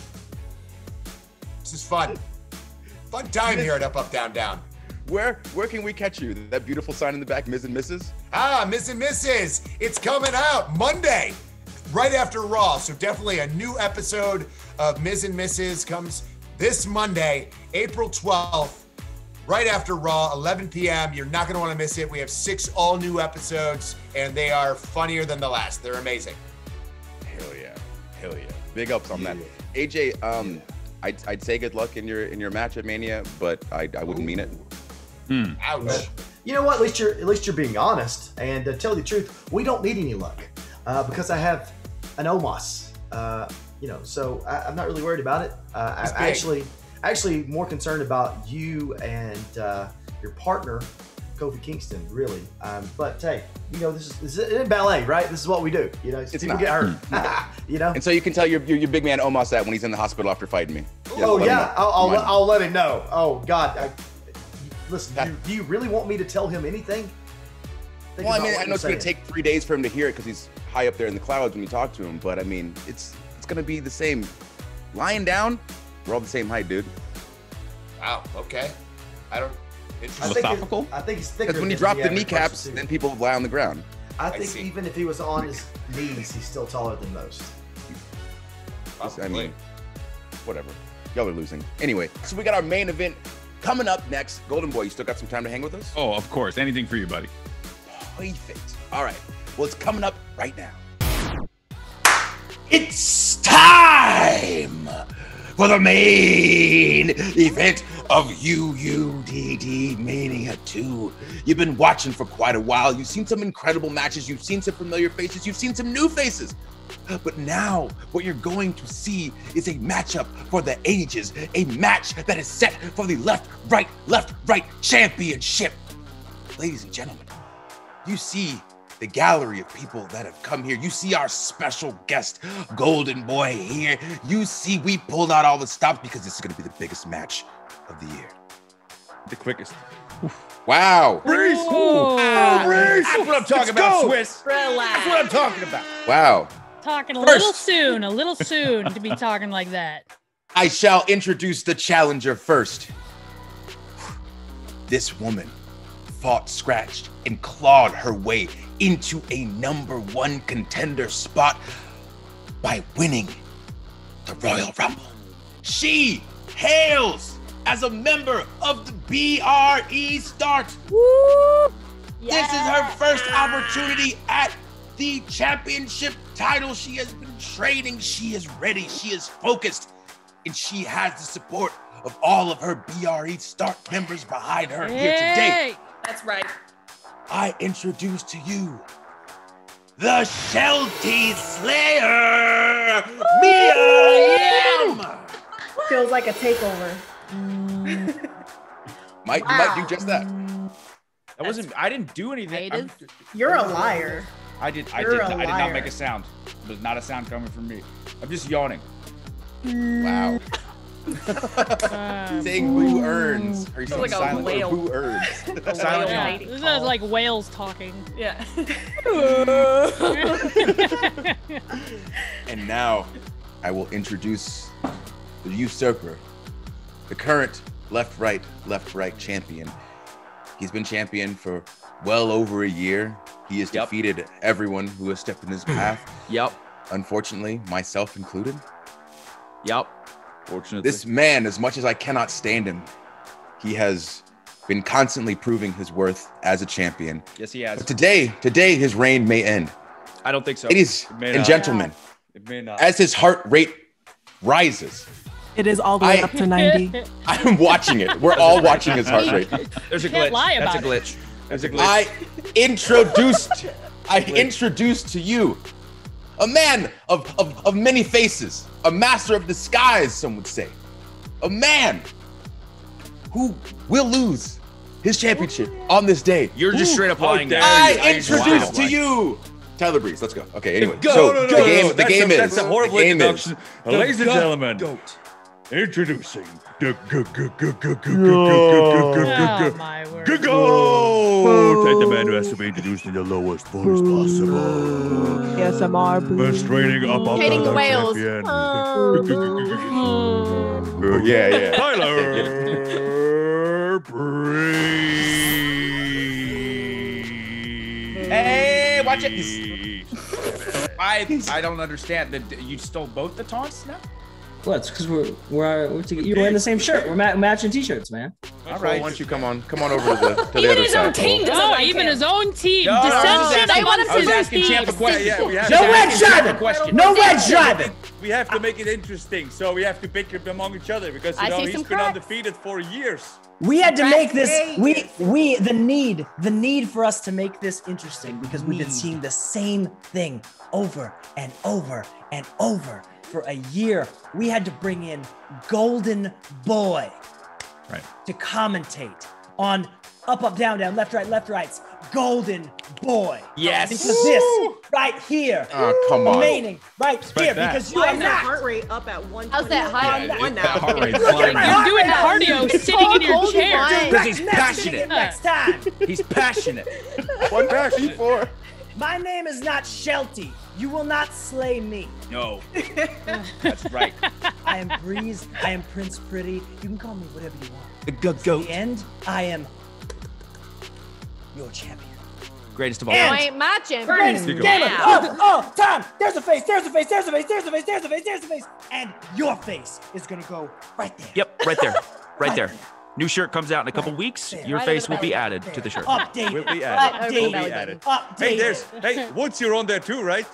This is fun. Fun time here at Up, Up, Down, Down. Where can we catch you? That beautiful sign in the back, Ms. and Mrs.? Ms. and Mrs. It's coming out Monday, right after Raw. So definitely a new episode of Ms. and Mrs. comes this Monday, April 12th. Right after Raw, 11 p.m. You're not going to want to miss it. We have 6 all-new episodes, and they are funnier than the last. They're amazing. Hell yeah. Hell yeah. Big ups on that. AJ, I'd say good luck in your match at Mania, but I wouldn't mean it. Ouch. You know what? At least you're being honest. And to tell you the truth, we don't need any luck because I have an Omos. So I'm not really worried about it. I'm actually more concerned about you and your partner, Kofi Kingston, really. But hey, this is in ballet, right? This is what we do. People get hurt. And so you can tell your big man Omos that when he's in the hospital after fighting me. I'll let him know. Oh God, listen. Do you really want me to tell him anything? I know it's going to take 3 days for him to hear it because he's high up there in the clouds when you talk to him. But I mean, it's going to be the same. Lying down, we're all the same height, dude. Wow. Okay. Philosophical? I think he's thicker. Because when you drop the kneecaps, then people lie on the ground. I think even if he was on his knees, he's still taller than most. I mean, whatever. Y'all are losing. Anyway, so we got our main event coming up next. Golden Boy, you still got some time to hang with us? Oh, of course. Anything for you, buddy. Perfect. All right. Well, it's coming up right now. It's time for the main event of UUDD Mania 2. You've been watching for quite a while. You've seen some incredible matches. You've seen some familiar faces. You've seen some new faces. But now what you're going to see is a matchup for the ages, a match that is set for the LeftRightLeftRight Championship. Ladies and gentlemen, you see the gallery of people that have come here. You see our special guest, Golden Boy, here. You see we pulled out all the stops because this is going to be the biggest match of the year. The quickest. Wow. Reese! Reese! That's what I'm talking about, Swiss. Relax. That's what I'm talking about. Wow. Talking a little soon to be talking like that. I shall introduce the challenger first. This woman fought, scratched, and clawed her way into a #1 contender spot by winning the Royal Rumble. She hails as a member of the BRE Start. Woo! This is her first opportunity at the championship title. She has been training. She is ready. She is focused. And she has the support of all of her BRE Start members behind her here today. That's right. I introduce to you the Sheltie Slayer, Mia Yim. Feels like a takeover. You might do just that. I didn't do anything. You're a liar. I did not make a sound. There's not a sound coming from me. I'm just yawning. Wow. Saying who earns. Are you saying like silent a whale. or who earns? Silent yawn. This is like whales talking. Yeah. And now I will introduce the usurper, the current LeftRightLeftRight champion. He's been champion for well over a year. He has defeated everyone who has stepped in his path. Unfortunately, myself included. Fortunately. This man, as much as I cannot stand him, he has been constantly proving his worth as a champion. Yes, he has. But today his reign may end. I don't think so. Ladies and gentlemen, as his heart rate rises, it is all the way up to 90. I'm watching it. We're all watching his heart rate. There's a Can't glitch. lie That's a about glitch. it. That's a glitch. I introduced to you a man of many faces, a master of disguise, some would say. A man who will lose his championship on this day. You're just straight up lying there. I introduce to you Tyler Breeze. Let's go. Okay, anyway. Go. The game is. That's a horrible introduction. Ladies and gentlemen, Goat. introducing the Goat. And the man who has to be introduced in the lowest voice possible. ASMR. Best training up Trading the whales. Yeah. Tyler Breeze. Hey, watch it. I don't understand. You stole both the taunts now? Well, it's because we're together. You're wearing the same shirt. We're matching t-shirts, man. All right. Why don't you come on over to the Even other his own side. team doesn't like even him. his own team. No, Dissension I amongst was his asking Champ a team. question. we have No wedge driving. No wedge driving. We have to make it interesting, so we have to pick it among each other because I see he's some been cracks. undefeated for years. We had to make this. The need for us to make this interesting because we've been seeing the same thing over and over and over for a year. We had to bring in Golden Boy, to commentate on Up, Down, Down, Left, Right's Golden Boy. Yes. Because this right here, come on. remaining right here, that. because you Why are is that not. heart rate up at 120? How's that high? One That heart now. rate's Look at flying. my now. heart You're doing rate. cardio It's sitting in your called chair. Golden Because he's Next passionate. thing next time. He's passionate. One passion for. My name is not Shelty. You will not slay me. No. That's right. I am Breeze. I am Prince Pretty. You can call me whatever you want. The In goat. the end, I am your champion. Greatest of all No, And- I ain't my champion. Greatest You're gamer. going. Oh, time. There's a face. There's a face. There's a face. There's a face. There's a face. There's a face. And your face is gonna go right there. Yep, right there. Right there. New shirt comes out in a couple weeks. Your Right face over will the be belly added to the shirt. Update. Will be added. Update. Will be added. Hey, Update. Woods, you're on there too, right?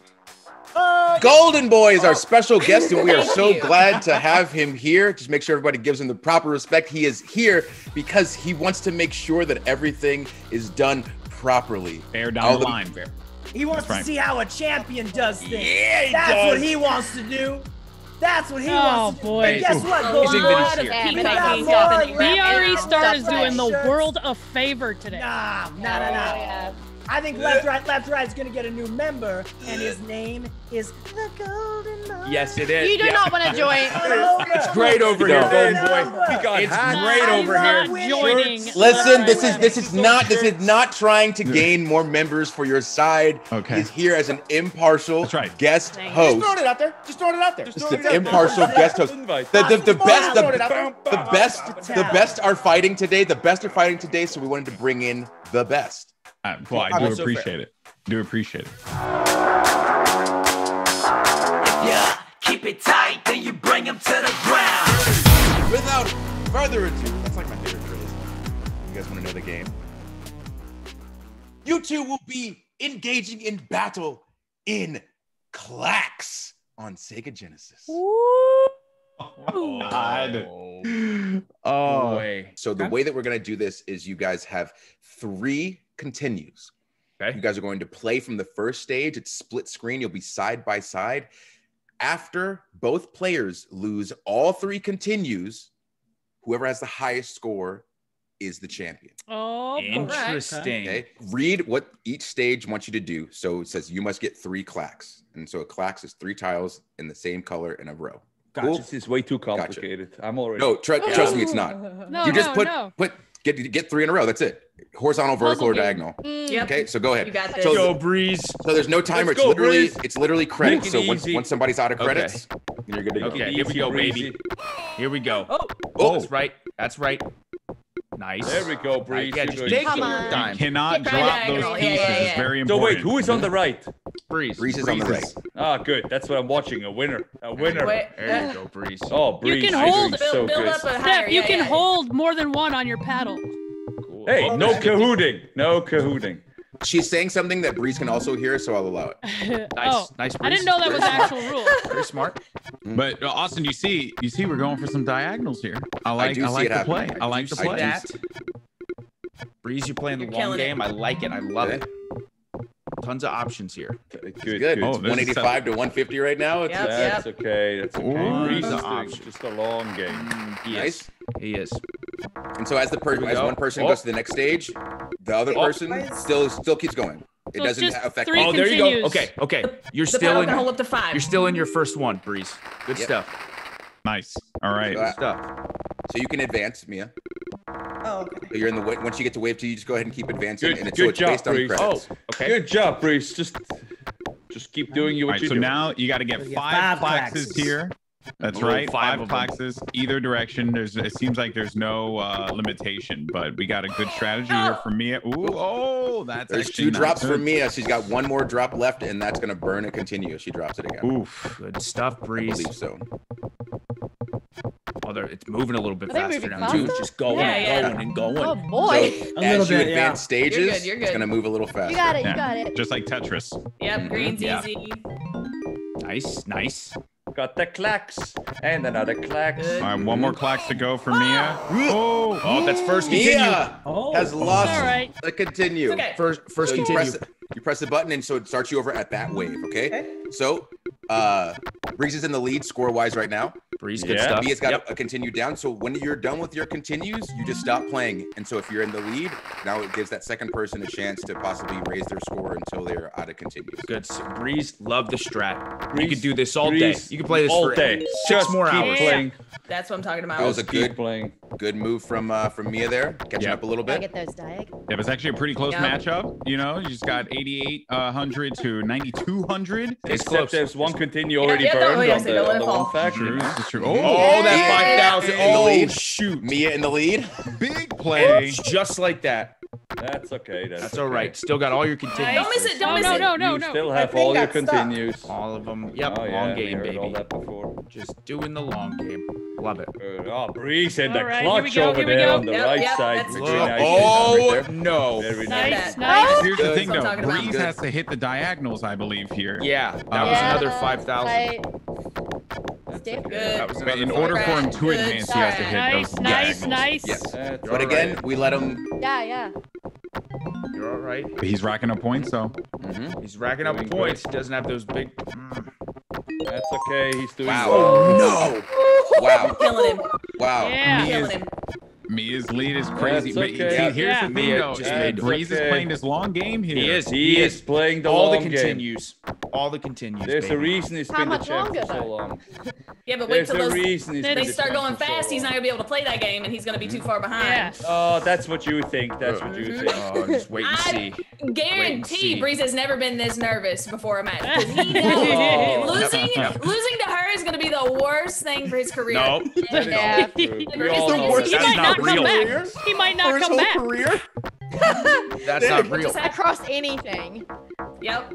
Golden Boy is our special guest, and we are so glad to have him here. Just make sure everybody gives him the proper respect. He is here because he wants to make sure that everything is done properly. Bear down the line, Bear. He wants That's right. to see how a champion does things. Yeah, he That's does. what he wants to do. That's what he Oh, wants to do. boy. And guess what, Golden Amazing that Boy? he's here. You But got I more. think BRE Star is Got doing the shirts. world a favor today. Nah. Yeah. I think Left Right is gonna get a new member, and his name is the Golden Boy. Yes, it is. You do Yeah. not want to join. It's great over here, Golden Boy. We got It's hats. great over here. Joining. Listen, this is not trying to gain more members for your side. Okay. He's here as an impartial That's right. guest Just host. throwing it out there. Just throwing it out there. Just an impartial guest host. The best are fighting today. The best are fighting today, so we wanted to bring in the best. Well, I do Also appreciate it. Do appreciate it. Yeah, keep it tight, then you bring him to the ground. Without further ado, that's like my favorite phrase. You guys want to know the game? You two will be engaging in battle in Clax on Sega Genesis. God. Oh, boy. So the way that we're going to do this is you guys have 3 continues. Okay. You guys are going to play from the first stage. It's split screen. You'll be side by side. After both players lose all 3 continues, whoever has the highest score is the champion. Oh, interesting. Okay. Read what each stage wants you to do. So it says you must get 3 clacks. And so a clacks is 3 tiles in the same color in a row. Cool? This is way too complicated. I'm already. No, trust me, it's not. No, you just no. get 3 in a row. That's it. Horizontal, vertical, or diagonal. Yep. Okay, so go ahead. You got this. So, Go, Breeze. so there's no timer. Let's go, Breeze. It's literally credits. Make So it once easy. somebody's out of Okay. credits, You're good to go. Okay, here we go, baby. Here we go. Oh, that's right. That's right. Nice. There we go, Breeze. Yeah, just take your time. You cannot drop those pieces. It's very important. So wait, who is on the right? Breeze. Breeze is on the right. Ah, good. That's what I'm watching. A winner. A winner. There you go, Breeze. Oh, Breeze. You can hold. So good. Steph, you can hold more than one on your paddle. Cool. Hey, no cahooting. No cahooting. She's saying something that Breeze can also hear, so I'll allow it. Nice, nice. I didn't know that was the actual rule. Very smart. But Austin, you see, we're going for some diagonals here. I like the play. I like the play. That. Breeze, you're playing the long game. I like it. I love it. Tons of options here. Good. It's 185 to 150 right now. That's okay. That's okay. Ooh, Breeze is doing just a long game. He is. And so as one person goes to the next stage, the other person still keeps going. It doesn't affect. Oh, there you go. Okay. You're still in. Hold up to 5. You're still in your first one, Breeze. Good stuff. Nice. All right. Good stuff. So you can advance, Mia. Oh, okay. So you're in the once you get to wave 2, you just go ahead and keep advancing. Good, and it's good job, based on Breeze. credits. Okay. Good job, Breeze. Just keep doing what you do. So now you got to get 5 plaxes here. That's right. 5 plaxes either direction. It seems like there's no limitation, but we got a good strategy here for Mia. Ooh, There's 2 drops for Mia. She's got 1 more drop left, and that's gonna burn it. Continue. She drops it again. Oof. Good stuff, Breeze. I believe so. Oh, it's moving a little bit Are they faster moving now. faster? Dude, just going and going. Oh boy. So as you advance stages, You're good. it's gonna move a little faster. You got it. You got it. Just like Tetris. Yep, green's easy. Nice. Got the clacks and another clacks. All right, 1 more clacks to go for Mia. Oh, that's first continue. Mia has lost the continue. Okay. First So continue. you press the button, and so it starts you over at that wave. Okay. So Breeze is in the lead score-wise right now. Breeze, good stuff. Mia's got a continue down. So when you're done with your continues, you just stop playing. And so if you're in the lead, now it gives that second person a chance to possibly raise their score until they're out of continues. Good. Breeze, love the strat. You Breeze, could do this all day. Breeze, You can play this all for day. 6 more keep hours. playing. That's what I'm talking about. That was a playing. good move from Mia there, catching up a little Gotta bit. get those diag. It was actually a pretty close matchup. You know, you just got 8,800 to 9,200. It's close. There's 1 continue already burned on the one faction. This is true. Oh, that 5,000. In the Oh, lead. shoot. Mia in the lead. Big play. Just like that. That's okay. That's all right. Still got all your continues. Don't miss it. Don't miss it. No. You still have all your continues. All of them. Yep. Oh, yeah, long game, we heard all baby. that before. Just doing the long game. Love it. Oh, Breeze and the All right, clutch here we over go, there on the Yep, right yep, side. that's Very it. nice. Oh, Right there. no. Very Nice. Here's the thing, That's what I'm though. talking about. Breeze has to hit the diagonals, I believe, here. Yeah, that was another 5,000. That was another In order for him to Good advance, he has to hit those diagonals. Nice. Yes. That's But again, we let him. Yeah. You're all right. But he's racking up points, though. He's racking up Doing points. Doesn't have those big. That's okay. He's doing Wow. well. Oh no! Wow. Killing him. Wow. Yeah. Killing him. Mia's lead is crazy. That's But okay. here's the thing, Mia though. just made Breeze is playing this long game here. He is. He is playing the all long the game. continues. All the continues. There's a baby. reason he's How been the much champ for longer, so though? long. Yeah, but wait There's till a those reason he's been they the start champ going for so fast. He's not long. gonna be able to play that game, and he's gonna be too far behind. Yeah. Oh, that's what you think. That's what you think. Oh, just wait and see. Guarantee Breeze has never been this nervous before a match. 'Cause he Oh. knows losing to her is gonna be the worst thing for his career. Nope. Yeah. We all know worst. He That's might not not real. come back. He might not come back. Career? That's not real. Across anything. Yep.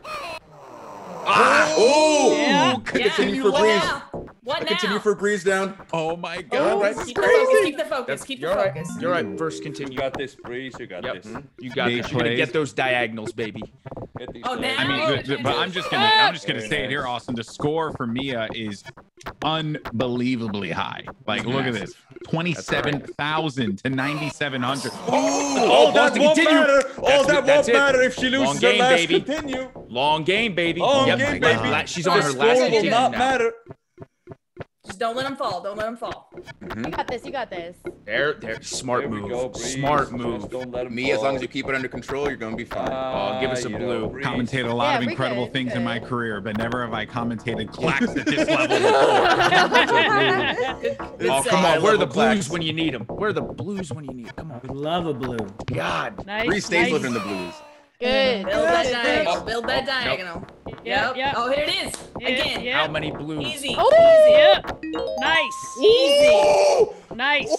Oh! Yeah. Continue for What Breeze. now? What now? Continue for Breeze down. Oh my God. That's Keep the focus. Keep the focus. Keep the You're right. focus. You're right. First You continue. got this, Breeze. You got Yep. this. You got Big this. You're gonna plays. get those diagonals, baby. Get these Oh, players. now? I mean, but I'm just gonna say it here, Austin. The score for Mia is unbelievably high. Like, look at this: 27,000 to 9,700. Oh, that Boston, won't continue. matter. Oh, that That's won't it. matter if she loses Long her game, last baby. continue. Long game, baby. Long Yep. game, baby. She's on her The last score will continue not now. matter. Just don't let him fall. Don't let him fall. You got this. You got this. There. Smart There we move. go, Breeze. Smart Just move. don't let him Me, as fall. long as you keep it under control, you're gonna be fine. Oh, give us a You blue. know, Breeze. Commentated a lot Yeah, of we incredible could, things in could. my career, but never have I commentated clacks at this level before. Good Oh, save. come on. Where are the High-level blues clacks. when you need them? Where are the blues when you need them? Come on. We love a blue. God. Nice. Breeze stays nice. living in the blues. Good. Build that diagonal. Oh, Build that diagonal. Yep. Yep. Oh, here it is. Again. Yep. How many blues? Easy. Oh, Easy. yep. Nice. Easy. Nice.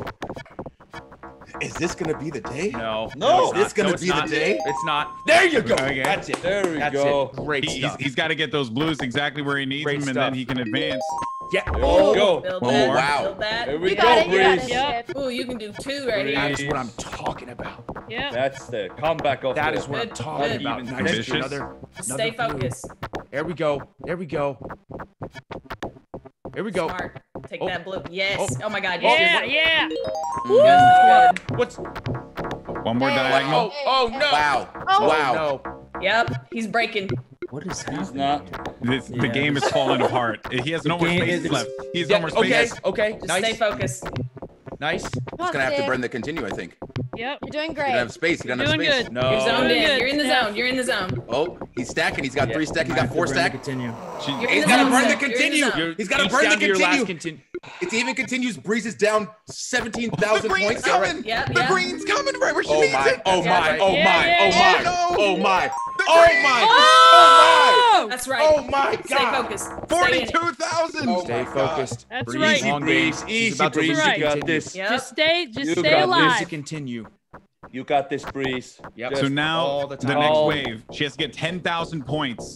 Is this gonna be the day? No. No. It's Is this not. gonna No, be the day? It's not. There you go. Okay. That's it. There we That's go. It. Great stuff. He's got to get those blues exactly where he needs Great them, and stuff. then he can advance. Yeah. There we go. Build One that. more. Wow. Build that. There we You go, got it, you got Breeze. it. Yep. Ooh, you can do 2 right here. That is what I'm talking about. Yeah. That's the comeback of That the is what I'm Good, talking good. about. Even Nice. vicious. Another Stay blue. focused. There we go. There we go. Here we go. Smart. Take Oh. that blue. Yes. Oh, my God. Yeah, Yes. yeah. Good. What's? One more diagonal. Oh no! Wow. Oh. Wow. No. Yep. He's breaking. What is He's happening? not. The game is falling apart. He has no more game spaces is- left. He has Yeah, no more spaces. okay. Just Nice. stay focused. Nice. He's gonna have to burn the continue, I think. Yep. You're doing He great. doesn't have space. He doesn't have Doing space. good. No. You're zoned Doing in. good. You're in the Yeah. zone. You're in the zone. Oh, he's stacking. He's got Yeah. 3 stack. He's got 4 stack. Continue. You're in He's the gotta zone, burn sir. the You're in the continue. zone. He's gotta Each burn down the to your last continue. It's even continues. Breeze is down 17,000 The green's points. coming. Yep, The yep. green's coming right where she Oh needs my! it. Oh Yeah. my! Oh Yeah, my! yeah, Oh yeah. my! No. Oh my! The Oh green. my! Oh! That's right. Oh my Stay God! focused. Stay in it. 42,000. Oh Stay my God. focused. That's Breeze, right. long Breeze, game. easy, She's about to Breeze. lose Right. You got continue. this. Yep. Just stay You stay got this. Lose alive. to continue. You got this, Breeze. Yep. Just So now all the the time. next Oh. wave, she has to get 10,000 points.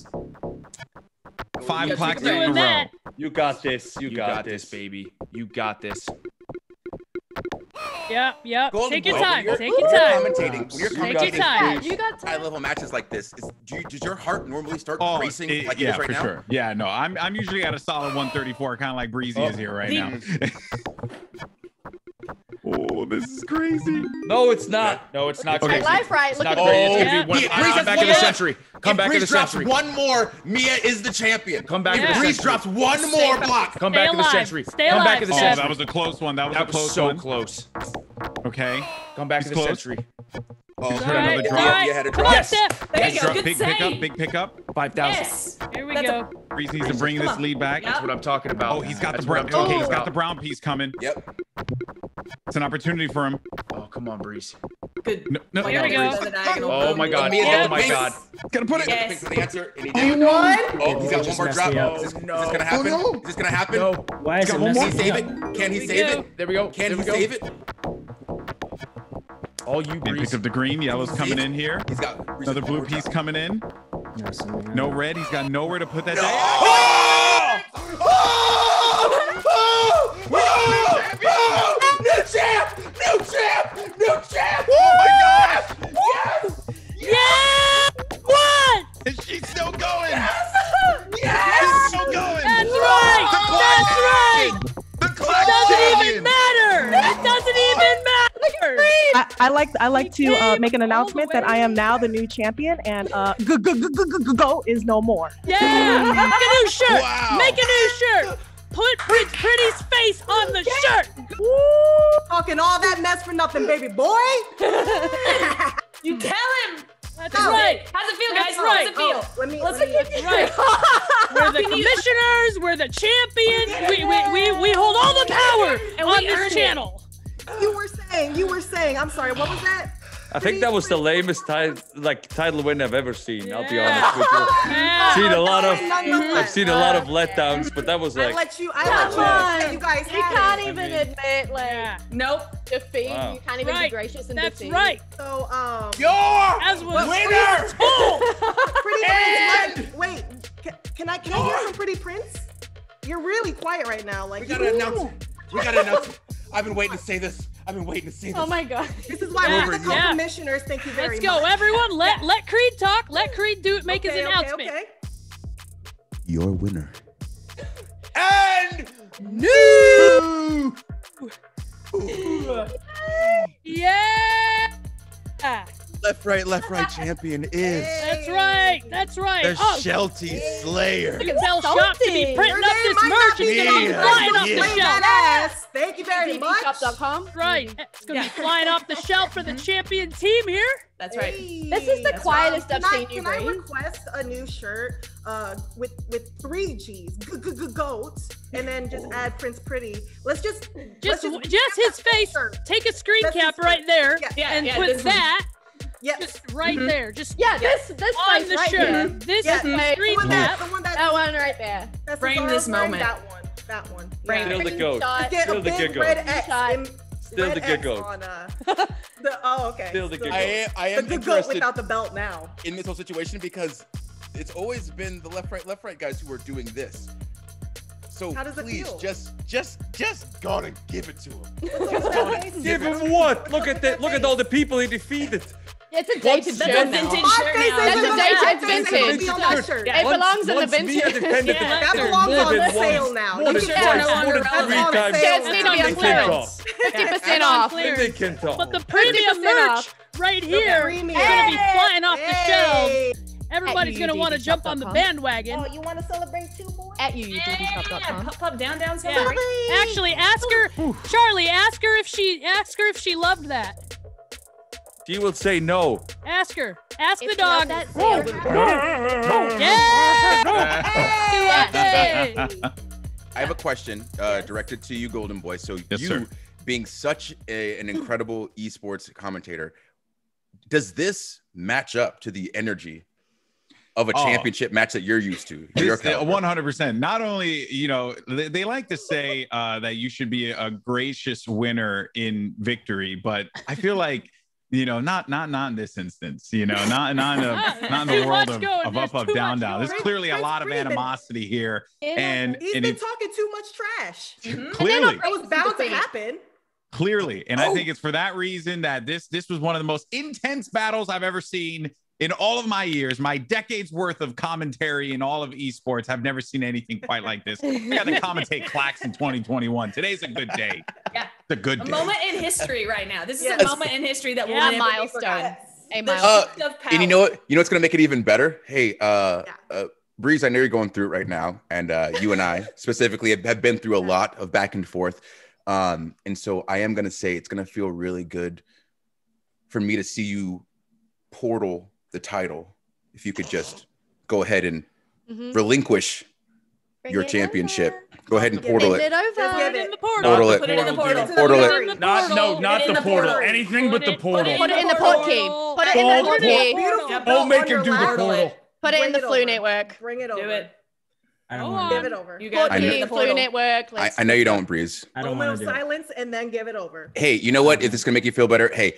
5 Yeah, plaques she's in a doing row. that. You got this. You, You got this, baby. You got this. Yep. Golden Take your Boy, time. when Take you're your time. commentating. When you're Take your commentating time. You got high level matches like this, does your heart normally start Oh, racing it- like yeah, it is right for now? sure. Yeah, no, I'm usually at a solid 134, kind of like Breezy is here right now. Oh, this is crazy. No, it's not. No, it's not Okay. crazy. Life right. It's Look not at crazy. Yeah. It's gonna be one. Breeze has Come back one in the more. century. Come If back in Breeze the drops century. one more, Mia is the champion. Come back in Yeah. the Breeze century. drops one Stay more focused. block. Come Stay back in the alive. century. Stay Come back alive, in the Oh, Steph. century. that was a close one. That was a That was close so one. close. Okay. Come back He's to the close. century. Oh, He's All got right. another All drop. right. You had a Come drop. on, Steph. There you go. Drop, Good big save. pickup, big pickup. 5,000. Yes. Here we That's go. Breeze needs to bring Come this on. lead back. That's what I'm talking about. Oh, he's got That's the what I'm brown. talking Okay, he's got about. the brown piece coming. Yep. It's an opportunity for him. Oh, come on, Breeze. Good. No, Here we go. Oh my God. Mia's Oh got the my pink. God. Gonna put it. Yes. Thanks for the answer. And he You did. won? Oh, he's got one Just more messed drop. me up. Is this gonna happen? Oh, no. Is this gonna happen? No. Why is Got it one Can more. he messing save me it? up? Can he we save go. it? There we go. Can There he we go. save it? All you, He Breeze. picks up the green. Yellow's coming in here. He's got Another blue piece coming in. No red. He's got nowhere to put that down. Oh! Oh! Oh! Oh! New champ! New champ! New champ! Oh my gosh! Yes! Yeah! What? And she's still going. Yes! She's still going. That's right. That's right. The It Clash doesn't champion. even matter. It doesn't even matter. I like to make an announcement that I am now the new champion, and go is no more. Yeah. Make a new shirt. Wow. Make a new shirt. Put Prince Pretty's face on the shirt. Talking all that mess for nothing, baby boy. You tell him. That's How's right. it? How's it feel, That's guys? right. How's it feel? Let me. That's right. We're the commissioners. We're the champions. We hold all the power And on we this earned it. channel. You were saying. I'm sorry. What was that? I think that was the lamest title win I've ever seen. I'll be Yeah. honest with you. Yeah. I've seen a lot of letdowns, but that was I like let you. Come on. You guys. You can't even admit Yeah. nope, defeat. Wow. You can't even Right. be gracious and That's defeat. right. So Your As was winner! told. Pretty And- Prince. Wait. Can I hear some Pretty Prince? You're really quiet right now. Like We gotta announce it. We gotta announce it. I've been waiting to say this. I've been waiting to say this. Oh my god. This is why Yeah. we're the Yeah. commissioners. Thank you very Let's much. go, everyone. Let Creed talk. Let Creed make his announcement. Okay. Your winner. And New. Yeah. left, right champion is That's right. That's right. the Oh, Shelty Slayer. look at Bell Shop to be printing up this merch. It's gonna be flying off the Play shelf. that ass. Thank you very much. DBshop.com. Right. It's gonna be flying off the shelf for the champion team here. That's right. Hey. This is the That's quietest right. I've seen you Can I breathe. request a new shirt with 3 G's, goat, and then just add Prince Pretty. Let's just Just his face. Take a screen That's cap his right face. there Yeah, and yeah, put this that. Yes. Just right there. Just this on place the right shirt. here. This Yes, is the street one map. that one right there. That's Frame Cesaro this wearing moment. That one. Frame Still the goat. Just get Still a the big good red goat. X. Still the good goat. Oh, okay. Still the good I goat. am the good goat interested without the belt now. in this whole situation because it's always been the left right guys who are doing this. So How does it please, feel? just gotta give it to him. Give him what? Look at all the people he defeated. It's a dated That's shirt a now. vintage shirt now. That's a dated vintage. Yeah. It belongs in the vintage. That belongs on the sale now. More than You twice, can more than three times. Shirts need to be on clearance. 50% off. They can talk. But the premium merch right here is going to be flying off the shelves. Everybody's going to want to jump on the bandwagon. Oh, you want to celebrate too, boy? At UUDDshop.com. Up, down, down, celebrate. Actually, ask her, Charlie. Ask her if she loved that. She will say no. Ask her. Ask the dog. I have a question directed to you, Golden Boy. So sir. Being such an incredible esports commentator, does this match up to the energy of a championship match that you're used to? 100%. Not only, you know, they like to say that you should be a gracious winner in victory, but I feel like, you know, not in this instance, you know, not in the world of up, down. There's clearly a lot of animosity here, and he's been talking too much trash. Clearly, it was bound to happen. Clearly, and I think it's for that reason that this was one of the most intense battles I've ever seen in all of my years, my decades worth of commentary in all of esports. I've never seen anything quite like this. I got to commentate Clax in 2021. Today's a good day. Yeah. It's a good day. A moment in history right now. This is a moment in history that will never be forgotten. A And you know what? You know what's gonna make it even better? Hey, Breeze, I know you're going through it right now, and you and I specifically have been through a lot of back and forth. And so I am gonna say it's gonna feel really good for me to see you portal the title. If you could just go ahead and relinquish your championship. Go ahead and portal it. Put it in the portal. Portal it. Put it in the portal. Portal it. Not the portal. Anything but the portal. Put it in the port key. Put it in the port key. Don't make him do the portal. Put it in the Flu Network. Bring it over. Do it. I don't want Give to. it over. You got it in the Flu Network. I know you don't, Breeze. I don't Moment want of to do it. silence and then give it over. Hey, you know what? If this is gonna make you feel better, hey,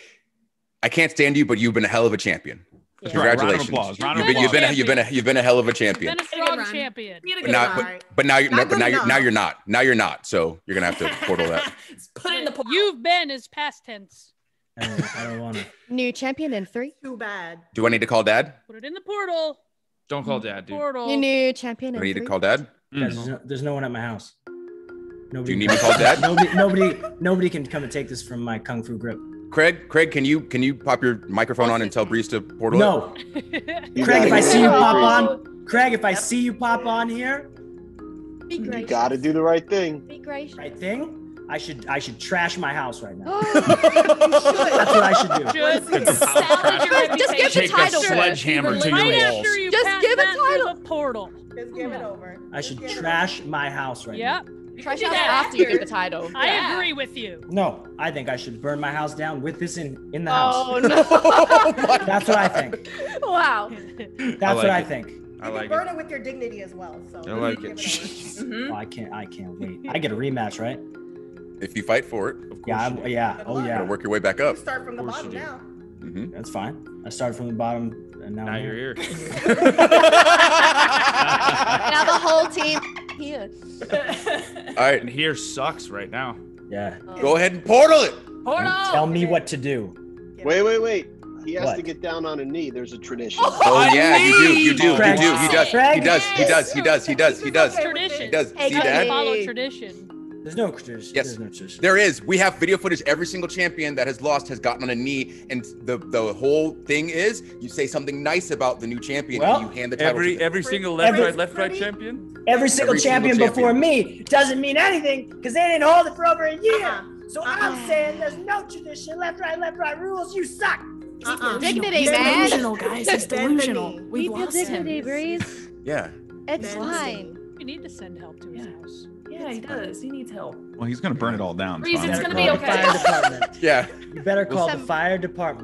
I can't stand you, but you've been a hell of a champion. Yeah. Congratulations. Round of applause. You've been a hell of a champion. Been a strong champion. But now you're not. Now you're not. So you're gonna have to portal that. Put it in the portal. You've been is past tense. I don't want to. New champion in 3. Too bad. Do I need to call Dad? Put it in the portal. Don't call Dad, dude. Portal. New champion Do in I need to 3. call Dad? Guys, there's no one at my house. Nobody. Do you need me to call Dad? Nobody can come and take this from my kung fu grip. Craig, can you pop your microphone on and tell Breeze to portal No. Craig, if I see you pop on, Craig, if I see you pop on here, Be gracious. You gotta do the right thing. Be gracious. right thing? I should trash my house right now. Oh, That's what I should do. Just give the Take a title. sledgehammer to Right your after walls. you Just pass give a that through title. the portal. Just give it over. I should trash my house right Yep. Trash out after you give the title. I agree with you. now. No, I think I should burn my house down with this in the house. Oh no. That's what I think. Wow. That's what I think. I like Burn it. it with your dignity as well. So I like give it. over. Oh, I can't wait. I get a rematch, right? If you fight for it, of course. Yeah. Oh You yeah. gotta work your way back up. Start from the bottom now. That's fine. I started from the bottom, and now Now you're here. now the whole team here. All right. And here sucks right now. Yeah. Go ahead and portal it. Portal. Tell me what to do. Wait. He has What? to get down on a knee. There's a tradition. Oh yeah, you do. Craig. He does. Craig. He does. Tradition. See, Dad? Follow tradition. There's no tradition. Yes. There's no tradition. There is. We have video footage. Every single champion that has lost has gotten on a knee, and the whole thing is you say something nice about the new champion, and you hand the title. to them. Every single left right champion. Every single Every single champion before me doesn't mean anything because they didn't hold it for over a year. So I'm saying there's no tradition. Left, right rules. You suck. Dignity, He's man. delusional, guys. He's delusional. We've Keep your lost him. dignity, Breeze. Yeah. It's fine. You need to send help to his house. Yeah, he does. He needs help. Well, he's gonna burn it all down. Reason's Fine. gonna be okay. Fire department. Yeah. You better call the fire department.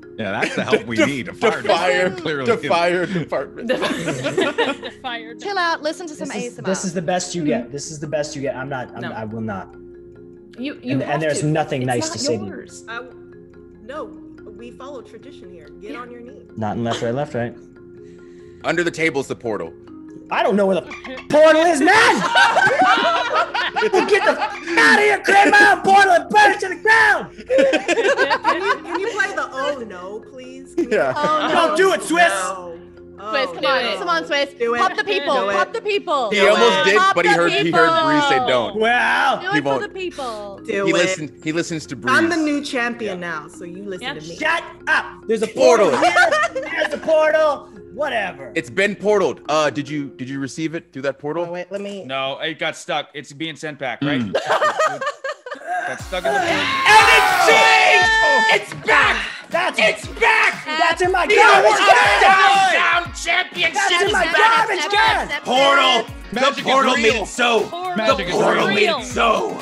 Yeah, that's the help we need. A fire department. Chill out. Listen to some ASMR. This is the best you get. This is the best you get. I will not. And there's nothing nice to say to you. No, we follow tradition here. Get on your knees. Not in left, right, left, right. Under the table's the portal. I don't know where the portal is, man! Get the out of here, create my own portal and burn it to the ground! Can you play the oh no, please? Yeah. Oh, no. Don't do it, Swiss! No. Swiss, come on. Come on, Swiss. Pop the people. Pop the people. He almost did, but he heard Bree say don't. Well, do it for the people. He listens to Bree. I'm the new champion now, so you listen to me. Shut up! There's a portal here. There's a portal. Whatever. It's been portaled. Did you receive it through that portal? Oh, wait, let me. No, it got stuck. It's being sent back, right? Got stuck in the portal. And it's changed! It's back! It's back! That's in my garbage can! Down championship! That's in my garbage can! Portal! Magic The portal is made real. it so! Magic The is portal real. made it so!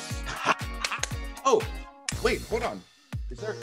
Oh, wait, hold on. Is there?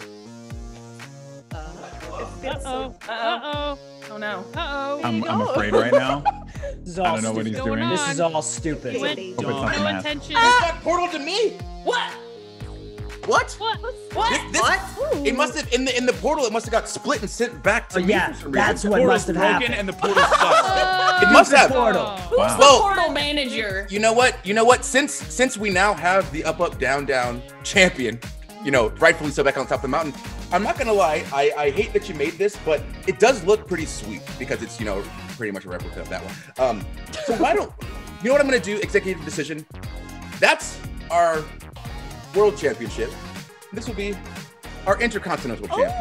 Oh no. I'm afraid right now. This is I all don't know what he's stupid. doing. This is all stupid. Hope it's something No math. attention. That portal to me? What? What? What? It must have in the portal. It must have got split and sent back to me. Yeah, for some that's reason. what must have Broken happened. and the portal stuck. It must have. Portal. Who's the Well, portal manager? You know what? Since we now have the UpUpDownDown champion, rightfully so back on top of the mountain. I'm not gonna lie. I hate that you made this, but it does look pretty sweet because it's pretty much a replica of that one. So why don't you know what I'm gonna do? Executive decision. That's our world championship. This will be our intercontinental championship.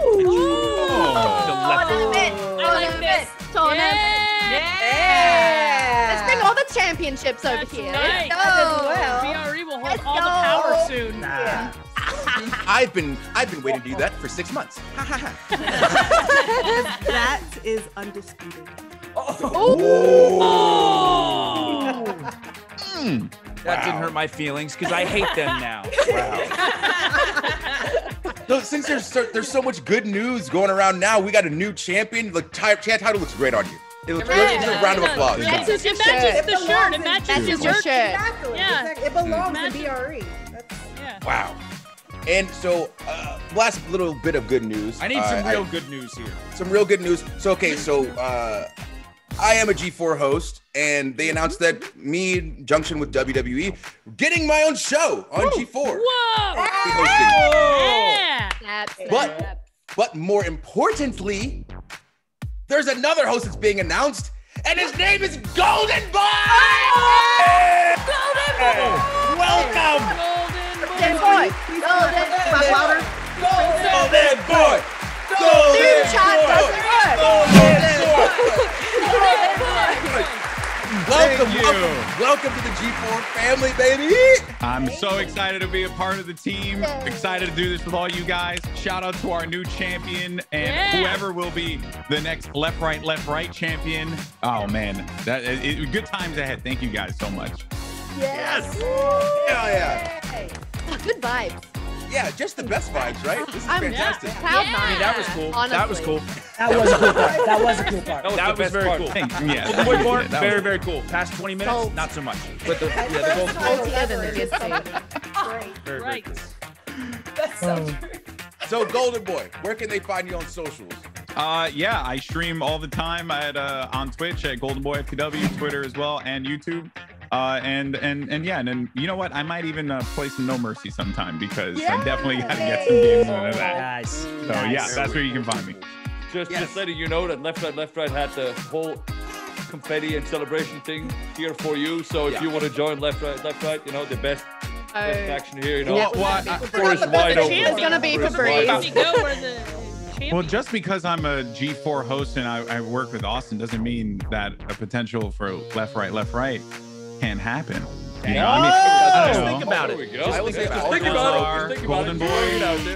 Let's bring all the championships over here. Right. Let's go. BRE will hold all the power soon. Nah. I've been waiting to do that for 6 months. That is undisputed. That didn't hurt my feelings because I hate them now. So since there's so much good news going around now, we got a new champion. The title looks great on you. It looks great. Just a round of applause. It matches the shirt. It matches your shirt. Exactly. Yeah. It belongs to BRE. Wow. And so, last little bit of good news. I need some real good news here. Some real good news. So, I am a G4 host, and they announced that me, in junction with WWE, getting my own show on G4. Whoa! Yeah. But more importantly, there's another host that's being announced, and his name is Golden Boy! Golden Boy! Welcome! Golden Boy. Golden Louder. Golden Boy! Welcome to the G4 family, baby. I'm so excited to be a part of the team. Excited to do this with all you guys. Shout out to our new champion and whoever will be the next Left Right champion. Oh man, good times ahead. Thank you guys so much. Yes. Hell yeah. Good vibes. Yeah, just the best vibes, right? This is fantastic. Proud I mean, that was cool. Honestly. That was cool. That was a cool part. That was a cool part. That was very cool. Yeah. Golden Boy part, very, very cool. Past 20 minutes, not so much. But the Golden Saltier than it is Very, very cool. That's so true. So, Golden Boy, where can they find you on socials? Yeah, I stream all the time on Twitch at Golden Boy FTW, Twitter as well, and YouTube. And then you know what? I might even play some No Mercy sometime because I definitely got to get some games into that. Nice. So yeah, that's where you can find me. Just letting you know that Left Right had the whole confetti and celebration thing here for you. So if you want to join Left Right, the best action here, Forest wide open. It's gonna be for Bree. Well, just because I'm a G4 host and I work with Austin doesn't mean that a potential for Left Right can happen. You know, I mean, Just think about it. Just think about it. Golden Boy.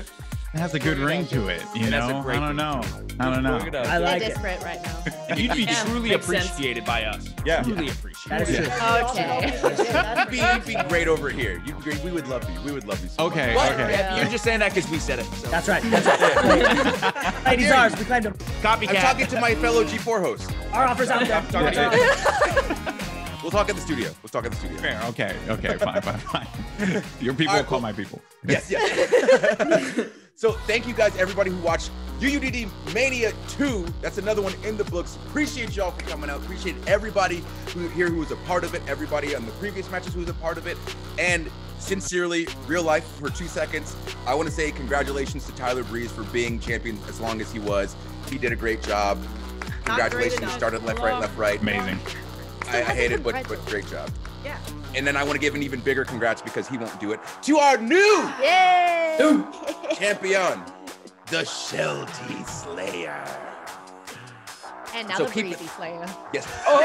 has a good ring to it, you know? I don't know. I like it. Desperate right now. And you'd be truly makes sense. appreciated by us. Yeah. Truly appreciated. That is true. Okay. You'd be great over here. You'd be great. We would love you. We would love you so much. Okay, But okay. Yeah, you're just saying that because we said it. So. That's right. That's right. Ladies ours. We claimed them. Copycat. I'm talking to my fellow G4 host. Our offers out there. We'll talk at the studio. We'll talk at the studio. Fair. Okay. Fine. Your people will call my people. Yes. So thank you guys, everybody who watched UUDD Mania 2. That's another one in the books. Appreciate y'all for coming out. Appreciate everybody who was a part of it. Everybody on the previous matches who was a part of it. And sincerely, real life for 2 seconds, I want to say congratulations to Tyler Breeze for being champion as long as he was. He did a great job. Congratulations. He started left, right. Amazing. I hate it, but great job. Yeah. And then I want to give an even bigger congrats because he won't do it to our new champion, the Shelty Slayer. And now So the keep Breezy Slayer. Yes.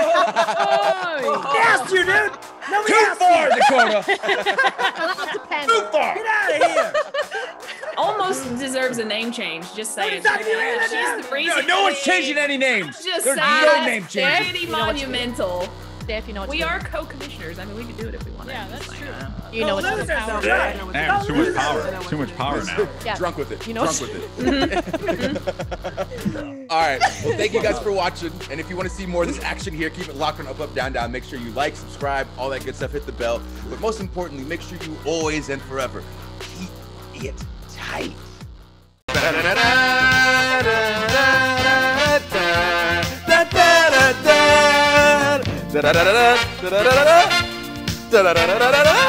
Yes, you dude. Nobody Too asked far, you. Dakota. Too far. Get out of here. Almost deserves a name change. Just saying. She's the Breezy. No one's changing any names. Just There's saying. no name changes. Pretty monumental. Steph, you know what We to do. are co-commissioners. I mean, we could do it if we wanted. Yeah, that's true. You know what to do. Damn, too much power. Too much power now. Yeah. Drunk with it. You know Drunk with it. All right. Well, thank you guys for watching. And if you want to see more of this action here, keep it locked on Up, Up, Down, Down. Make sure you like, subscribe, all that good stuff. Hit the bell. But most importantly, make sure you always and forever keep it tight. Da-da-da-da-da.